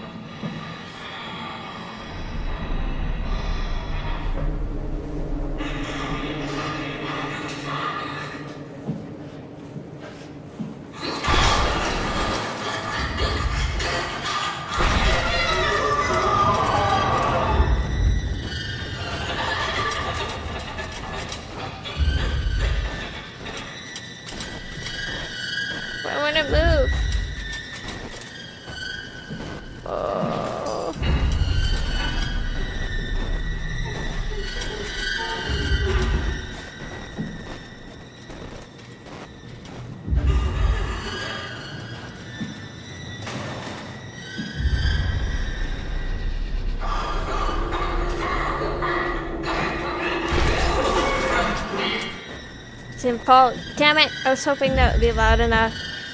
Didn't fall. Damn it! I was hoping that would be loud enough.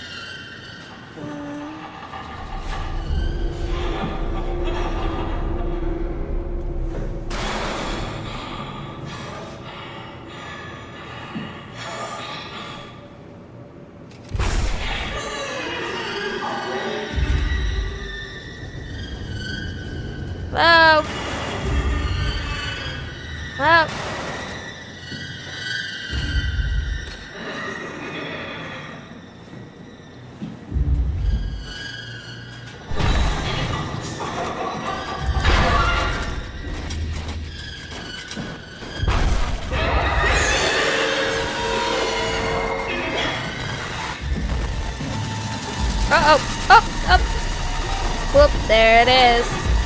Hello? Hello? Uh-oh. Oh, oh. Whoop, there it is.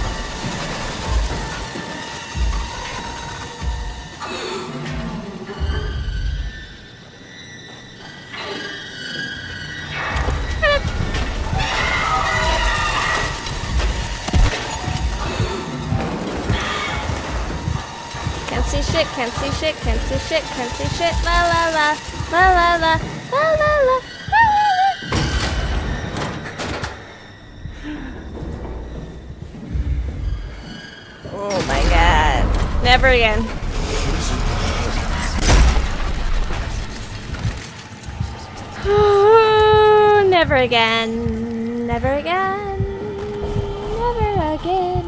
Can't see shit, can't see shit, can't see shit, can't see shit. La la la, la la la, la la la, la la la. Oh my god. Never again. Never again. Never again. Never again.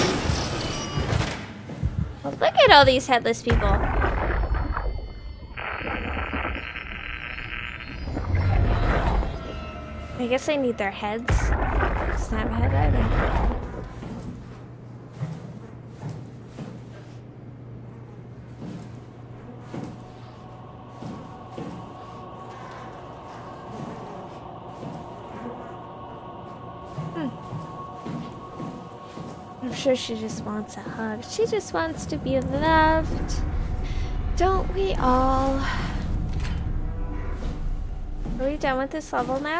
Well, look at all these headless people. I guess I need their heads. Doesn't have a head either. I'm sure she just wants a hug. She just wants to be loved. Don't we all? Are we done with this level now?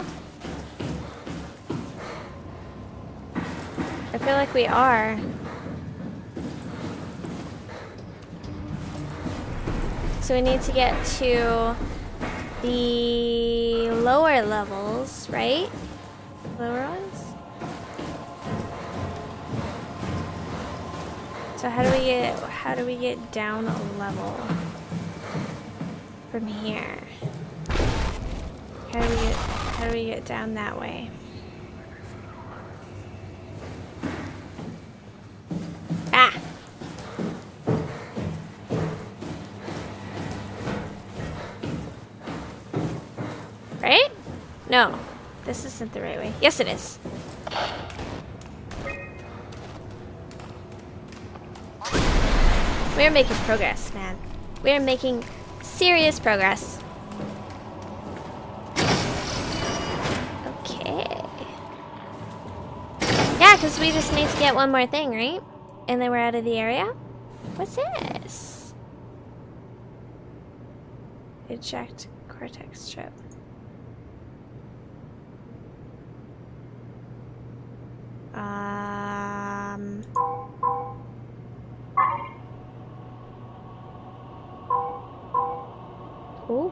I feel like we are. So we need to get to the lower levels, right? Lower ones? So how do we get down a level from here? How do we get down that way? Ah! Right? No. This isn't the right way. Yes, it is. We're making progress, man. We're making serious progress. Okay. Yeah, because we just need to get one more thing, right? And then we're out of the area? What's this? Eject cortex chip. Ooh.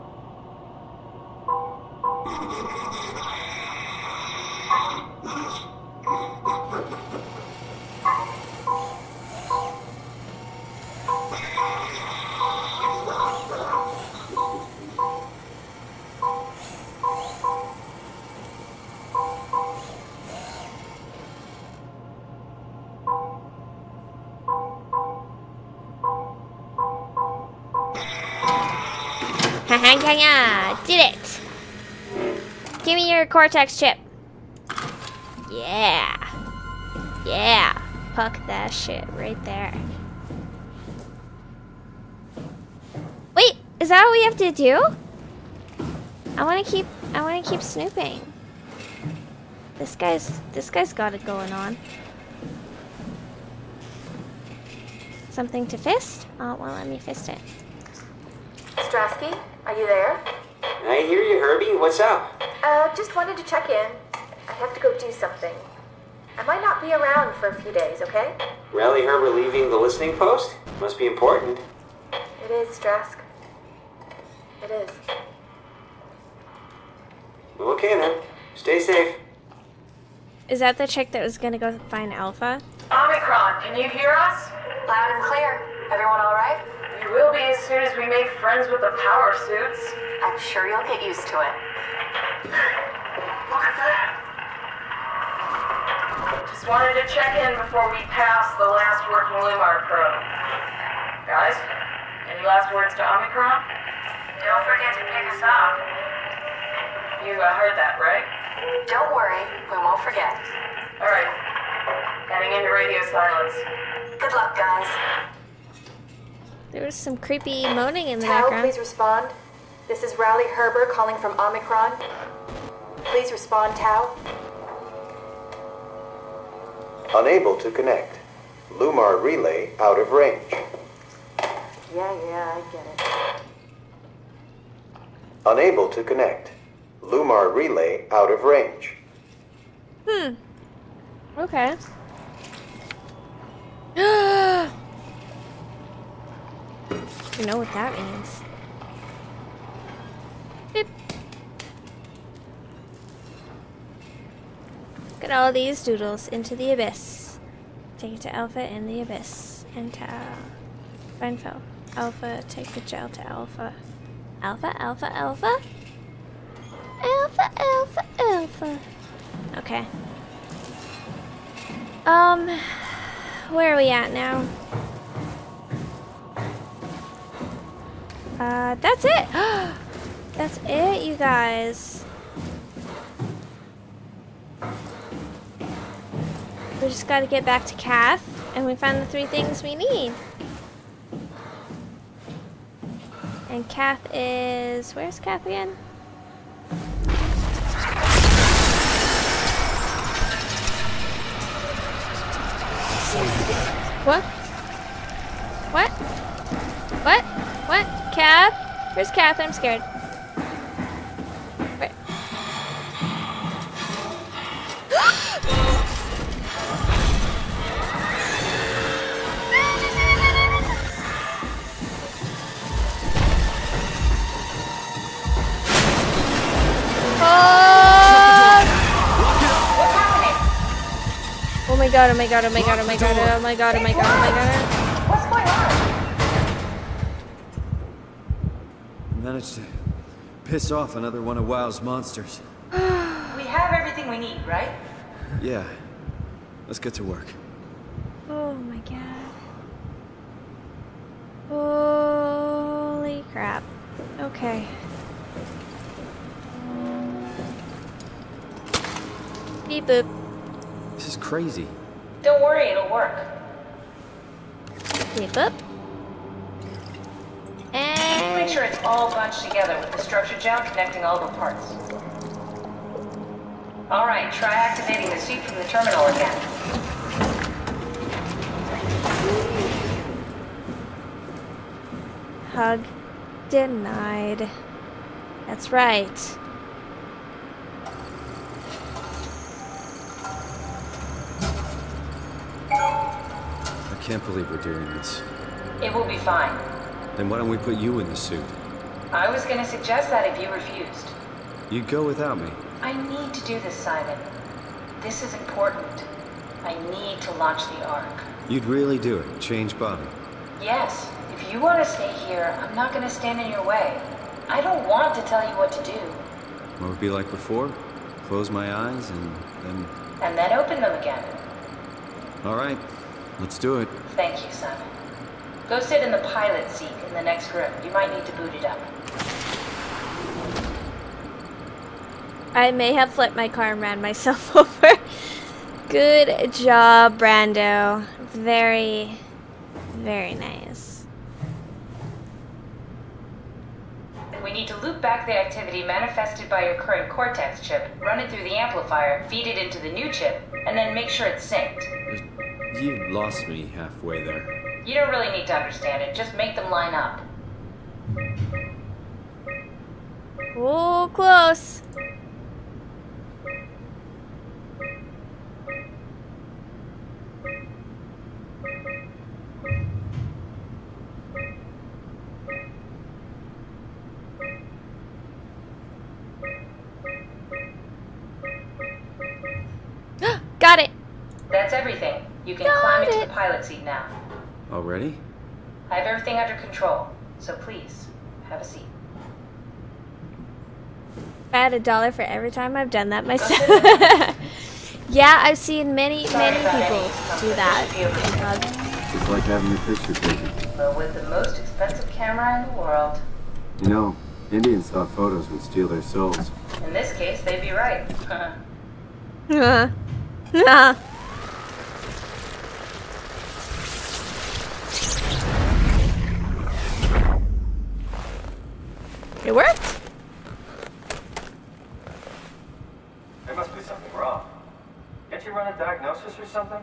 Did it! Give me your cortex chip. Yeah. Yeah. Fuck that shit right there. Wait, is that what we have to do? I wanna keep snooping. This guy's got it going on. Something to fist? Oh, it won't let me fist it. Strasky, are you there? I hear you, Herbie. What's up? Just wanted to check in. I have to go do something. I might not be around for a few days, okay? Rally Herbert leaving the listening post? Must be important. It is, Strask. It is. Well, okay then. Stay safe. Is that the chick that was gonna go find Alpha? Omicron, can you hear us? Loud and clear. Everyone all right? We will be as soon as we make friends with the power suits. I'm sure you'll get used to it. Look at that. Just wanted to check in before we pass the last working Lumar probe. Guys, any last words to Omicron? Don't forget to pick us up. You heard that, right? Don't worry, we won't forget. Alright. Heading into radio silence. Good luck, guys. There was some creepy moaning in the Tau, background. please respond. This is Rally Herbert calling from Omicron. Please respond, Tau. Unable to connect. Lumar relay out of range. Yeah, I get it. Unable to connect. Lumar relay out of range. Okay. You know what that means. Beep. Look at all these doodles into the abyss. Take it to Alpha in the abyss. And Tau. Find Phil. Alpha, take the gel to Alpha. Alpha, Alpha, Alpha? Alpha, Alpha, Alpha. Okay. Where are we at now? That's it! That's it, you guys. We just gotta get back to Kath, and we found the 3 things we need. And Kath is... Where's Kath again? What? What? What? What? Kath? Where's Kath? I'm scared. Where? Oh my god, oh my god, oh my god, oh my god, oh my god, oh my god, oh my god. What's going on? I managed to piss off another one of WoW's monsters. We have everything we need, right? Yeah. Let's get to work. Oh my god. Holy crap. Okay. Beep boop. This is crazy. Don't worry, it'll work. Beep boop. And Make sure it's all bunched together with the structure gel connecting all the parts. Alright, try activating the suit from the terminal again. hug denied. That's right. I can't believe we're doing this. It will be fine. Then why don't we put you in the suit? I was going to suggest that if you refused. You'd go without me. I need to do this, Simon. This is important. I need to launch the Ark. You'd really do it? Change body? Yes. If you want to stay here, I'm not going to stand in your way. I don't want to tell you what to do. What would it be like before? Close my eyes and then... And then open them again. All right. Let's do it. Thank you, Simon. Go sit in the pilot seat in the next room. You might need to boot it up. I may have flipped my car and ran myself over. Good job, Brando. Very, very nice. We need to loop back the activity manifested by your current Cortex chip, run it through the amplifier, feed it into the new chip, and then make sure it's synced. You lost me halfway there. You don't really need to understand it, just make them line up. Oh, close. Got it. That's everything. You can climb into the pilot seat now. Already? I have everything under control, so please, have a seat. I had $1 for every time I've done that myself. Yeah, I've seen many people do that. It's like having your picture taken. But with the most expensive camera in the world. You know, Indians thought photos would steal their souls. In this case, they'd be right. It worked. you run a diagnosis or something?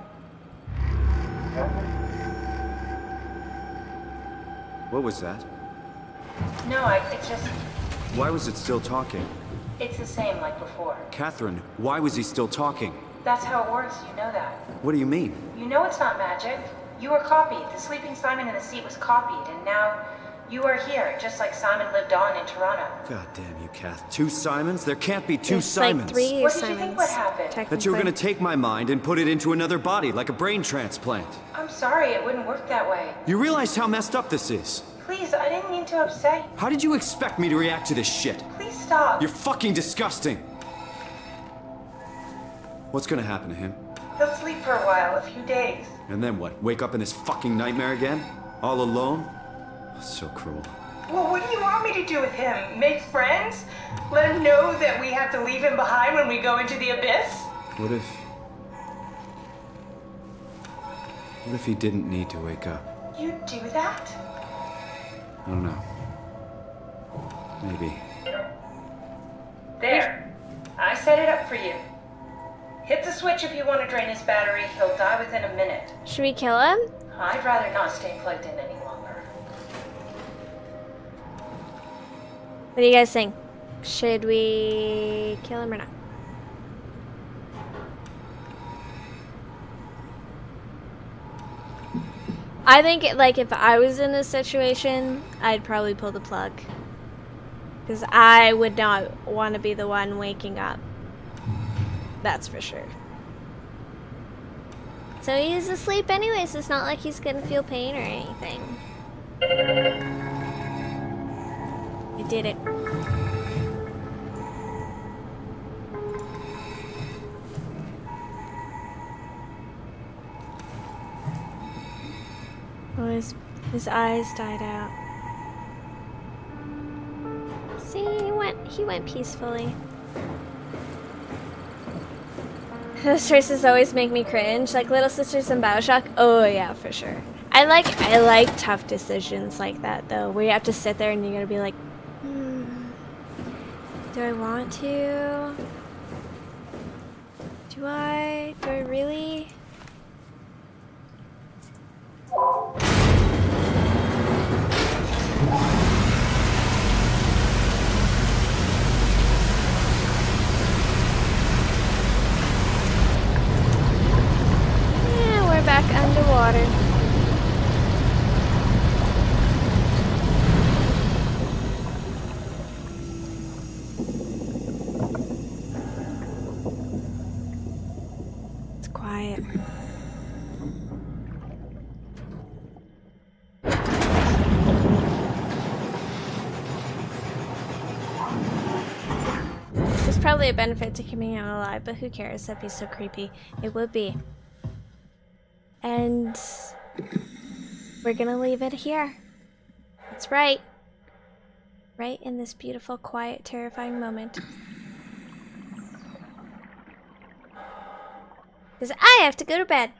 What was that? No, it's just... Why was it still talking? It's the same like before. Catherine, why was he still talking? That's how it works, you know that. What do you mean? You know it's not magic. You were copied. The sleeping Simon in the seat was copied, and now you are here, just like Simon lived on in Toronto. God damn you, Kath. 2 Simons? There can't be 2 There's Simons. like 3 What Simons. did you think would happen? That you were gonna take my mind and put it into another body, like a brain transplant. I'm sorry, it wouldn't work that way. You realize how messed up this is? Please, I didn't mean to upset you. How did you expect me to react to this shit? Please stop. You're fucking disgusting. What's gonna happen to him? He'll sleep for a while, a few days. And then what? Wake up in this fucking nightmare again? All alone? So cruel. Well, what do you want me to do with him? Make friends? Let him know that we have to leave him behind when we go into the abyss? What if he didn't need to wake up? You'd do that? I don't know. Maybe. There. I set it up for you. Hit the switch if you want to drain his battery. He'll die within a minute. Should we kill him? I'd rather not stay plugged in any longer. What do you guys think? Should we kill him or not? I think, like, if I was in this situation, I'd probably pull the plug. Because I would not want to be the one waking up. That's for sure. So he's asleep anyways. It's not like he's gonna feel pain or anything. I did it. Oh, his eyes died out. See, he went peacefully. Those choices always make me cringe, like Little Sisters and BioShock. Oh yeah, for sure. I like tough decisions like that though, where you have to sit there and you gotta be like, do I want to? Do I really? Back underwater. It's quiet. There's probably a benefit to keeping him alive, but who cares? That'd be so creepy. It would be. And we're gonna leave it here. That's right. Right in this beautiful, quiet, terrifying moment. Because I have to go to bed.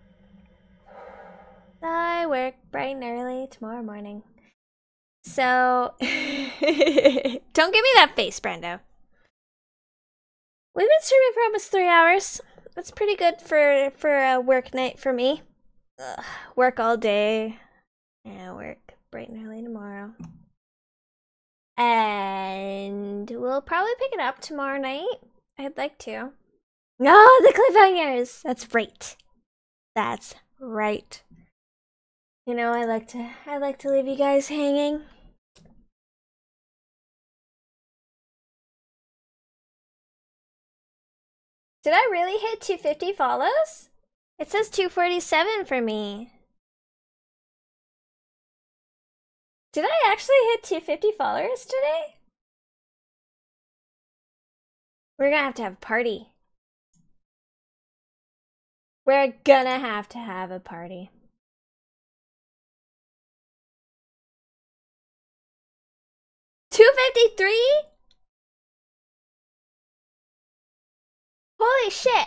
I work bright and early tomorrow morning. So, don't give me that face, Brando. We've been streaming for almost 3 hours. That's pretty good for a work night for me. Ugh, work all day. Yeah, work bright and early tomorrow. And we'll probably pick it up tomorrow night. I'd like to. Oh, the cliffhangers! That's right. That's right. You know, I like to leave you guys hanging. Did I really hit 250 follows? It says 247 for me. Did I actually hit 250 followers today? We're gonna have to have a party. We're gonna have to have a party. $253? Holy shit!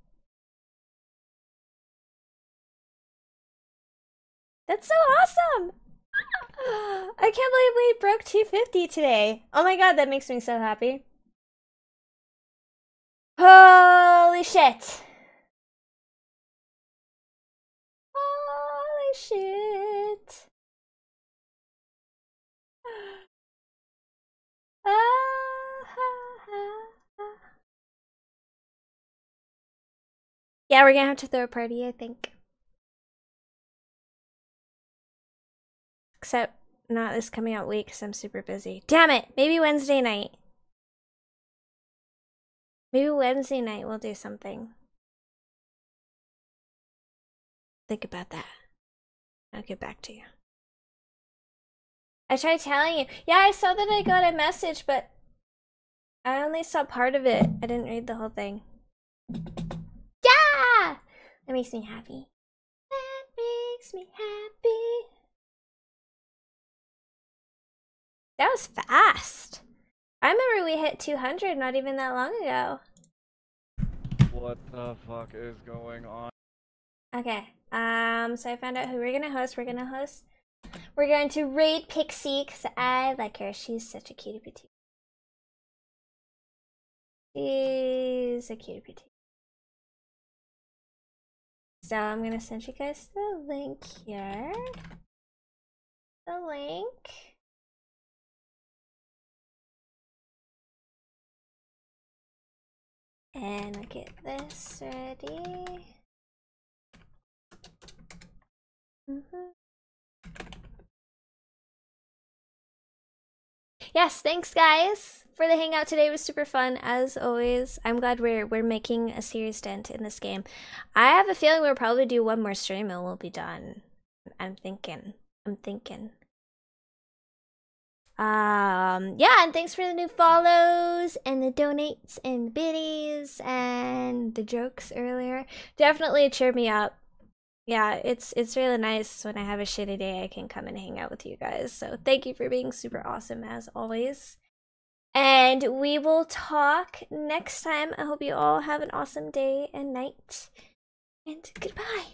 That's so awesome! I can't believe we broke 250 today. Oh my god, that makes me so happy. Holy shit! Yeah, we're gonna have to throw a party, I think. Except not this coming out week because I'm super busy. Damn it! Maybe Wednesday night. Maybe Wednesday night we'll do something. Think about that. I'll get back to you. I tried telling you. Yeah, I saw that I got a message, but I only saw part of it. I didn't read the whole thing. Yeah! That makes me happy. That makes me happy. That was fast. I remember we hit 200 not even that long ago. What the fuck is going on? Okay. So I found out who we're gonna host. We're going to raid Pixie because I like her. She's such a cutie patootie. She's a cutie patootie. So I'm gonna send you guys the link here. The link. And I'll get this ready. Yes, thanks guys for the hangout today. It was super fun as always. I'm glad we're making a serious dent in this game. I have a feeling we'll probably do one more stream and we'll be done. I'm thinking. Yeah, and thanks for the new follows and the donates and the biddies and the jokes earlier. Definitely cheered me up. Yeah, it's really nice when I have a shitty day I can come and hang out with you guys. So thank you for being super awesome as always. And we will talk next time. I hope you all have an awesome day and night. And goodbye.